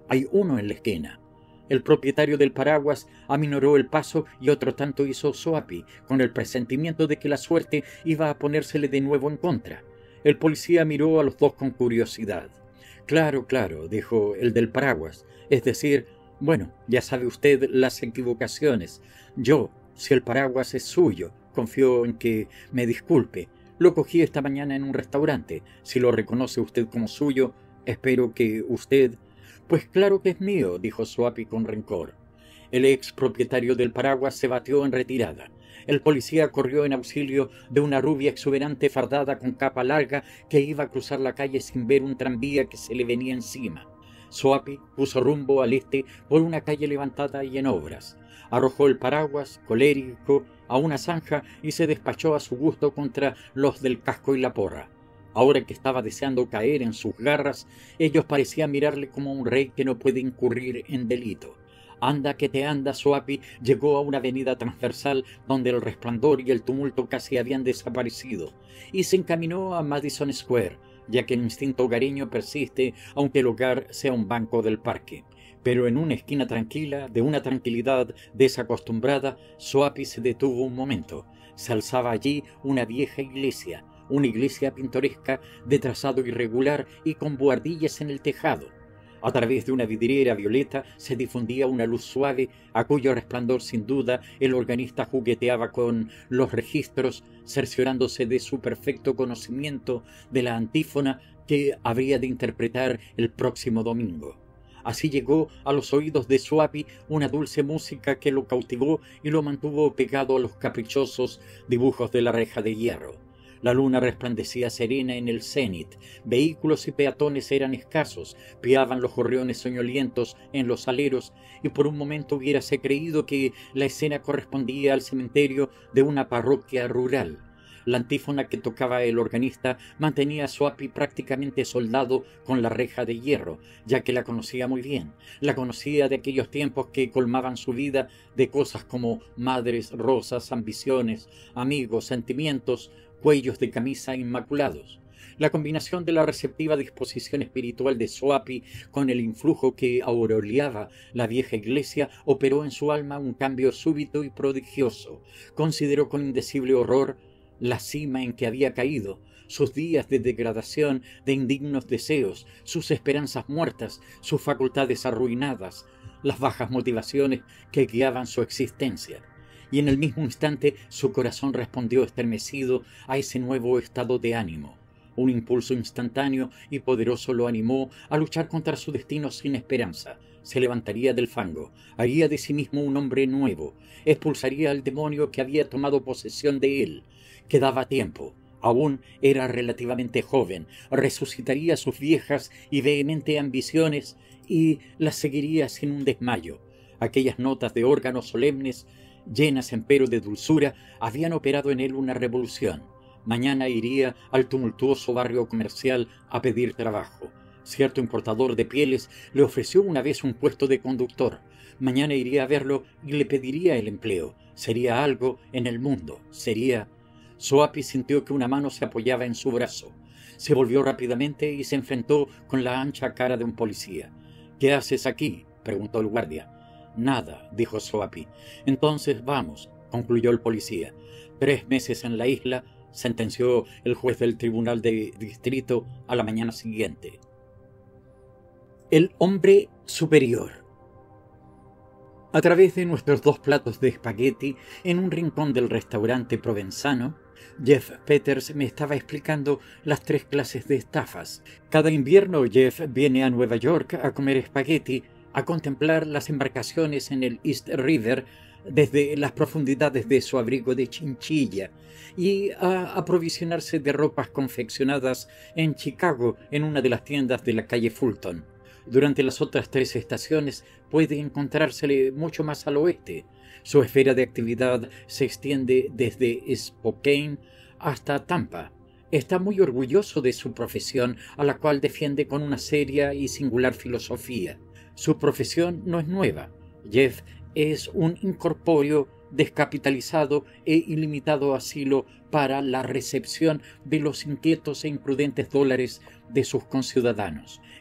Hay uno en la esquina. El propietario del paraguas aminoró el paso y otro tanto hizo Soapi, con el presentimiento de que la suerte iba a ponérsele de nuevo en contra. El policía miró a los dos con curiosidad. Claro, claro, dijo el del paraguas. Es decir, bueno, ya sabe usted las equivocaciones. Yo, si el paraguas es suyo, confío en que me disculpe. Lo cogí esta mañana en un restaurante. Si lo reconoce usted como suyo, espero que usted... Pues claro que es mío, dijo Soapi con rencor. El ex propietario del paraguas se batió en retirada. El policía corrió en auxilio de una rubia exuberante fardada con capa larga que iba a cruzar la calle sin ver un tranvía que se le venía encima. Soapi puso rumbo al este por una calle levantada y en obras. Arrojó el paraguas, colérico, a una zanja y se despachó a su gusto contra los del casco y la porra. Ahora que estaba deseando caer en sus garras, ellos parecían mirarle como un rey que no puede incurrir en delito. Anda que te anda, Soapi llegó a una avenida transversal donde el resplandor y el tumulto casi habían desaparecido, y se encaminó a Madison Square, ya que el instinto hogareño persiste aunque el hogar sea un banco del parque. Pero en una esquina tranquila, de una tranquilidad desacostumbrada, Soapi se detuvo un momento. Se alzaba allí una vieja iglesia, una iglesia pintoresca de trazado irregular y con buhardillas en el tejado. A través de una vidriera violeta se difundía una luz suave, a cuyo resplandor sin duda el organista jugueteaba con los registros, cerciorándose de su perfecto conocimiento de la antífona que habría de interpretar el próximo domingo. Así llegó a los oídos de Soapi una dulce música que lo cautivó y lo mantuvo pegado a los caprichosos dibujos de la reja de hierro. La luna resplandecía serena en el cénit, vehículos y peatones eran escasos, piaban los gorriones soñolientos en los aleros, y por un momento hubiérase creído que la escena correspondía al cementerio de una parroquia rural. La antífona que tocaba el organista mantenía a Soapi prácticamente soldado con la reja de hierro, ya que la conocía muy bien. La conocía de aquellos tiempos que colmaban su vida de cosas como madres, rosas, ambiciones, amigos, sentimientos, cuellos de camisa inmaculados. La combinación de la receptiva disposición espiritual de Soapi con el influjo que aureoleaba la vieja iglesia operó en su alma un cambio súbito y prodigioso. Consideró con indecible horror la cima en que había caído, sus días de degradación, de indignos deseos, sus esperanzas muertas, sus facultades arruinadas, las bajas motivaciones que guiaban su existencia. Y en el mismo instante su corazón respondió estremecido a ese nuevo estado de ánimo. Un impulso instantáneo y poderoso lo animó a luchar contra su destino sin esperanza. Se levantaría del fango, haría de sí mismo un hombre nuevo, expulsaría al demonio que había tomado posesión de él. Quedaba tiempo. Aún era relativamente joven, resucitaría sus viejas y vehementes ambiciones y las seguiría sin un desmayo. Aquellas notas de órgano solemnes, llenas empero de dulzura, habían operado en él una revolución. Mañana iría al tumultuoso barrio comercial a pedir trabajo. Cierto importador de pieles le ofreció una vez un puesto de conductor. Mañana iría a verlo y le pediría el empleo. Sería algo en el mundo. Sería... Soapi sintió que una mano se apoyaba en su brazo. Se volvió rápidamente y se enfrentó con la ancha cara de un policía. «¿Qué haces aquí?», preguntó el guardia. «Nada», dijo Soapi. «Entonces vamos», concluyó el policía. 3 meses en la isla, sentenció el juez del tribunal de distrito a la mañana siguiente. El hombre superior. A través de nuestros 2 platos de espagueti, en un rincón del restaurante provenzano, Jeff Peters me estaba explicando las 3 clases de estafas. Cada invierno Jeff viene a Nueva York a comer espagueti, a contemplar las embarcaciones en el East River desde las profundidades de su abrigo de chinchilla y a aprovisionarse de ropas confeccionadas en Chicago en una de las tiendas de la calle Fulton. Durante las otras 3 estaciones puede encontrársele mucho más al oeste. Su esfera de actividad se extiende desde Spokane hasta Tampa. Está muy orgulloso de su profesión, a la cual defiende con una seria y singular filosofía. Su profesión no es nueva. Jeff es un incorpóreo descapitalizado e ilimitado asilo para la recepción de los inquietos e imprudentes dólares de sus conciudadanos.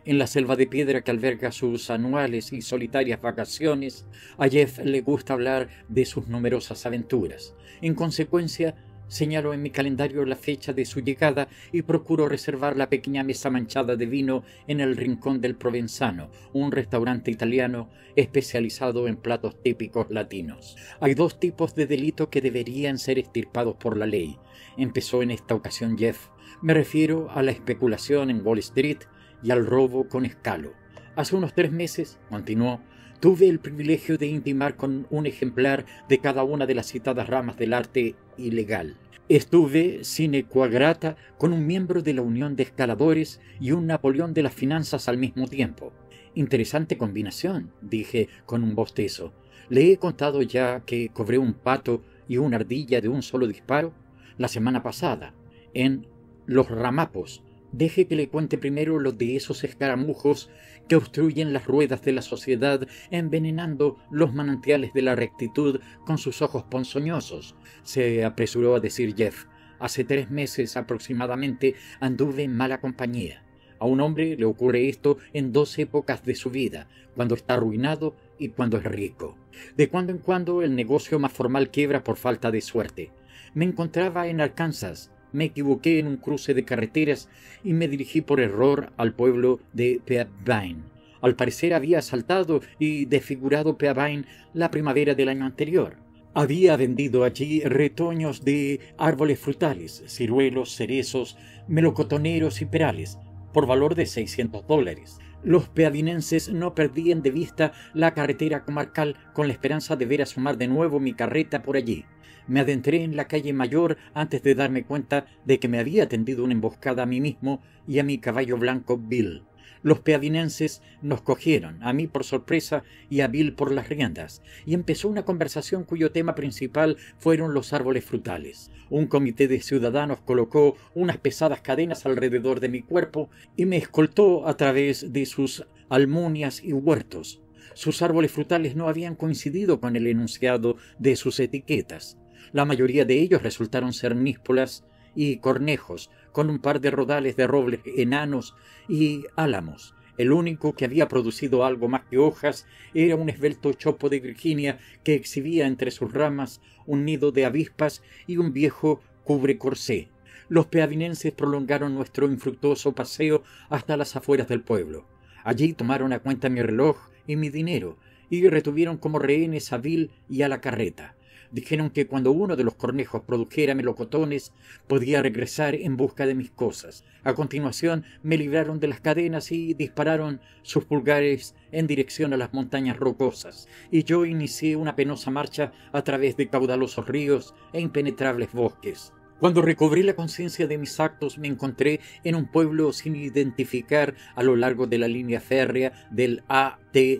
En la selva de piedra que alberga sus anuales y solitarias vacaciones, a Jeff le gusta hablar de sus numerosas aventuras. En consecuencia, señalo en mi calendario la fecha de su llegada y procuro reservar la pequeña mesa manchada de vino en el Rincón del Provenzano, un restaurante italiano especializado en platos típicos latinos. Hay dos tipos de delito que deberían ser extirpados por la ley. Empezó en esta ocasión Jeff. Me refiero a la especulación en Wall Street y al robo con escalo. Hace unos 3 meses, continuó, tuve el privilegio de intimar con un ejemplar de cada una de las citadas ramas del arte ilegal. Estuve sine qua grata con un miembro de la Unión de Escaladores y un Napoleón de las finanzas al mismo tiempo. Interesante combinación, dije con un bostezo. ¿Le he contado ya que cobré un pato y una ardilla de un solo disparo? La semana pasada, en Los Ramapos. Deje que le cuente primero lo de esos escaramujos que obstruyen las ruedas de la sociedad, envenenando los manantiales de la rectitud con sus ojos ponzoñosos, se apresuró a decir Jeff. Hace 3 meses aproximadamente anduve en mala compañía. A un hombre le ocurre esto en 2 épocas de su vida, cuando está arruinado y cuando es rico. De cuando en cuando el negocio más formal quiebra por falta de suerte. Me encontraba en Arkansas. Me equivoqué en un cruce de carreteras y me dirigí por error al pueblo de Peabine. Al parecer había asaltado y desfigurado Peabine la primavera del año anterior. Había vendido allí retoños de árboles frutales, ciruelos, cerezos, melocotoneros y perales, por valor de $600. Los peabinenses no perdían de vista la carretera comarcal con la esperanza de ver asomar de nuevo mi carreta por allí. Me adentré en la calle mayor antes de darme cuenta de que me había tendido una emboscada a mí mismo y a mi caballo blanco Bill. Los peabinenses nos cogieron, a mí por sorpresa y a Bill por las riendas, y empezó una conversación cuyo tema principal fueron los árboles frutales. Un comité de ciudadanos colocó unas pesadas cadenas alrededor de mi cuerpo y me escoltó a través de sus almunias y huertos. Sus árboles frutales no habían coincidido con el enunciado de sus etiquetas. La mayoría de ellos resultaron ser níspolas y cornejos, con un par de rodales de robles enanos y álamos. El único que había producido algo más que hojas era un esbelto chopo de Virginia que exhibía entre sus ramas un nido de avispas y un viejo cubre-corsé. Los peabinenses prolongaron nuestro infructuoso paseo hasta las afueras del pueblo. Allí tomaron a cuenta mi reloj y mi dinero y retuvieron como rehenes a Bill y a la carreta. Dijeron que cuando uno de los cornejos produjera melocotones podía regresar en busca de mis cosas. A continuación me libraron de las cadenas y dispararon sus pulgares en dirección a las montañas rocosas, y yo inicié una penosa marcha a través de caudalosos ríos e impenetrables bosques. Cuando recobré la conciencia de mis actos me encontré en un pueblo sin identificar a lo largo de la línea férrea del ATISF.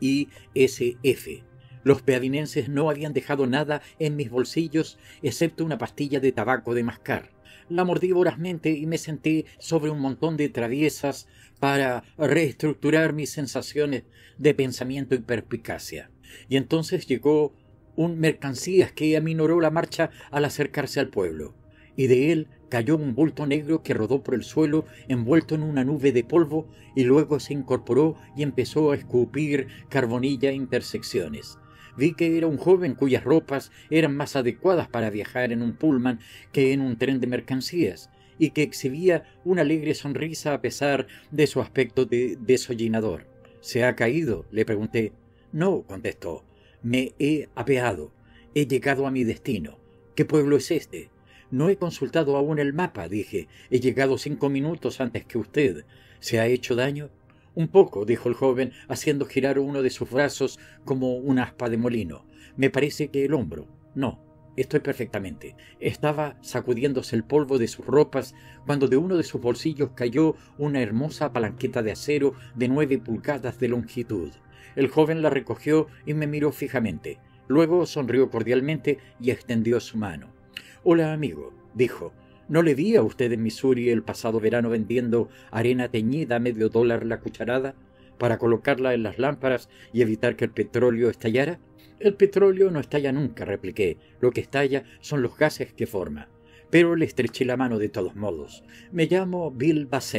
Los peabinenses no habían dejado nada en mis bolsillos excepto una pastilla de tabaco de mascar. La mordí vorazmente y me senté sobre un montón de traviesas para reestructurar mis sensaciones de pensamiento y perspicacia. Y entonces llegó un mercancías que aminoró la marcha al acercarse al pueblo, y de él cayó un bulto negro que rodó por el suelo envuelto en una nube de polvo y luego se incorporó y empezó a escupir carbonilla a intersecciones. Vi que era un joven cuyas ropas eran más adecuadas para viajar en un pullman que en un tren de mercancías, y que exhibía una alegre sonrisa a pesar de su aspecto de desollinador. ¿Se ha caído?, le pregunté. No, contestó. Me he apeado. He llegado a mi destino. ¿Qué pueblo es este? No he consultado aún el mapa, dije. He llegado 5 minutos antes que usted. ¿Se ha hecho daño? Un poco, dijo el joven, haciendo girar uno de sus brazos como una aspa de molino. Me parece que el hombro. No, estoy perfectamente. Estaba sacudiéndose el polvo de sus ropas cuando de uno de sus bolsillos cayó una hermosa palanqueta de acero de 9 pulgadas de longitud. El joven la recogió y me miró fijamente. Luego sonrió cordialmente y extendió su mano. «Hola, amigo», dijo. ¿No le vi a usted en Missouri el pasado verano vendiendo arena teñida a $0.50 la cucharada para colocarla en las lámparas y evitar que el petróleo estallara? El petróleo no estalla nunca, repliqué. Lo que estalla son los gases que forma. Pero le estreché la mano de todos modos. Me llamo Bill Bassett.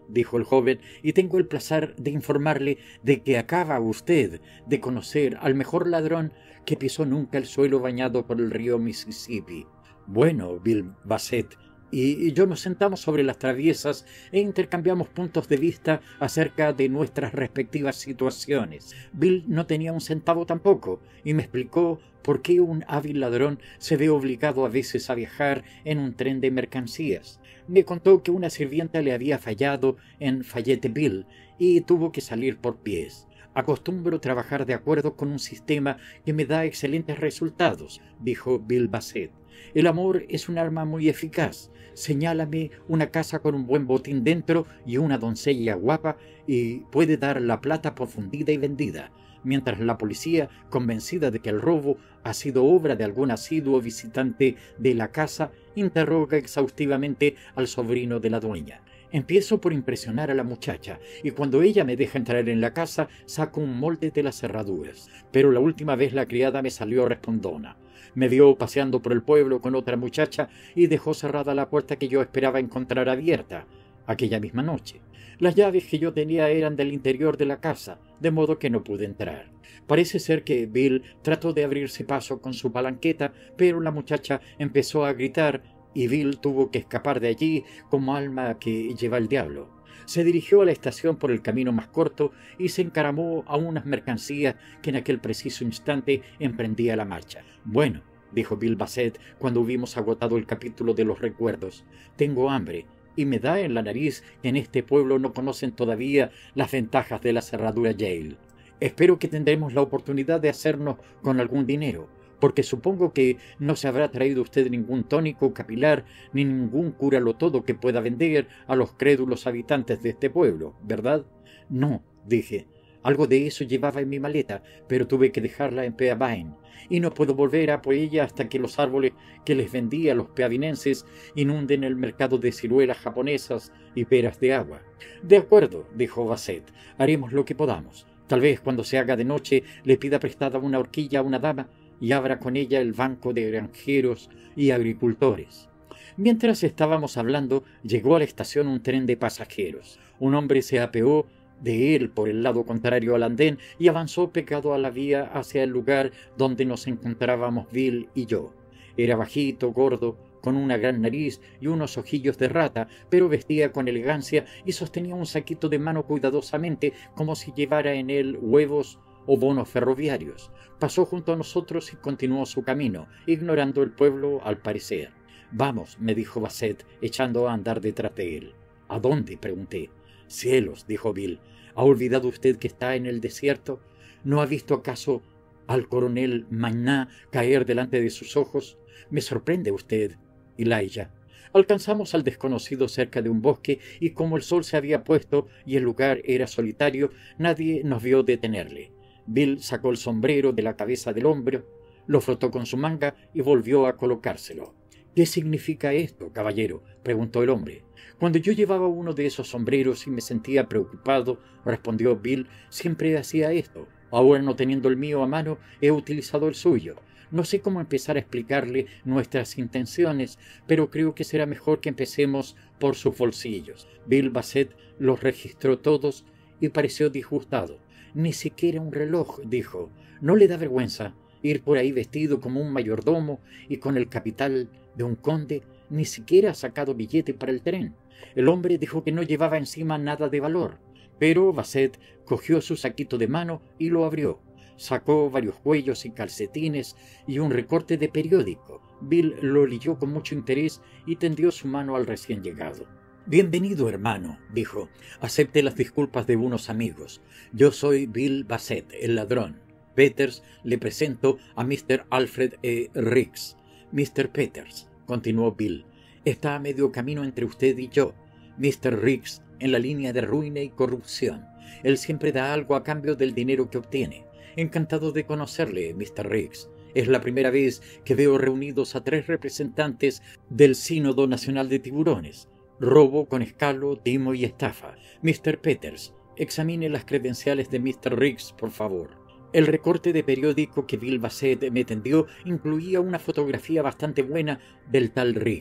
dijo el joven, y tengo el placer de informarle de que acaba usted de conocer al mejor ladrón que pisó nunca el suelo bañado por el río Mississippi. Bueno, Bill Bassett y yo nos sentamos sobre las traviesas e intercambiamos puntos de vista acerca de nuestras respectivas situaciones. Bill no tenía un centavo tampoco, y me explicó por qué un hábil ladrón se ve obligado a veces a viajar en un tren de mercancías. Me contó que una sirvienta le había fallado en Fayetteville y tuvo que salir por pies. Acostumbro trabajar de acuerdo con un sistema que me da excelentes resultados, dijo Bill Bassett. El amor es un arma muy eficaz. Señálame una casa con un buen botín dentro y una doncella guapa y puede dar la plata por fundida y vendida, mientras la policía, convencida de que el robo ha sido obra de algún asiduo visitante de la casa, interroga exhaustivamente al sobrino de la dueña. Empiezo por impresionar a la muchacha, y cuando ella me deja entrar en la casa, saco un molde de las cerraduras. Pero la última vez la criada me salió respondona. Me vio paseando por el pueblo con otra muchacha y dejó cerrada la puerta que yo esperaba encontrar abierta aquella misma noche. Las llaves que yo tenía eran del interior de la casa, de modo que no pude entrar. Parece ser que Bill trató de abrirse paso con su palanqueta, pero la muchacha empezó a gritar y Bill tuvo que escapar de allí como alma que lleva el diablo. Se dirigió a la estación por el camino más corto y se encaramó a unas mercancías que en aquel preciso instante emprendía la marcha. Bueno, dijo Bill Bassett cuando hubimos agotado el capítulo de los recuerdos, tengo hambre y me da en la nariz que en este pueblo no conocen todavía las ventajas de la cerradura Yale. Espero que tendremos la oportunidad de hacernos con algún dinero, porque supongo que no se habrá traído usted ningún tónico capilar ni ningún cúralo todo que pueda vender a los crédulos habitantes de este pueblo, ¿verdad? No, dije. Algo de eso llevaba en mi maleta, pero tuve que dejarla en Peabine, y no puedo volver a por ella hasta que los árboles que les vendí a los peabinenses inunden el mercado de ciruelas japonesas y peras de agua. De acuerdo, dijo Bassett, haremos lo que podamos. Tal vez cuando se haga de noche le pida prestada una horquilla a una dama y abra con ella el banco de granjeros y agricultores. Mientras estábamos hablando, llegó a la estación un tren de pasajeros. Un hombre se apeó de él por el lado contrario al andén y avanzó pegado a la vía hacia el lugar donde nos encontrábamos Bill y yo. Era bajito, gordo, con una gran nariz y unos ojillos de rata, pero vestía con elegancia y sostenía un saquito de mano cuidadosamente como si llevara en él huevos o bonos ferroviarios. Pasó junto a nosotros y continuó su camino, ignorando el pueblo al parecer. «Vamos», me dijo Bassett, echando a andar detrás de él. «¿A dónde?», pregunté. «Cielos», dijo Bill, ¿ha olvidado usted que está en el desierto? ¿No ha visto acaso al coronel Magnat caer delante de sus ojos? Me sorprende usted, Elijah. Alcanzamos al desconocido cerca de un bosque y como el sol se había puesto y el lugar era solitario, nadie nos vio detenerle. Bill sacó el sombrero de la cabeza del hombro, lo frotó con su manga y volvió a colocárselo. «¿Qué significa esto, caballero?», preguntó el hombre. «Cuando yo llevaba uno de esos sombreros y me sentía preocupado», respondió Bill, «siempre hacía esto. Ahora, no teniendo el mío a mano, he utilizado el suyo. No sé cómo empezar a explicarle nuestras intenciones, pero creo que será mejor que empecemos por sus bolsillos». Bill Bassett los registró todos y pareció disgustado. «Ni siquiera un reloj», dijo. «¿No le da vergüenza ir por ahí vestido como un mayordomo y con el capital de un conde? Ni siquiera ha sacado billete para el tren». El hombre dijo que no llevaba encima nada de valor, pero Bassett cogió su saquito de mano y lo abrió. Sacó varios cuellos y calcetines y un recorte de periódico. Bill lo leyó con mucho interés y tendió su mano al recién llegado. «Bienvenido, hermano», dijo. «Acepte las disculpas de unos amigos. Yo soy Bill Bassett, el ladrón. Peters, le presento a Mr. Alfred E. Riggs». «Mr. Peters», continuó Bill, «está a medio camino entre usted y yo. Mr. Riggs en la línea de ruina y corrupción. Él siempre da algo a cambio del dinero que obtiene. Encantado de conocerle, Mr. Riggs. Es la primera vez que veo reunidos a 3 representantes del Sínodo Nacional de Tiburones. Robo con escalo, timo y estafa. Mr. Peters, examine las credenciales de Mr. Riggs, por favor». El recorte de periódico que Bill Bassett me tendió incluía una fotografía bastante buena del tal Riggs.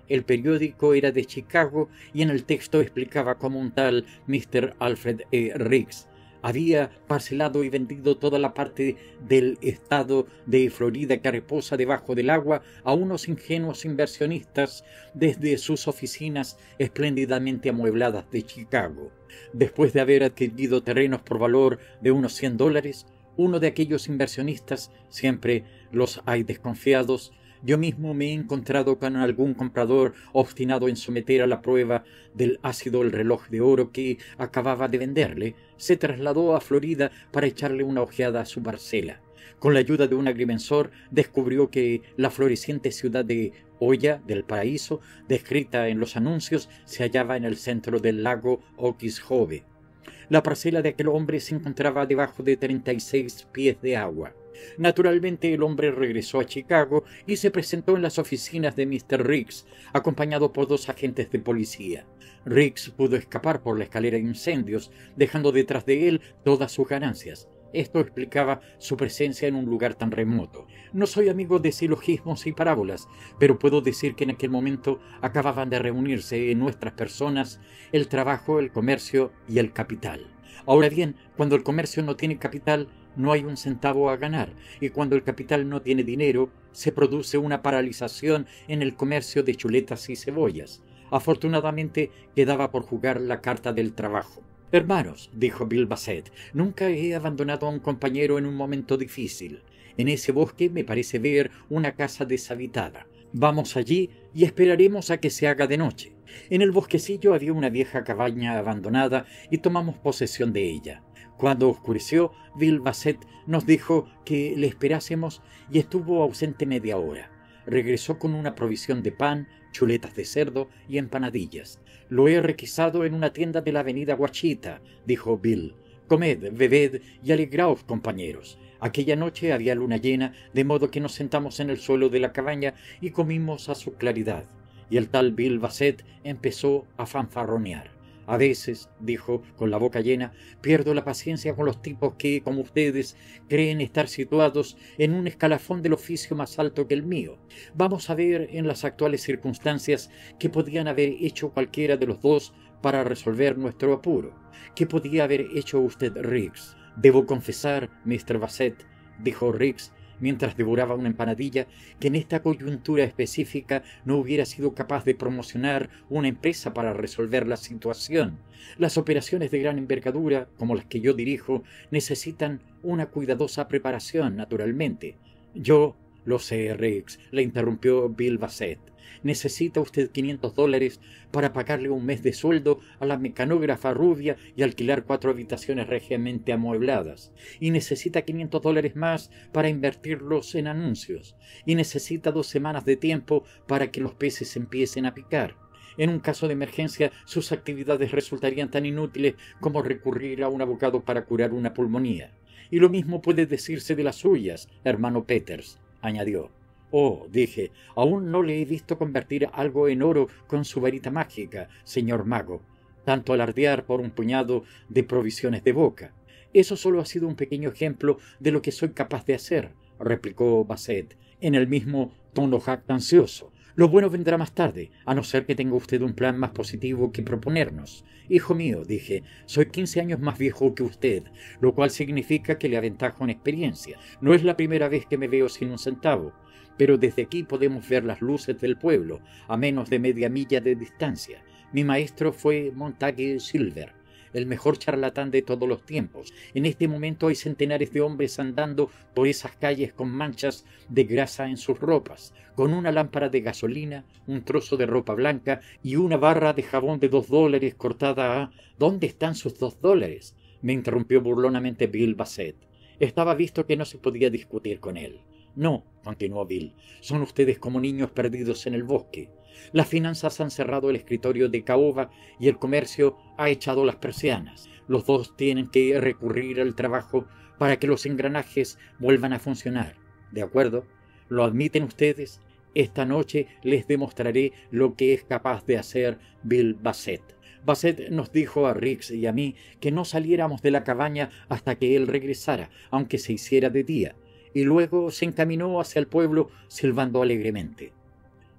El periódico era de Chicago y en el texto explicaba cómo un tal Mr. Alfred E. Riggs había parcelado y vendido toda la parte del estado de Florida que reposa debajo del agua a unos ingenuos inversionistas desde sus oficinas espléndidamente amuebladas de Chicago. Después de haber adquirido terrenos por valor de unos $100, uno de aquellos inversionistas, siempre los hay desconfiados, yo mismo me he encontrado con algún comprador obstinado en someter a la prueba del ácido el reloj de oro que acababa de venderle, se trasladó a Florida para echarle una ojeada a su parcela. Con la ayuda de un agrimensor descubrió que la floreciente ciudad de Hoya del Paraíso, descrita en los anuncios, se hallaba en el centro del lago Okeechobee. La parcela de aquel hombre se encontraba debajo de 36 pies de agua. Naturalmente el hombre regresó a Chicago y se presentó en las oficinas de Mr. Riggs, acompañado por 2 agentes de policía. Riggs pudo escapar por la escalera de incendios, dejando detrás de él todas sus ganancias. Esto explicaba su presencia en un lugar tan remoto. No soy amigo de silogismos y parábolas, pero puedo decir que en aquel momento acababan de reunirse en nuestras personas el trabajo, el comercio y el capital. Ahora bien, cuando el comercio no tiene capital, no hay un centavo a ganar, y cuando el capital no tiene dinero, se produce una paralización en el comercio de chuletas y cebollas. Afortunadamente quedaba por jugar la carta del trabajo. «Hermanos», dijo Bill Bassett, «nunca he abandonado a un compañero en un momento difícil. En ese bosque me parece ver una casa deshabitada. Vamos allí y esperaremos a que se haga de noche». En el bosquecillo había una vieja cabaña abandonada y tomamos posesión de ella. Cuando oscureció, Bill Bassett nos dijo que le esperásemos y estuvo ausente media hora. Regresó con una provisión de pan, chuletas de cerdo y empanadillas. «Lo he requisado en una tienda de la avenida Ouachita», dijo Bill. «Comed, bebed y alegraos, compañeros». Aquella noche había luna llena, de modo que nos sentamos en el suelo de la cabaña y comimos a su claridad. Y el tal Bill Bassett empezó a fanfarronear. «A veces», dijo, con la boca llena, «pierdo la paciencia con los tipos que, como ustedes, creen estar situados en un escalafón del oficio más alto que el mío. Vamos a ver, en las actuales circunstancias, qué podían haber hecho cualquiera de los dos para resolver nuestro apuro. ¿Qué podía haber hecho usted, Riggs?» «Debo confesar, Mr. Bassett», dijo Riggs, mientras devoraba una empanadilla, «que en esta coyuntura específica no hubiera sido capaz de promocionar una empresa para resolver la situación. Las operaciones de gran envergadura, como las que yo dirijo, necesitan una cuidadosa preparación, naturalmente». «Yo lo sé, Riggs», le interrumpió Bill Bassett. «Necesita usted $500 para pagarle un mes de sueldo a la mecanógrafa rubia y alquilar 4 habitaciones regiamente amuebladas. Y necesita $500 más para invertirlos en anuncios. Y necesita 2 semanas de tiempo para que los peces empiecen a picar. En un caso de emergencia, sus actividades resultarían tan inútiles como recurrir a un abogado para curar una pulmonía. Y lo mismo puede decirse de las suyas, hermano Peters», añadió. «Oh», dije, «aún no le he visto convertir algo en oro con su varita mágica, señor mago, tanto alardear por un puñado de provisiones de boca». «Eso solo ha sido un pequeño ejemplo de lo que soy capaz de hacer», replicó Bassett, en el mismo tono jactancioso. «Lo bueno vendrá más tarde, a no ser que tenga usted un plan más positivo que proponernos». «Hijo mío», dije, «soy 15 años más viejo que usted, lo cual significa que le aventajo en experiencia. No es la primera vez que me veo sin un centavo. Pero desde aquí podemos ver las luces del pueblo, a menos de media milla de distancia. Mi maestro fue Montague Silver, el mejor charlatán de todos los tiempos. En este momento hay centenares de hombres andando por esas calles con manchas de grasa en sus ropas, con una lámpara de gasolina, un trozo de ropa blanca y una barra de jabón de $2 cortada a... ¿Dónde están sus $2? Me interrumpió burlonamente Bill Bassett. Estaba visto que no se podía discutir con él. «No», continuó Bill, «son ustedes como niños perdidos en el bosque. Las finanzas han cerrado el escritorio de caoba y el comercio ha echado las persianas. Los dos tienen que recurrir al trabajo para que los engranajes vuelvan a funcionar. ¿De acuerdo? ¿Lo admiten ustedes? Esta noche les demostraré lo que es capaz de hacer Bill Bassett». Bassett nos dijo a Riggs y a mí que no saliéramos de la cabaña hasta que él regresara, aunque se hiciera de día, y luego se encaminó hacia el pueblo silbando alegremente.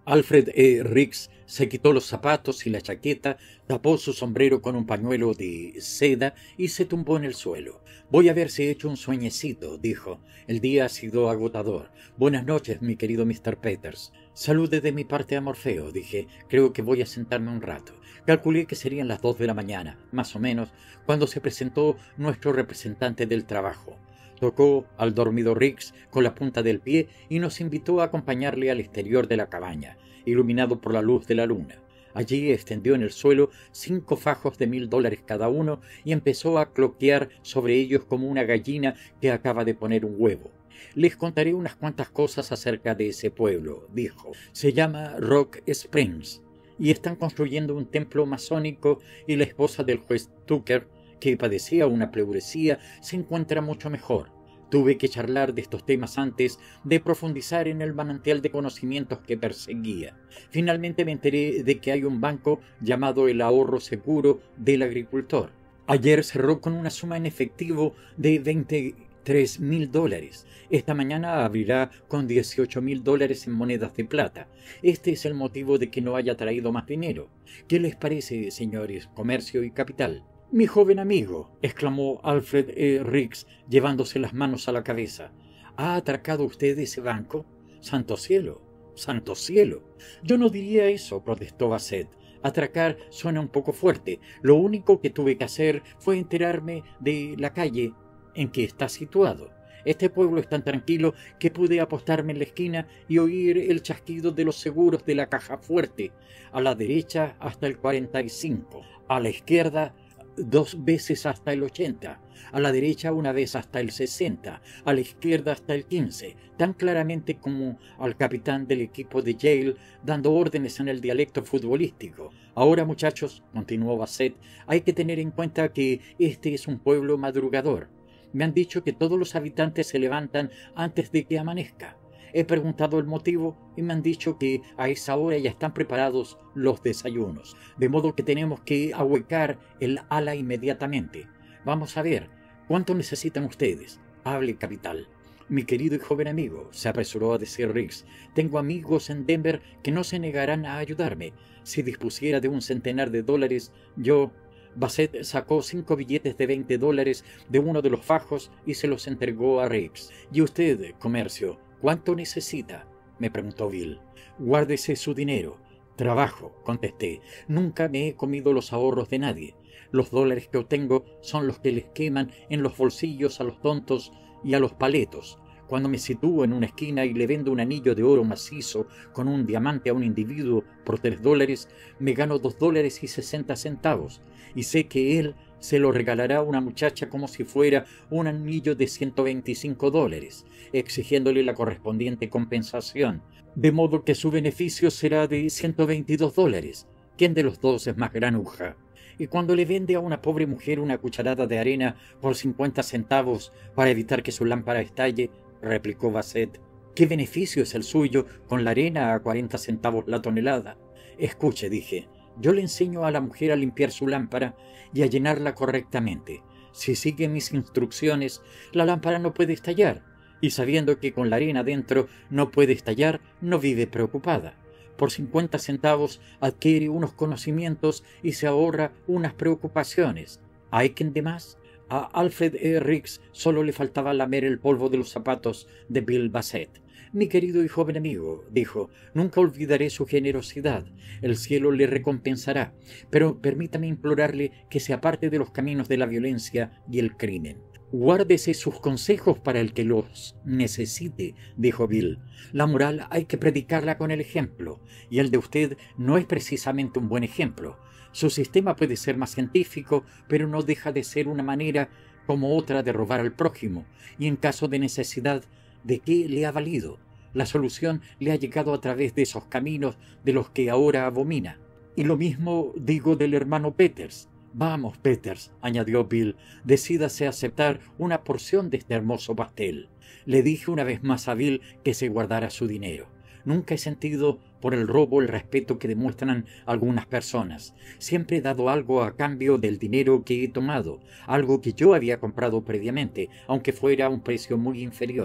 Alfred Riggs se quitó los zapatos y la chaqueta, tapó su sombrero con un pañuelo de seda y se tumbó en el suelo. «Voy a ver si he hecho un sueñecito», dijo. «El día ha sido agotador. Buenas noches, mi querido Mr. Peters». «Salude de mi parte a Morfeo», dije. «Creo que voy a sentarme un rato». Calculé que serían las 2 de la mañana, más o menos, cuando se presentó nuestro representante del trabajo. Tocó al dormido Riggs con la punta del pie y nos invitó a acompañarle al exterior de la cabaña, iluminado por la luz de la luna. Allí extendió en el suelo 5 fajos de $1000 cada uno y empezó a cloquear sobre ellos como una gallina que acaba de poner un huevo. «Les contaré unas cuantas cosas acerca de ese pueblo», dijo. «Se llama Rock Springs y están construyendo un templo masónico y la esposa del juez Tucker, que padecía una pleuresía, se encuentra mucho mejor. Tuve que charlar de estos temas antes de profundizar en el manantial de conocimientos que perseguía. Finalmente me enteré de que hay un banco llamado el Ahorro Seguro del Agricultor. Ayer cerró con una suma en efectivo de $23.000. Esta mañana abrirá con $18.000 en monedas de plata. Este es el motivo de que no haya traído más dinero. ¿Qué les parece, señores, comercio y capital?» «Mi joven amigo», exclamó Alfred Riggs, llevándose las manos a la cabeza. «¿Ha atracado usted ese banco? ¡Santo cielo! ¡Santo cielo!». «Yo no diría eso», protestó Bassett. «Atracar suena un poco fuerte. Lo único que tuve que hacer fue enterarme de la calle en que está situado. Este pueblo es tan tranquilo que pude apostarme en la esquina y oír el chasquido de los seguros de la caja fuerte. A la derecha hasta el 45, a la izquierda 2 veces hasta el 80, a la derecha una vez hasta el 60, a la izquierda hasta el 15, tan claramente como al capitán del equipo de Yale dando órdenes en el dialecto futbolístico. Ahora, muchachos», continuó Bassett, «hay que tener en cuenta que este es un pueblo madrugador. Me han dicho que todos los habitantes se levantan antes de que amanezca. He preguntado el motivo y me han dicho que a esa hora ya están preparados los desayunos, de modo que tenemos que ahuecar el ala inmediatamente. Vamos a ver, ¿cuánto necesitan ustedes? Hable, capital». «Mi querido y joven amigo», se apresuró a decir Riggs, «tengo amigos en Denver que no se negarán a ayudarme. Si dispusiera de $100,000, yo...». Bassett sacó 5 billetes de $20 de uno de los fajos y se los entregó a Riggs. «¿Y usted, comercio, cuánto necesita?», me preguntó Bill. «Guárdese su dinero». «Trabajo», contesté. «Nunca me he comido los ahorros de nadie. Los dólares que obtengo son los que les queman en los bolsillos a los tontos y a los paletos. Cuando me sitúo en una esquina y le vendo un anillo de oro macizo con un diamante a un individuo por $3, me gano $2.60, y sé que él se lo regalará a una muchacha como si fuera un anillo de $125, exigiéndole la correspondiente compensación, de modo que su beneficio será de $122. ¿Quién de los dos es más granuja? Y cuando le vende a una pobre mujer una cucharada de arena por 50 centavos para evitar que su lámpara estalle», replicó Bassett, «¿qué beneficio es el suyo con la arena a 40 centavos la tonelada? Escuche», dije, «yo le enseño a la mujer a limpiar su lámpara y a llenarla correctamente. Si sigue mis instrucciones, la lámpara no puede estallar, y sabiendo que con la arena dentro no puede estallar, no vive preocupada. Por 50 centavos adquiere unos conocimientos y se ahorra unas preocupaciones. ¿Hay quien de más?». A Alfred Riggs solo le faltaba lamer el polvo de los zapatos de Bill Bassett. «Mi querido y joven amigo», dijo, «nunca olvidaré su generosidad. El cielo le recompensará. Pero permítame implorarle que se aparte de los caminos de la violencia y el crimen». «Guárdese sus consejos para el que los necesite», dijo Bill. «La moral hay que predicarla con el ejemplo, y el de usted no es precisamente un buen ejemplo. Su sistema puede ser más científico, pero no deja de ser una manera como otra de robar al prójimo, y en caso de necesidad, ¿de qué le ha valido? La solución le ha llegado a través de esos caminos de los que ahora abomina. Y lo mismo digo del hermano Peters. Vamos, Peters», añadió Bill, «decídase a aceptar una porción de este hermoso pastel». Le dije una vez más a Bill que se guardara su dinero. Nunca he sentido por el robo el respeto que demuestran algunas personas. Siempre he dado algo a cambio del dinero que he tomado, algo que yo había comprado previamente, aunque fuera a un precio muy inferior.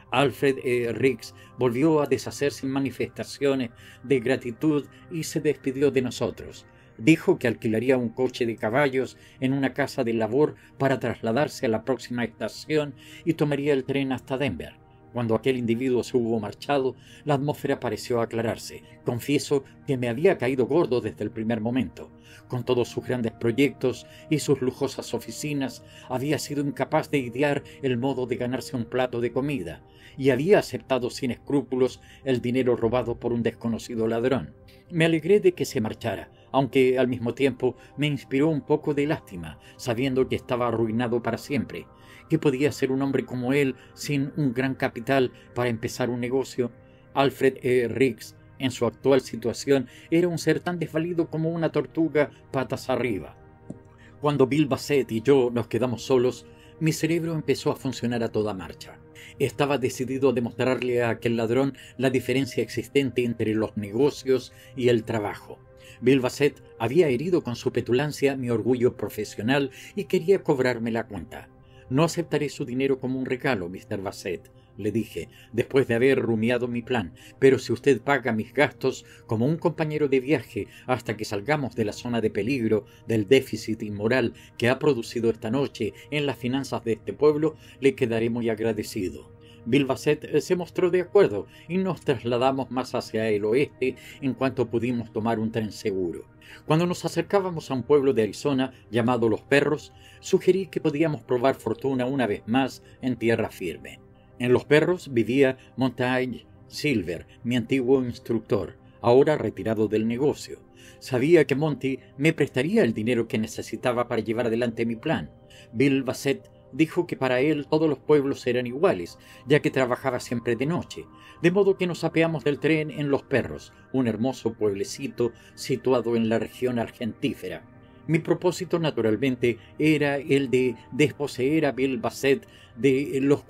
Alfred Riggs volvió a deshacerse en manifestaciones de gratitud y se despidió de nosotros. Dijo que alquilaría un coche de caballos en una casa de labor para trasladarse a la próxima estación y tomaría el tren hasta Denver. Cuando aquel individuo se hubo marchado, la atmósfera pareció aclararse. Confieso que me había caído gordo desde el primer momento. Con todos sus grandes proyectos y sus lujosas oficinas, había sido incapaz de idear el modo de ganarse un plato de comida, y había aceptado sin escrúpulos el dinero robado por un desconocido ladrón. Me alegré de que se marchara, aunque al mismo tiempo me inspiró un poco de lástima, sabiendo que estaba arruinado para siempre. ¿Qué podía ser un hombre como él sin un gran capital para empezar un negocio? Alfred Riggs, en su actual situación, era un ser tan desvalido como una tortuga patas arriba. Cuando Bill Bassett y yo nos quedamos solos, mi cerebro empezó a funcionar a toda marcha. Estaba decidido a demostrarle a aquel ladrón la diferencia existente entre los negocios y el trabajo. Bill Bassett había herido con su petulancia mi orgullo profesional y quería cobrarme la cuenta. «No aceptaré su dinero como un regalo, Mr. Bassett», le dije, después de haber rumiado mi plan, «pero si usted paga mis gastos como un compañero de viaje hasta que salgamos de la zona de peligro del déficit inmoral que ha producido esta noche en las finanzas de este pueblo, le quedaré muy agradecido». Bill Bassett se mostró de acuerdo y nos trasladamos más hacia el oeste en cuanto pudimos tomar un tren seguro. Cuando nos acercábamos a un pueblo de Arizona llamado Los Perros, sugerí que podíamos probar fortuna una vez más en tierra firme. En Los Perros vivía Monty Silver, mi antiguo instructor, ahora retirado del negocio. Sabía que Monty me prestaría el dinero que necesitaba para llevar adelante mi plan. Bill Bassett dijo que para él todos los pueblos eran iguales, ya que trabajaba siempre de noche, de modo que nos apeamos del tren en Los Perros, un hermoso pueblecito situado en la región argentífera. Mi propósito, naturalmente, era el de desposeer a Bill Bassett de los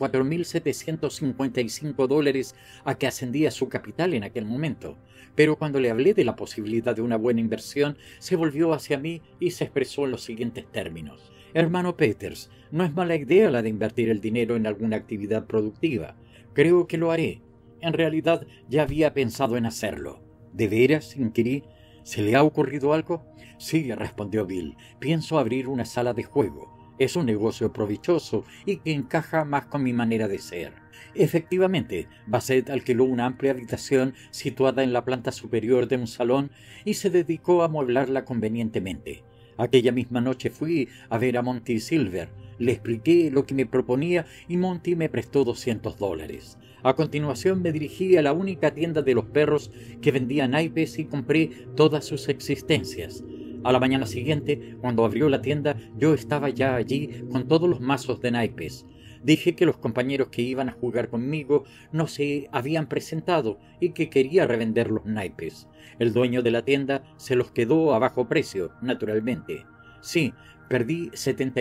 $4,755 a que ascendía su capital en aquel momento. Pero cuando le hablé de la posibilidad de una buena inversión, se volvió hacia mí y se expresó en los siguientes términos. «Hermano Peters, no es mala idea la de invertir el dinero en alguna actividad productiva. Creo que lo haré. En realidad ya había pensado en hacerlo». «¿De veras?», inquirí. «¿Se le ha ocurrido algo?» «Sí», respondió Bill. «Pienso abrir una sala de juego. Es un negocio provechoso y que encaja más con mi manera de ser». Efectivamente, Bassett alquiló una amplia habitación situada en la planta superior de un salón y se dedicó a amueblarla convenientemente. Aquella misma noche fui a ver a Monty Silver. Le expliqué lo que me proponía y Monty me prestó $200. A continuación me dirigí a la única tienda de Los Perros que vendía naipes y compré todas sus existencias. A la mañana siguiente, cuando abrió la tienda, yo estaba ya allí con todos los mazos de naipes. Dije que los compañeros que iban a jugar conmigo no se habían presentado y que quería revender los naipes. El dueño de la tienda se los quedó a bajo precio, naturalmente. Sí, perdí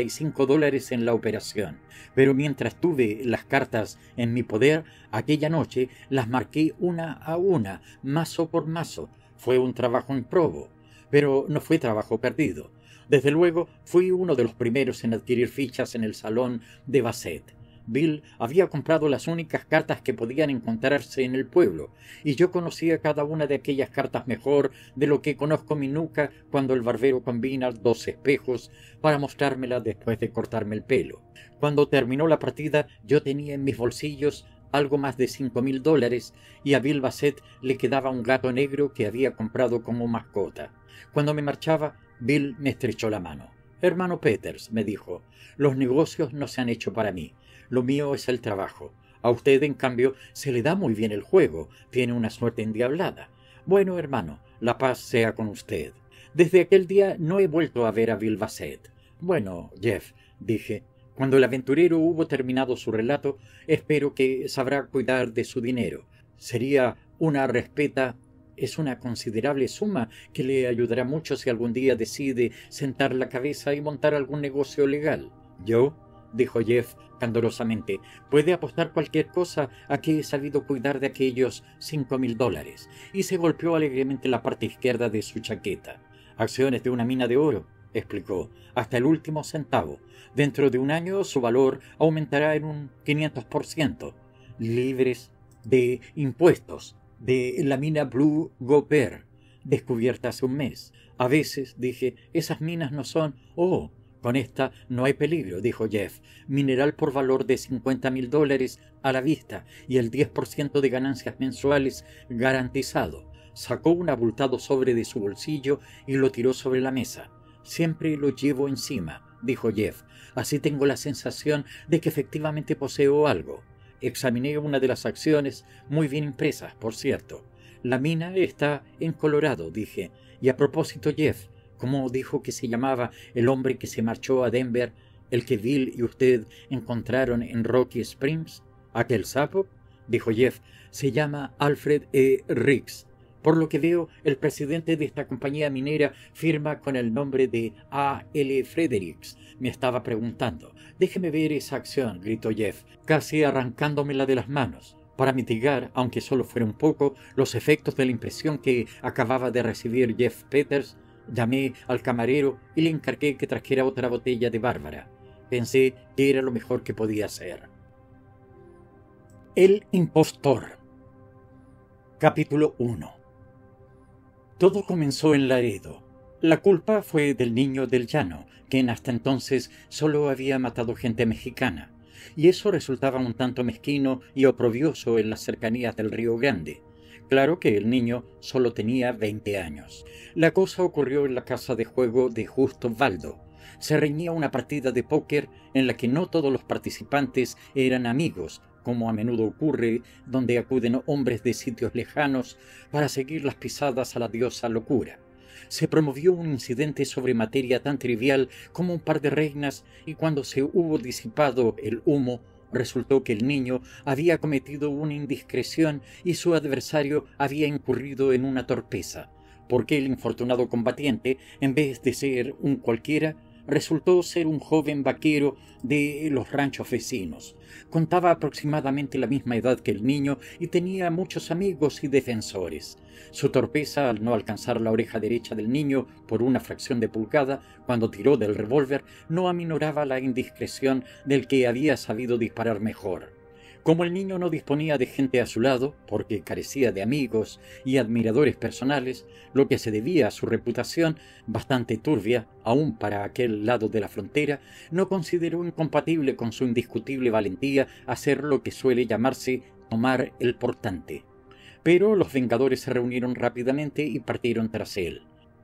$75 en la operación, pero mientras tuve las cartas en mi poder, aquella noche las marqué una a una, mazo por mazo. Fue un trabajo improbo, pero no fue trabajo perdido. Desde luego, fui uno de los primeros en adquirir fichas en el salón de Bassett. Bill había comprado las únicas cartas que podían encontrarse en el pueblo, y yo conocía cada una de aquellas cartas mejor de lo que conozco mi nuca cuando el barbero combina 2 espejos para mostrármela después de cortarme el pelo. Cuando terminó la partida, yo tenía en mis bolsillos algo más de $5,000 y a Bill Bassett le quedaba un gato negro que había comprado como mascota. Cuando me marchaba, Bill me estrechó la mano. «Hermano Peters», me dijo, «los negocios no se han hecho para mí. Lo mío es el trabajo. A usted, en cambio, se le da muy bien el juego. Tiene una suerte endiablada. Bueno, hermano, la paz sea con usted». Desde aquel día no he vuelto a ver a Bill Bassett. «Bueno, Jeff», dije, cuando el aventurero hubo terminado su relato, «espero que sabrá cuidar de su dinero. Sería una respeta. Es una considerable suma que le ayudará mucho si algún día decide sentar la cabeza y montar algún negocio legal». «¿Yo?», dijo Jeff candorosamente, «puede apostar cualquier cosa a que he sabido cuidar de aquellos $5,000». Y se golpeó alegremente la parte izquierda de su chaqueta. «Acciones de una mina de oro», explicó, «hasta el último centavo. Dentro de un año su valor aumentará en un 500%. libres de impuestos, de la mina Blue Gopher, descubierta hace un mes. A veces, dije, esas minas no son... Oh, con esta no hay peligro, dijo Jeff. Mineral por valor de $50,000 a la vista y el 10% de ganancias mensuales garantizado. Sacó un abultado sobre de su bolsillo y lo tiró sobre la mesa. Siempre lo llevo encima, dijo Jeff. Así tengo la sensación de que efectivamente poseo algo. Examiné una de las acciones, muy bien impresas, por cierto. La mina está en Colorado, dije. Y a propósito, Jeff, ¿cómo dijo que se llamaba el hombre que se marchó a Denver, el que Bill y usted encontraron en Rocky Springs? ¿Aquel sapo? Dijo Jeff. Se llama Alfred E. Riggs. Por lo que veo, el presidente de esta compañía minera firma con el nombre de A. L. Fredericks. Me estaba preguntando. Déjeme ver esa acción, gritó Jeff, casi arrancándomela de las manos. Para mitigar, aunque solo fuera un poco, los efectos de la impresión que acababa de recibir Jeff Peters, llamé al camarero y le encargué que trajera otra botella de Bárbara. Pensé que era lo mejor que podía hacer. El impostor. Capítulo 1. Todo comenzó en Laredo. La culpa fue del niño del llano, quien hasta entonces solo había matado gente mexicana, y eso resultaba un tanto mezquino y oprobioso en las cercanías del Río Grande. Claro que el niño solo tenía 20 años. La cosa ocurrió en la casa de juego de Justo Valdo. Se reñía una partida de póker en la que no todos los participantes eran amigos, como a menudo ocurre, donde acuden hombres de sitios lejanos para seguir las pisadas a la diosa locura. Se promovió un incidente sobre materia tan trivial como un par de reinas, y cuando se hubo disipado el humo, resultó que el niño había cometido una indiscreción y su adversario había incurrido en una torpeza, porque el infortunado combatiente, en vez de ser un cualquiera, resultó ser un joven vaquero de los ranchos vecinos. Contaba aproximadamente la misma edad que el niño y tenía muchos amigos y defensores. Su torpeza al no alcanzar la oreja derecha del niño por una fracción de pulgada cuando tiró del revólver no aminoraba la indiscreción del que había sabido disparar mejor. Como el niño no disponía de gente a su lado, porque carecía de amigos y admiradores personales, lo que se debía a su reputación, bastante turbia, aún para aquel lado de la frontera, no consideró incompatible con su indiscutible valentía hacer lo que suele llamarse tomar el portante. Pero los Vengadores se reunieron rápidamente y partieron tras él.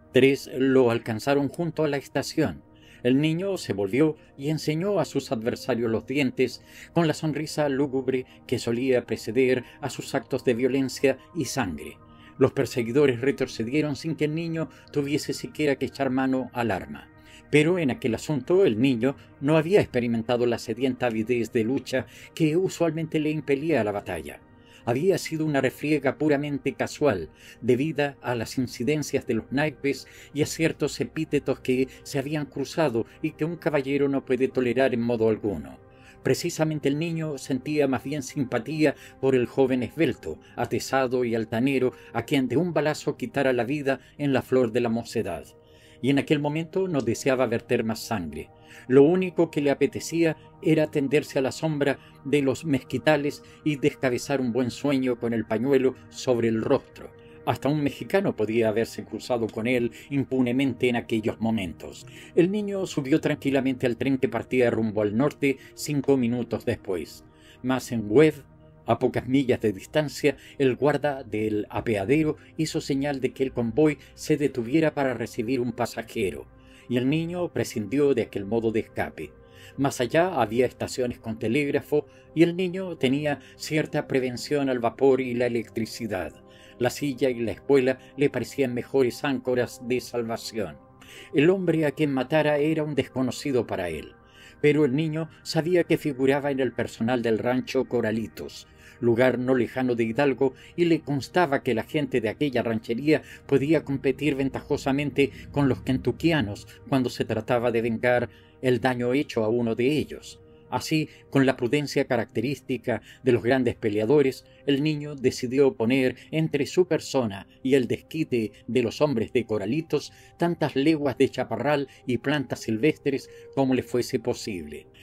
3 lo alcanzaron junto a la estación. El niño se volvió y enseñó a sus adversarios los dientes con la sonrisa lúgubre que solía preceder a sus actos de violencia y sangre. Los perseguidores retrocedieron sin que el niño tuviese siquiera que echar mano al arma. Pero en aquel asunto el niño no había experimentado la sedienta avidez de lucha que usualmente le impelía a la batalla. Había sido una refriega puramente casual, debida a las incidencias de los naipes y a ciertos epítetos que se habían cruzado y que un caballero no puede tolerar en modo alguno. Precisamente el niño sentía más bien simpatía por el joven esbelto, atezado y altanero, a quien de un balazo quitara la vida en la flor de la mocedad. Y en aquel momento no deseaba verter más sangre. Lo único que le apetecía era tenderse a la sombra de los mezquitales y descabezar un buen sueño con el pañuelo sobre el rostro. Hasta un mexicano podía haberse cruzado con él impunemente en aquellos momentos. El niño subió tranquilamente al tren que partía rumbo al norte 5 minutos después. Mas en Webb, a pocas millas de distancia, el guarda del apeadero hizo señal de que el convoy se detuviera para recibir un pasajero, y el niño prescindió de aquel modo de escape. Más allá había estaciones con telégrafo y el niño tenía cierta prevención al vapor y la electricidad. La silla y la espuela le parecían mejores áncoras de salvación. El hombre a quien matara era un desconocido para él, pero el niño sabía que figuraba en el personal del rancho Coralitos, lugar no lejano de Hidalgo, y le constaba que la gente de aquella ranchería podía competir ventajosamente con los kentuckianos cuando se trataba de vengar el daño hecho a uno de ellos. Así, con la prudencia característica de los grandes peleadores, el niño decidió poner entre su persona y el desquite de los hombres de Coralitos tantas leguas de chaparral y plantas silvestres como le fuese posible.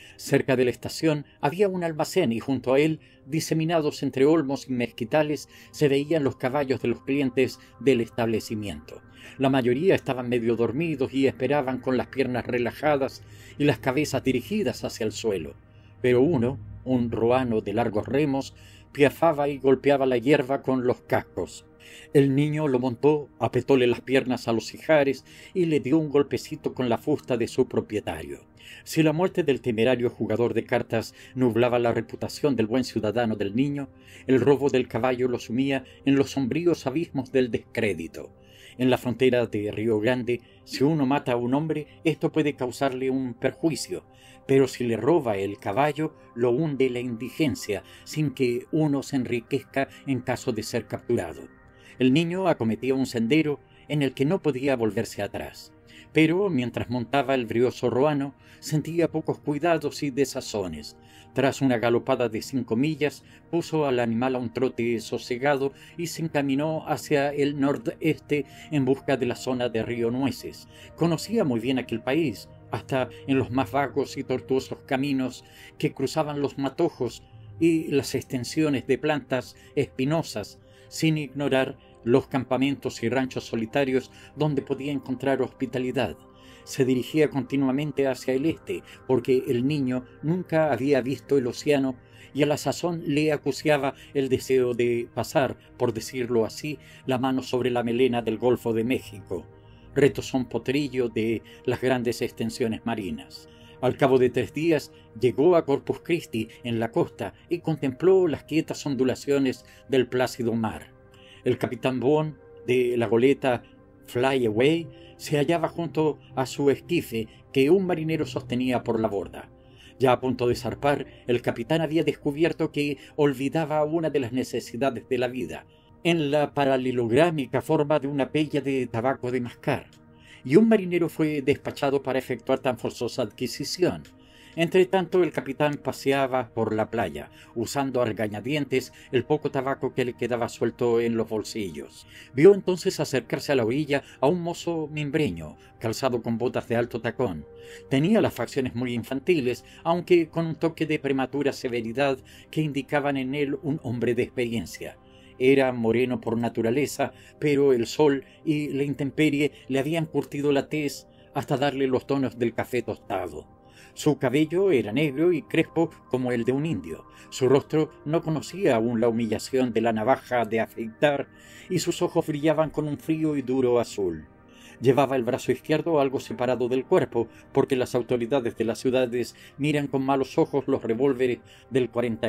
Cerca de la estación había un almacén y junto a él, diseminados entre olmos y mezquitales, se veían los caballos de los clientes del establecimiento. La mayoría estaban medio dormidos y esperaban con las piernas relajadas y las cabezas dirigidas hacia el suelo. Pero uno, un ruano de largos remos, piafaba y golpeaba la hierba con los cascos. El niño lo montó, apretóle las piernas a los ijares y le dio un golpecito con la fusta de su propietario. Si la muerte del temerario jugador de cartas nublaba la reputación del buen ciudadano del niño, el robo del caballo lo sumía en los sombríos abismos del descrédito. En la frontera de Río Grande, si uno mata a un hombre, esto puede causarle un perjuicio, pero si le roba el caballo, lo hunde la indigencia, sin que uno se enriquezca en caso de ser capturado. El niño acometía un sendero en el que no podía volverse atrás, pero mientras montaba el brioso ruano, sentía pocos cuidados y desazones. Tras una galopada de 5 millas, puso al animal a un trote sosegado y se encaminó hacia el nordeste en busca de la zona de Río Nueces. Conocía muy bien aquel país, hasta en los más vagos y tortuosos caminos que cruzaban los matojos y las extensiones de plantas espinosas, sin ignorar los campamentos y ranchos solitarios donde podía encontrar hospitalidad. Se dirigía continuamente hacia el este, porque el niño nunca había visto el océano y a la sazón le acuciaba el deseo de pasar, por decirlo así, la mano sobre la melena del Golfo de México, retozón potrillo de las grandes extensiones marinas. Al cabo de 3 días llegó a Corpus Christi, en la costa, y contempló las quietas ondulaciones del plácido mar. El capitán Bond, de la goleta Fly Away, se hallaba junto a su esquife que un marinero sostenía por la borda. Ya a punto de zarpar, el capitán había descubierto que olvidaba una de las necesidades de la vida, en la paralelográmica forma de una pella de tabaco de mascar, y un marinero fue despachado para efectuar tan forzosa adquisición. Entretanto, el capitán paseaba por la playa, usando a regañadientes el poco tabaco que le quedaba suelto en los bolsillos. Vio entonces acercarse a la orilla a un mozo mimbreño, calzado con botas de alto tacón. Tenía las facciones muy infantiles, aunque con un toque de prematura severidad que indicaban en él un hombre de experiencia. Era moreno por naturaleza, pero el sol y la intemperie le habían curtido la tez hasta darle los tonos del café tostado. Su cabello era negro y crespo como el de un indio. Su rostro no conocía aún la humillación de la navaja de afeitar y sus ojos brillaban con un frío y duro azul. Llevaba el brazo izquierdo algo separado del cuerpo, porque las autoridades de las ciudades miran con malos ojos los revólveres del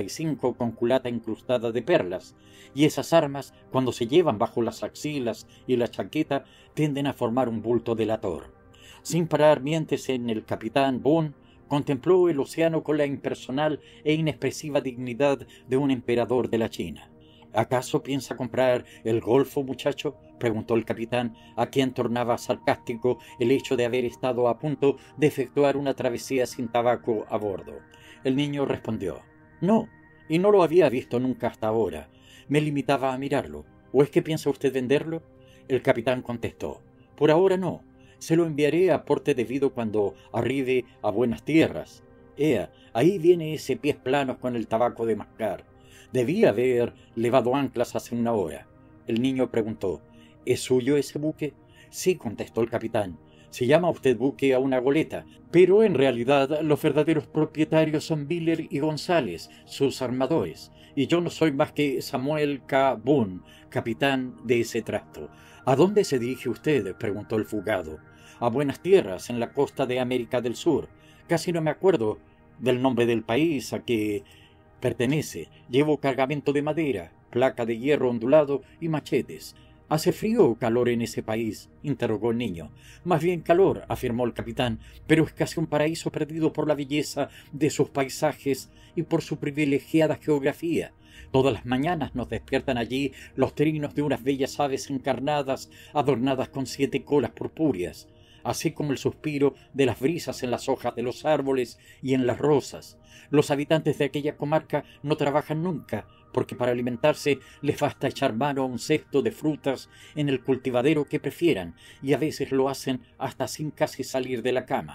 45 con culata incrustada de perlas, y esas armas, cuando se llevan bajo las axilas y la chaqueta, tienden a formar un bulto delator. Sin parar mientes en el capitán Bond, contempló el océano con la impersonal e inexpresiva dignidad de un emperador de la China. ¿Acaso piensa comprar el Golfo, muchacho?, preguntó el capitán, a quien tornaba sarcástico el hecho de haber estado a punto de efectuar una travesía sin tabaco a bordo. El niño respondió: «No, y no lo había visto nunca hasta ahora. Me limitaba a mirarlo. ¿O es que piensa usted venderlo?». El capitán contestó: «Por ahora no. Se lo enviaré a porte debido cuando arribe a buenas tierras. Ea, ahí viene ese pies planos con el tabaco de mascar. Debía haber levado anclas hace una hora». El niño preguntó: «¿Es suyo ese buque?». «Sí», contestó el capitán. «Se llama usted buque a una goleta, pero en realidad los verdaderos propietarios son Biller y González, sus armadores, y yo no soy más que Samuel K. Boone, capitán de ese trasto». «¿A dónde se dirige usted?», preguntó el fugado. «A buenas tierras, en la costa de América del Sur. Casi no me acuerdo del nombre del país a que pertenece. Llevo cargamento de madera, placa de hierro ondulado y machetes». «¿Hace frío o calor en ese país?», interrogó el niño. «Más bien calor», afirmó el capitán, «pero es casi un paraíso perdido por la belleza de sus paisajes y por su privilegiada geografía. Todas las mañanas nos despiertan allí los trinos de unas bellas aves encarnadas adornadas con 7 colas purpúreas, así como el suspiro de las brisas en las hojas de los árboles y en las rosas. Los habitantes de aquella comarca no trabajan nunca, porque para alimentarse les basta echar mano a un cesto de frutas en el cultivadero que prefieran, y a veces lo hacen hasta sin casi salir de la cama.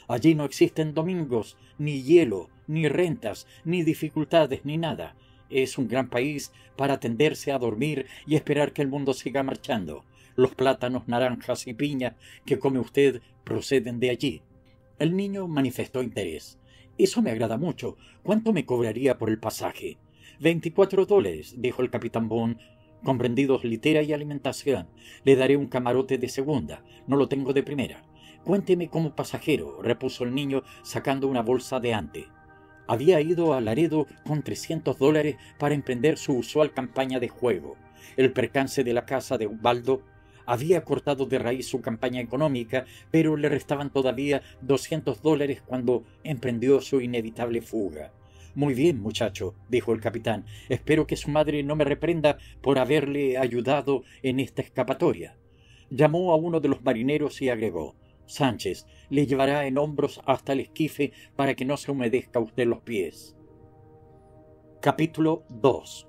Allí no existen domingos, ni hielo, ni rentas, ni dificultades, ni nada. Es un gran país para tenderse a dormir y esperar que el mundo siga marchando. Los plátanos, naranjas y piña que come usted proceden de allí. El niño manifestó interés. Eso me agrada mucho. ¿Cuánto me cobraría por el pasaje? $24, dijo el capitán Bond, comprendidos litera y alimentación. Le daré un camarote de segunda. No lo tengo de primera. Cuénteme como pasajero, repuso el niño sacando una bolsa de ante. Había ido a Laredo con $300 para emprender su usual campaña de juego. El percance de la casa de Ubaldo había cortado de raíz su campaña económica, pero le restaban todavía $200 cuando emprendió su inevitable fuga. Muy bien, muchacho, dijo el capitán. Espero que su madre no me reprenda por haberle ayudado en esta escapatoria. Llamó a uno de los marineros y agregó: Sánchez le llevará en hombros hasta el esquife para que no se humedezca usted los pies. Capítulo 2.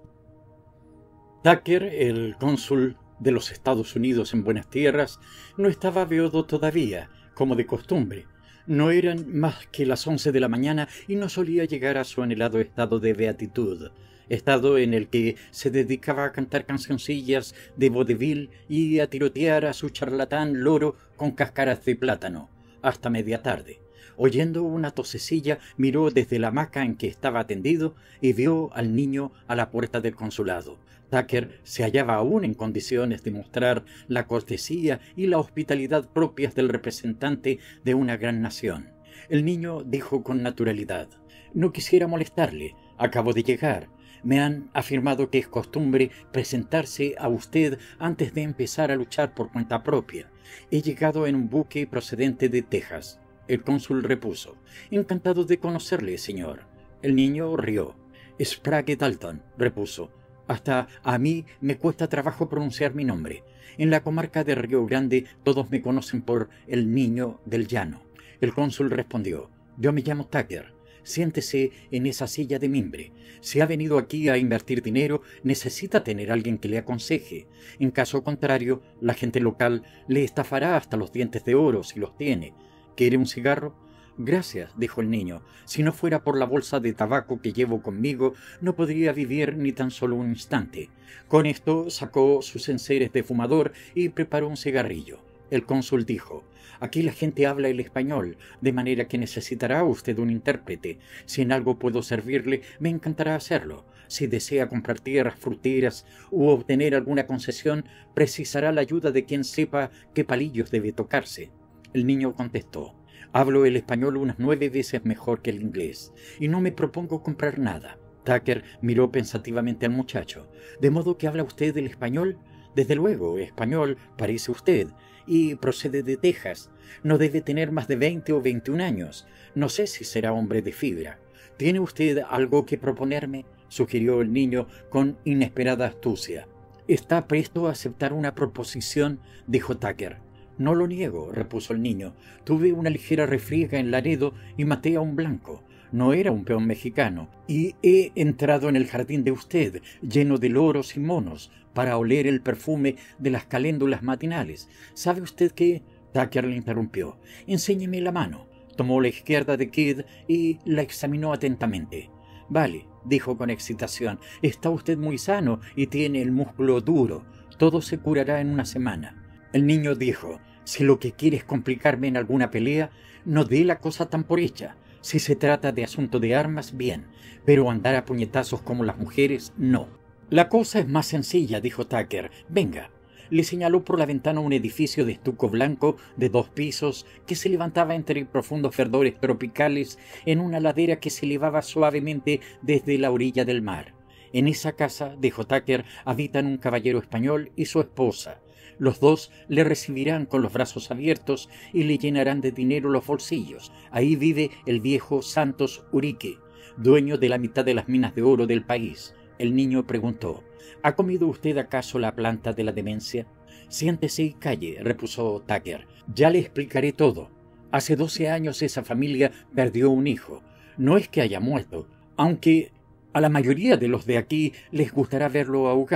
Tucker, el cónsul de los Estados Unidos en Buenas Tierras, no estaba beodo todavía, como de costumbre. No eran más que las 11 de la mañana y no solía llegar a su anhelado estado de beatitud, estado en el que se dedicaba a cantar cancioncillas de vodevil y a tirotear a su charlatán loro con cáscaras de plátano, hasta media tarde. Oyendo una tosecilla, miró desde la hamaca en que estaba tendido y vio al niño a la puerta del consulado. Tucker se hallaba aún en condiciones de mostrar la cortesía y la hospitalidad propias del representante de una gran nación. El niño dijo con naturalidad: «No quisiera molestarle. Acabo de llegar. Me han afirmado que es costumbre presentarse a usted antes de empezar a luchar por cuenta propia. He llegado en un buque procedente de Texas». El cónsul repuso: «Encantado de conocerle, señor». El niño rió. «Sprague Dalton», repuso. «Hasta a mí me cuesta trabajo pronunciar mi nombre. En la comarca de Río Grande todos me conocen por el niño del llano». El cónsul respondió: «Yo me llamo Tucker. Siéntese en esa silla de mimbre. Si ha venido aquí a invertir dinero, necesita tener alguien que le aconseje. En caso contrario, la gente local le estafará hasta los dientes de oro si los tiene. ¿Quiere un cigarro?» «Gracias», dijo el niño. «Si no fuera por la bolsa de tabaco que llevo conmigo, no podría vivir ni tan solo un instante». Con esto sacó sus enseres de fumador y preparó un cigarrillo. El cónsul dijo: «Aquí la gente habla el español, de manera que necesitará usted un intérprete. Si en algo puedo servirle, me encantará hacerlo. Si desea comprar tierras fruteras u obtener alguna concesión, precisará la ayuda de quien sepa qué palillos debe tocarse». El niño contestó: «Hablo el español unas 9 veces mejor que el inglés, y no me propongo comprar nada». Tucker miró pensativamente al muchacho. «¿De modo que habla usted el español?» «Desde luego, español parece usted, y procede de Texas. No debe tener más de 20 o 21 años. No sé si será hombre de fibra. ¿Tiene usted algo que proponerme?», sugirió el niño con inesperada astucia. «¿Está presto a aceptar una proposición?», dijo Tucker. «No lo niego», repuso el niño. «Tuve una ligera refriega en Laredo y maté a un blanco. No era un peón mexicano. Y he entrado en el jardín de usted, lleno de loros y monos, para oler el perfume de las caléndulas matinales. ¿Sabe usted qué?». Tucker le interrumpió. «Enséñeme la mano». Tomó la izquierda de Kidd y la examinó atentamente. «Vale», dijo con excitación. «Está usted muy sano y tiene el músculo duro. Todo se curará en una semana». El niño dijo: «Si lo que quiere es complicarme en alguna pelea, no dé la cosa tan por hecha. Si se trata de asunto de armas, bien, pero andar a puñetazos como las mujeres, no». «La cosa es más sencilla», dijo Tucker. «Venga». Le señaló por la ventana un edificio de estuco blanco de 2 pisos que se levantaba entre profundos verdores tropicales en una ladera que se elevaba suavemente desde la orilla del mar. «En esa casa», dijo Tucker, «habitan un caballero español y su esposa. Los dos le recibirán con los brazos abiertos y le llenarán de dinero los bolsillos. Ahí vive el viejo Santos Urique, dueño de la mitad de las minas de oro del país». El niño preguntó: «¿Ha comido usted acaso la planta de la demencia?». «Siéntese y calle», repuso Tucker. «Ya le explicaré todo. Hace 12 años esa familia perdió un hijo. No es que haya muerto, aunque a la mayoría de los de aquí les gustará verlo ahogado.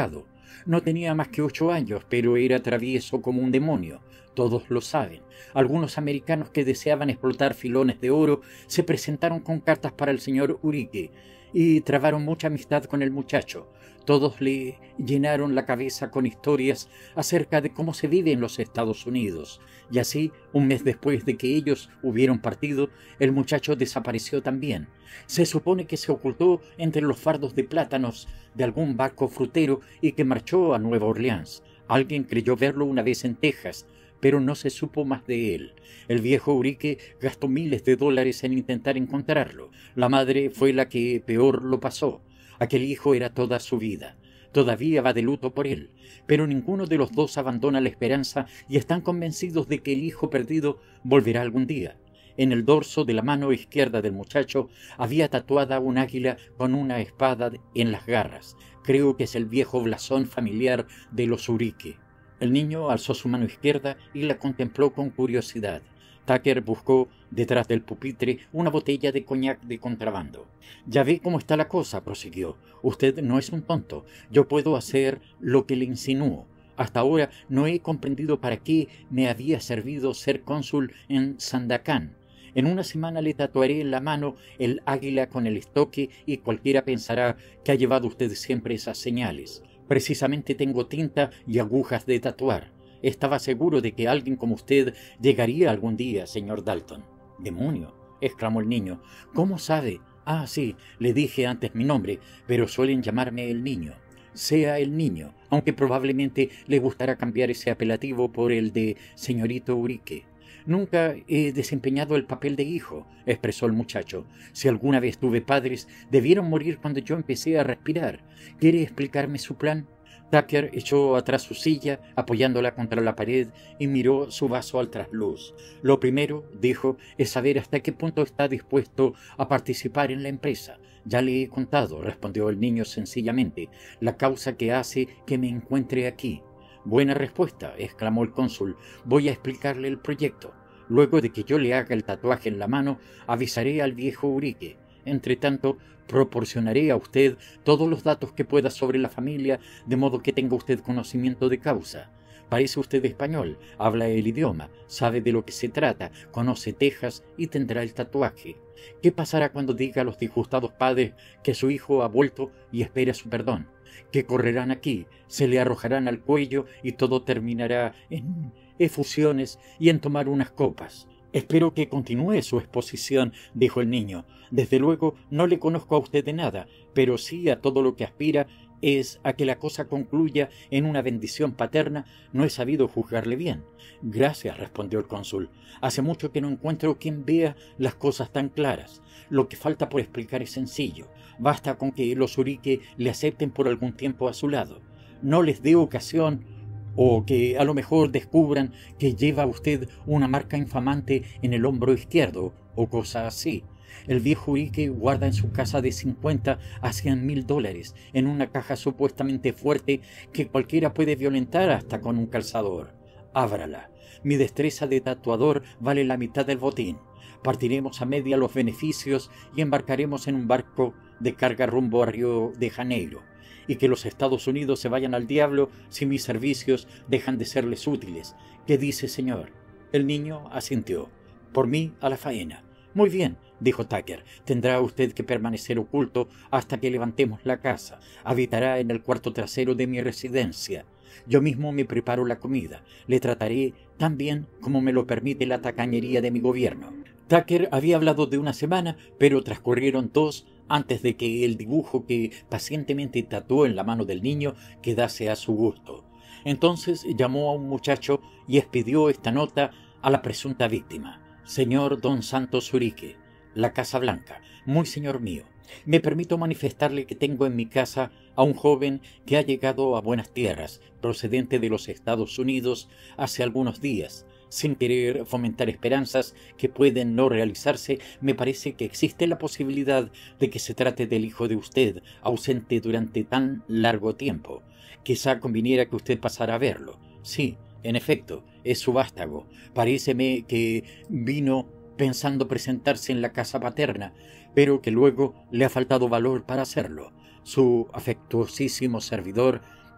No tenía más que 8 años, pero era travieso como un demonio. Todos lo saben. Algunos americanos que deseaban explotar filones de oro se presentaron con cartas para el señor Urique y trabaron mucha amistad con el muchacho. Todos le llenaron la cabeza con historias acerca de cómo se vive en los Estados Unidos. Y así, un mes después de que ellos hubieron partido, el muchacho desapareció también. Se supone que se ocultó entre los fardos de plátanos de algún barco frutero y que marchó a Nueva Orleans. Alguien creyó verlo una vez en Texas, pero no se supo más de él. El viejo Urique gastó miles de dólares en intentar encontrarlo. La madre fue la que peor lo pasó. Aquel hijo era toda su vida. Todavía va de luto por él, pero ninguno de los dos abandona la esperanza y están convencidos de que el hijo perdido volverá algún día. En el dorso de la mano izquierda del muchacho había tatuada un águila con una espada en las garras. Creo que es el viejo blasón familiar de los Urique. El niño alzó su mano izquierda y la contempló con curiosidad. Tucker buscó detrás del pupitre una botella de coñac de contrabando. «Ya ve cómo está la cosa», prosiguió. «Usted no es un tonto. Yo puedo hacer lo que le insinúo. Hasta ahora no he comprendido para qué me había servido ser cónsul en Sandacán. En una semana le tatuaré en la mano el águila con el estoque y cualquiera pensará que ha llevado usted siempre esas señales. Precisamente tengo tinta y agujas de tatuar. Estaba seguro de que alguien como usted llegaría algún día, señor Dalton». «¡Demonio!», exclamó el niño. «¿Cómo sabe? Ah, sí, le dije antes mi nombre, pero suelen llamarme el niño». «Sea el niño, aunque probablemente le gustará cambiar ese apelativo por el de señorito Urique». «Nunca he desempeñado el papel de hijo», expresó el muchacho. «Si alguna vez tuve padres, debieron morir cuando yo empecé a respirar. ¿Quiere explicarme su plan?». Tucker echó atrás su silla, apoyándola contra la pared, y miró su vaso al trasluz. «Lo primero», dijo, «es saber hasta qué punto está dispuesto a participar en la empresa». «Ya le he contado», respondió el niño sencillamente, «la causa que hace que me encuentre aquí». «Buena respuesta», exclamó el cónsul. «Voy a explicarle el proyecto. Luego de que yo le haga el tatuaje en la mano, avisaré al viejo Urique. Entretanto, proporcionaré a usted todos los datos que pueda sobre la familia, de modo que tenga usted conocimiento de causa. Parece usted español, habla el idioma, sabe de lo que se trata, conoce Texas y tendrá el tatuaje. ¿Qué pasará cuando diga a los disgustados padres que su hijo ha vuelto y espera su perdón? Que correrán aquí, se le arrojarán al cuello y todo terminará en efusiones y en tomar unas copas». «Espero que continúe su exposición», dijo el niño. «Desde luego no le conozco a usted de nada, pero sí a todo lo que aspira es a que la cosa concluya en una bendición paterna. No he sabido juzgarle bien». «Gracias», respondió el cónsul. «Hace mucho que no encuentro quien vea las cosas tan claras. Lo que falta por explicar es sencillo. Basta con que los Urique le acepten por algún tiempo a su lado. No les dé ocasión, o que a lo mejor descubran que lleva usted una marca infamante en el hombro izquierdo, o cosa así. El viejo Urique guarda en su casa de 50 a 100.000 dólares, en una caja supuestamente fuerte que cualquiera puede violentar hasta con un calzador. Ábrala. Mi destreza de tatuador vale la mitad del botín. Partiremos a media los beneficios y embarcaremos en un barco de carga rumbo a Río de Janeiro. Y que los Estados Unidos se vayan al diablo si mis servicios dejan de serles útiles. ¿Qué dice, señor?». El niño asintió. «Por mí, a la faena». «Muy bien», dijo Tucker. «Tendrá usted que permanecer oculto hasta que levantemos la casa. Habitará en el cuarto trasero de mi residencia. Yo mismo me preparo la comida. Le trataré tan bien como me lo permite la tacañería de mi gobierno». Tucker había hablado de una semana, pero transcurrieron 2 antes de que el dibujo que pacientemente tatuó en la mano del niño quedase a su gusto. Entonces llamó a un muchacho y expidió esta nota a la presunta víctima. «Señor Don Santos Urique, la Casa Blanca. Muy señor mío, me permito manifestarle que tengo en mi casa a un joven que ha llegado a buenas tierras, procedente de los Estados Unidos, hace algunos días. Sin querer fomentar esperanzas que pueden no realizarse, me parece que existe la posibilidad de que se trate del hijo de usted, ausente durante tan largo tiempo. Quizá conviniera que usted pasara a verlo. Sí, en efecto, es su vástago. Paréceme que vino pensando presentarse en la casa paterna, pero que luego le ha faltado valor para hacerlo. Su afectuosísimo servidor,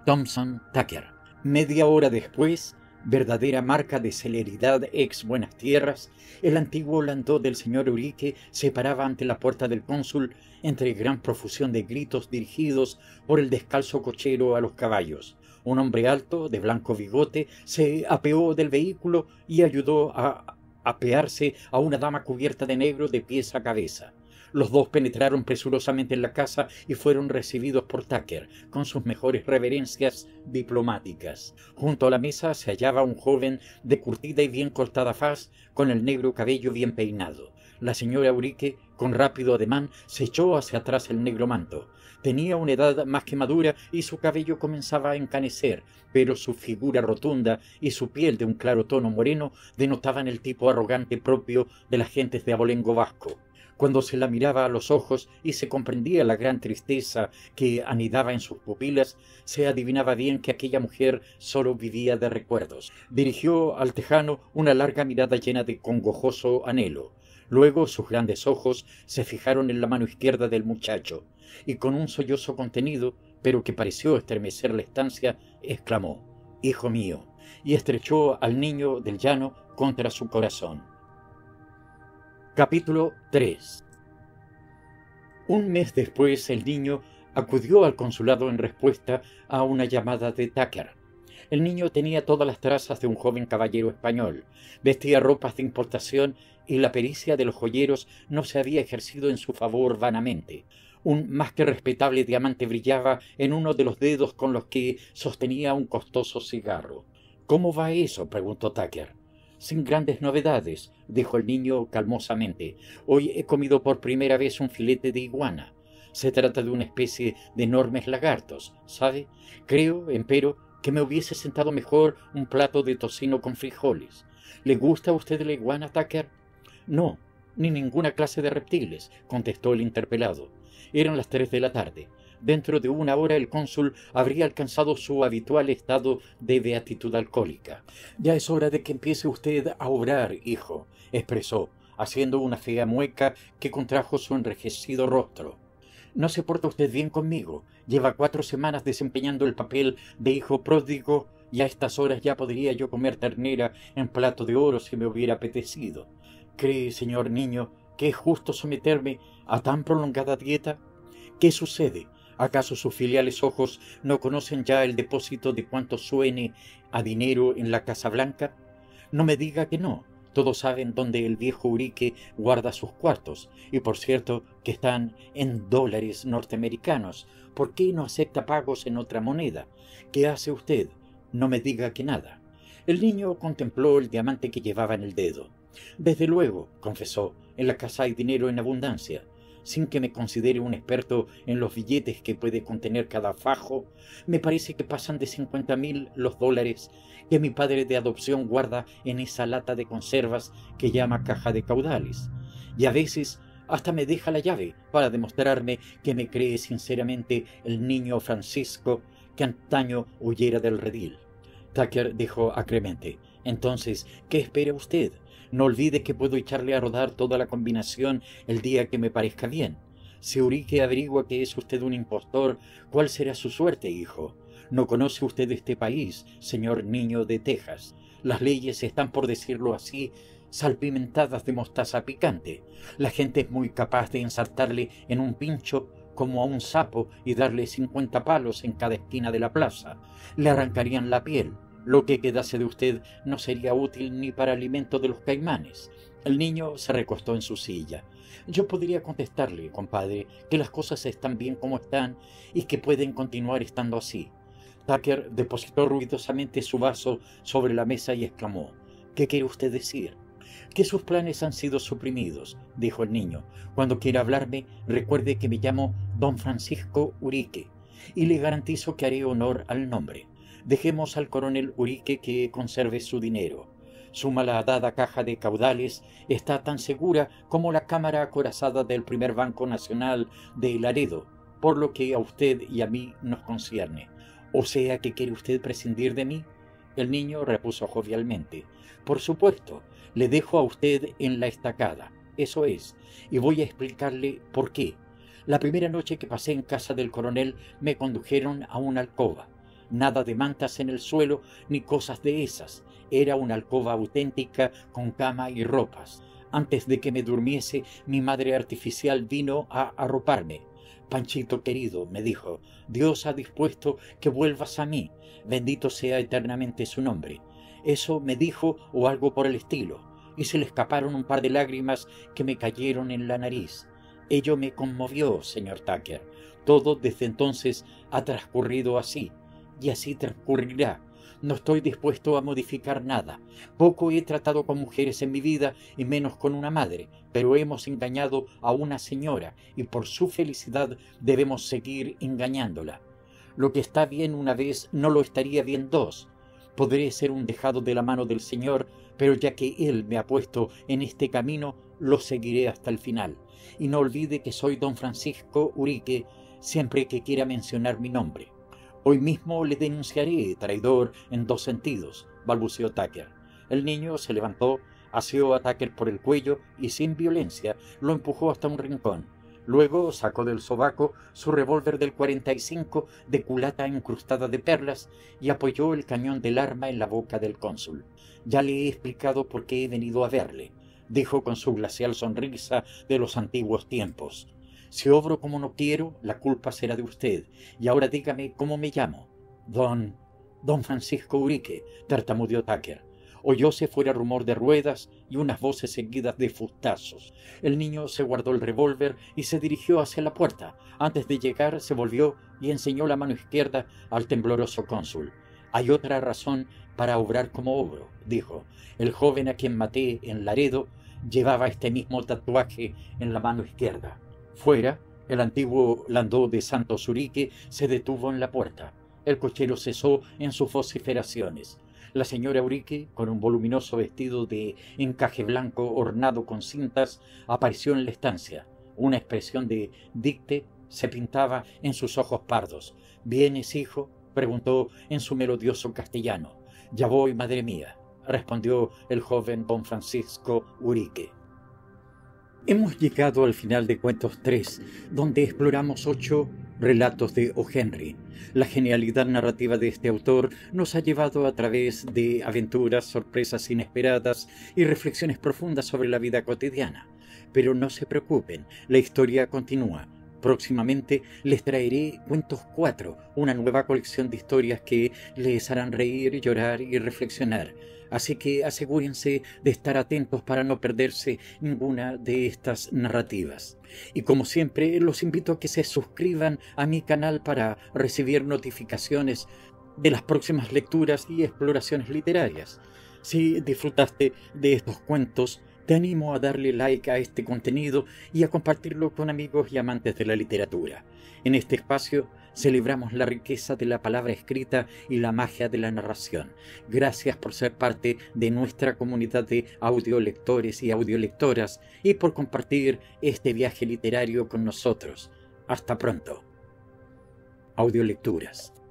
Thompson Tucker. Media hora después, verdadera marca de celeridad ex Buenas Tierras, el antiguo landó del señor Urique se paraba ante la puerta del cónsul entre gran profusión de gritos dirigidos por el descalzo cochero a los caballos. Un hombre alto, de blanco bigote, se apeó del vehículo y ayudó a apearse a una dama cubierta de negro de pies a cabeza. Los dos penetraron presurosamente en la casa y fueron recibidos por Tucker con sus mejores reverencias diplomáticas. Junto a la mesa se hallaba un joven de curtida y bien cortada faz, con el negro cabello bien peinado. La señora Urique, con rápido ademán, se echó hacia atrás el negro manto. Tenía una edad más que madura y su cabello comenzaba a encanecer, pero su figura rotunda y su piel de un claro tono moreno denotaban el tipo arrogante propio de las gentes de abolengo vasco. Cuando se la miraba a los ojos y se comprendía la gran tristeza que anidaba en sus pupilas, se adivinaba bien que aquella mujer sólo vivía de recuerdos. Dirigió al tejano una larga mirada llena de congojoso anhelo. Luego sus grandes ojos se fijaron en la mano izquierda del muchacho, y con un sollozo contenido, pero que pareció estremecer la estancia, exclamó: «Hijo mío», y estrechó al niño del llano contra su corazón. Capítulo 3. Un mes después el niño acudió al consulado en respuesta a una llamada de Tucker. El niño tenía todas las trazas de un joven caballero español, vestía ropas de importación y la pericia de los joyeros no se había ejercido en su favor vanamente. Un más que respetable diamante brillaba en uno de los dedos con los que sostenía un costoso cigarro. «¿Cómo va eso?», preguntó Tucker. «Sin grandes novedades», dijo el niño calmosamente. «Hoy he comido por primera vez un filete de iguana. Se trata de una especie de enormes lagartos, ¿sabe? Creo, empero, que me hubiese sentado mejor un plato de tocino con frijoles. ¿Le gusta a usted la iguana, Tucker?» «No, ni ninguna clase de reptiles», contestó el interpelado. Eran las 3 de la tarde. Dentro de una hora el cónsul habría alcanzado su habitual estado de beatitud alcohólica. «Ya es hora de que empiece usted a obrar, hijo», expresó, haciendo una fea mueca que contrajo su enrojecido rostro. «No se porta usted bien conmigo. Lleva 4 semanas desempeñando el papel de hijo pródigo y a estas horas ya podría yo comer ternera en plato de oro si me hubiera apetecido. ¿Cree, señor niño, que es justo someterme a tan prolongada dieta? ¿Qué sucede? ¿Acaso sus filiales ojos no conocen ya el depósito de cuanto suene a dinero en la Casa Blanca? No me diga que no. Todos saben dónde el viejo Urique guarda sus cuartos, y por cierto que están en dólares norteamericanos. ¿Por qué no acepta pagos en otra moneda? ¿Qué hace usted? No me diga que nada». El niño contempló el diamante que llevaba en el dedo. «Desde luego», confesó, «en la casa hay dinero en abundancia. Sin que me considere un experto en los billetes que puede contener cada fajo, me parece que pasan de 50.000 los dólares que mi padre de adopción guarda en esa lata de conservas que llama caja de caudales. Y a veces hasta me deja la llave para demostrarme que me cree sinceramente el niño Francisco que antaño huyera del redil». Tucker dijo acremente: «Entonces, ¿qué espera usted? No olvide que puedo echarle a rodar toda la combinación el día que me parezca bien. Si Urique averigua que es usted un impostor, ¿cuál será su suerte, hijo? No conoce usted este país, señor niño de Texas. Las leyes están, por decirlo así, salpimentadas de mostaza picante. La gente es muy capaz de ensartarle en un pincho como a un sapo y darle 50 palos en cada esquina de la plaza. Le arrancarían la piel. Lo que quedase de usted no sería útil ni para alimento de los caimanes». El niño se recostó en su silla. «Yo podría contestarle, compadre, que las cosas están bien como están y que pueden continuar estando así». Tucker depositó ruidosamente su vaso sobre la mesa y exclamó: «¿Qué quiere usted decir?». «Que sus planes han sido suprimidos», dijo el niño. «Cuando quiera hablarme, recuerde que me llamo don Francisco Urique, y le garantizo que haré honor al nombre. Dejemos al coronel Urique que conserve su dinero. Su malhadada caja de caudales está tan segura como la cámara acorazada del primer Banco Nacional de Laredo, por lo que a usted y a mí nos concierne. ¿O sea que quiere usted prescindir de mí?». El niño repuso jovialmente: «Por supuesto, le dejo a usted en la estacada. Eso es, y voy a explicarle por qué. La primera noche que pasé en casa del coronel me condujeron a una alcoba. Nada de mantas en el suelo ni cosas de esas. Era una alcoba auténtica con cama y ropas. Antes de que me durmiese, mi madre artificial vino a arroparme. Panchito querido, me dijo, Dios ha dispuesto que vuelvas a mí. Bendito sea eternamente su nombre. Eso me dijo o algo por el estilo, y se le escaparon un par de lágrimas que me cayeron en la nariz. Ello me conmovió, señor Tucker. Todo desde entonces ha transcurrido así, y así transcurrirá. No estoy dispuesto a modificar nada. Poco he tratado con mujeres en mi vida y menos con una madre, pero hemos engañado a una señora y por su felicidad debemos seguir engañándola. Lo que está bien una vez no lo estaría bien dos. Podré ser un dejado de la mano del Señor, pero ya que Él me ha puesto en este camino, lo seguiré hasta el final. Y no olvide que soy don Francisco Urique siempre que quiera mencionar mi nombre. Hoy mismo le denunciaré, traidor, en 2 sentidos, balbuceó Tucker. El niño se levantó, asió a Tucker por el cuello y sin violencia lo empujó hasta un rincón. Luego sacó del sobaco su revólver del 45 de culata incrustada de perlas y apoyó el cañón del arma en la boca del cónsul. Ya le he explicado por qué he venido a verle, dijo con su glacial sonrisa de los antiguos tiempos. Si obro como no quiero, la culpa será de usted. Y ahora dígame cómo me llamo. Don Francisco Urique, tartamudeó Tucker. Oyóse fuera rumor de ruedas y unas voces seguidas de fustazos. El niño se guardó el revólver y se dirigió hacia la puerta. Antes de llegar se volvió y enseñó la mano izquierda al tembloroso cónsul. Hay otra razón para obrar como obro, dijo. El joven a quien maté en Laredo llevaba este mismo tatuaje en la mano izquierda. Fuera, el antiguo landó de Santos Urique se detuvo en la puerta. El cochero cesó en sus vociferaciones. La señora Urique, con un voluminoso vestido de encaje blanco ornado con cintas, apareció en la estancia. Una expresión de dicte se pintaba en sus ojos pardos. ¿Vienes, hijo?, preguntó en su melodioso castellano. Ya voy, madre mía, respondió el joven don Francisco Urique. Hemos llegado al final de Cuentos 3, donde exploramos 8 relatos de O. Henry. La genialidad narrativa de este autor nos ha llevado a través de aventuras, sorpresas inesperadas y reflexiones profundas sobre la vida cotidiana. Pero no se preocupen, la historia continúa. Próximamente les traeré Cuentos 4, una nueva colección de historias que les harán reír, llorar y reflexionar. Así que asegúrense de estar atentos para no perderse ninguna de estas narrativas. Y como siempre, los invito a que se suscriban a mi canal para recibir notificaciones de las próximas lecturas y exploraciones literarias. Si disfrutaste de estos cuentos, te animo a darle like a este contenido y a compartirlo con amigos y amantes de la literatura. En este espacio celebramos la riqueza de la palabra escrita y la magia de la narración. Gracias por ser parte de nuestra comunidad de audiolectores y audiolectoras y por compartir este viaje literario con nosotros. Hasta pronto. Audiolecturas.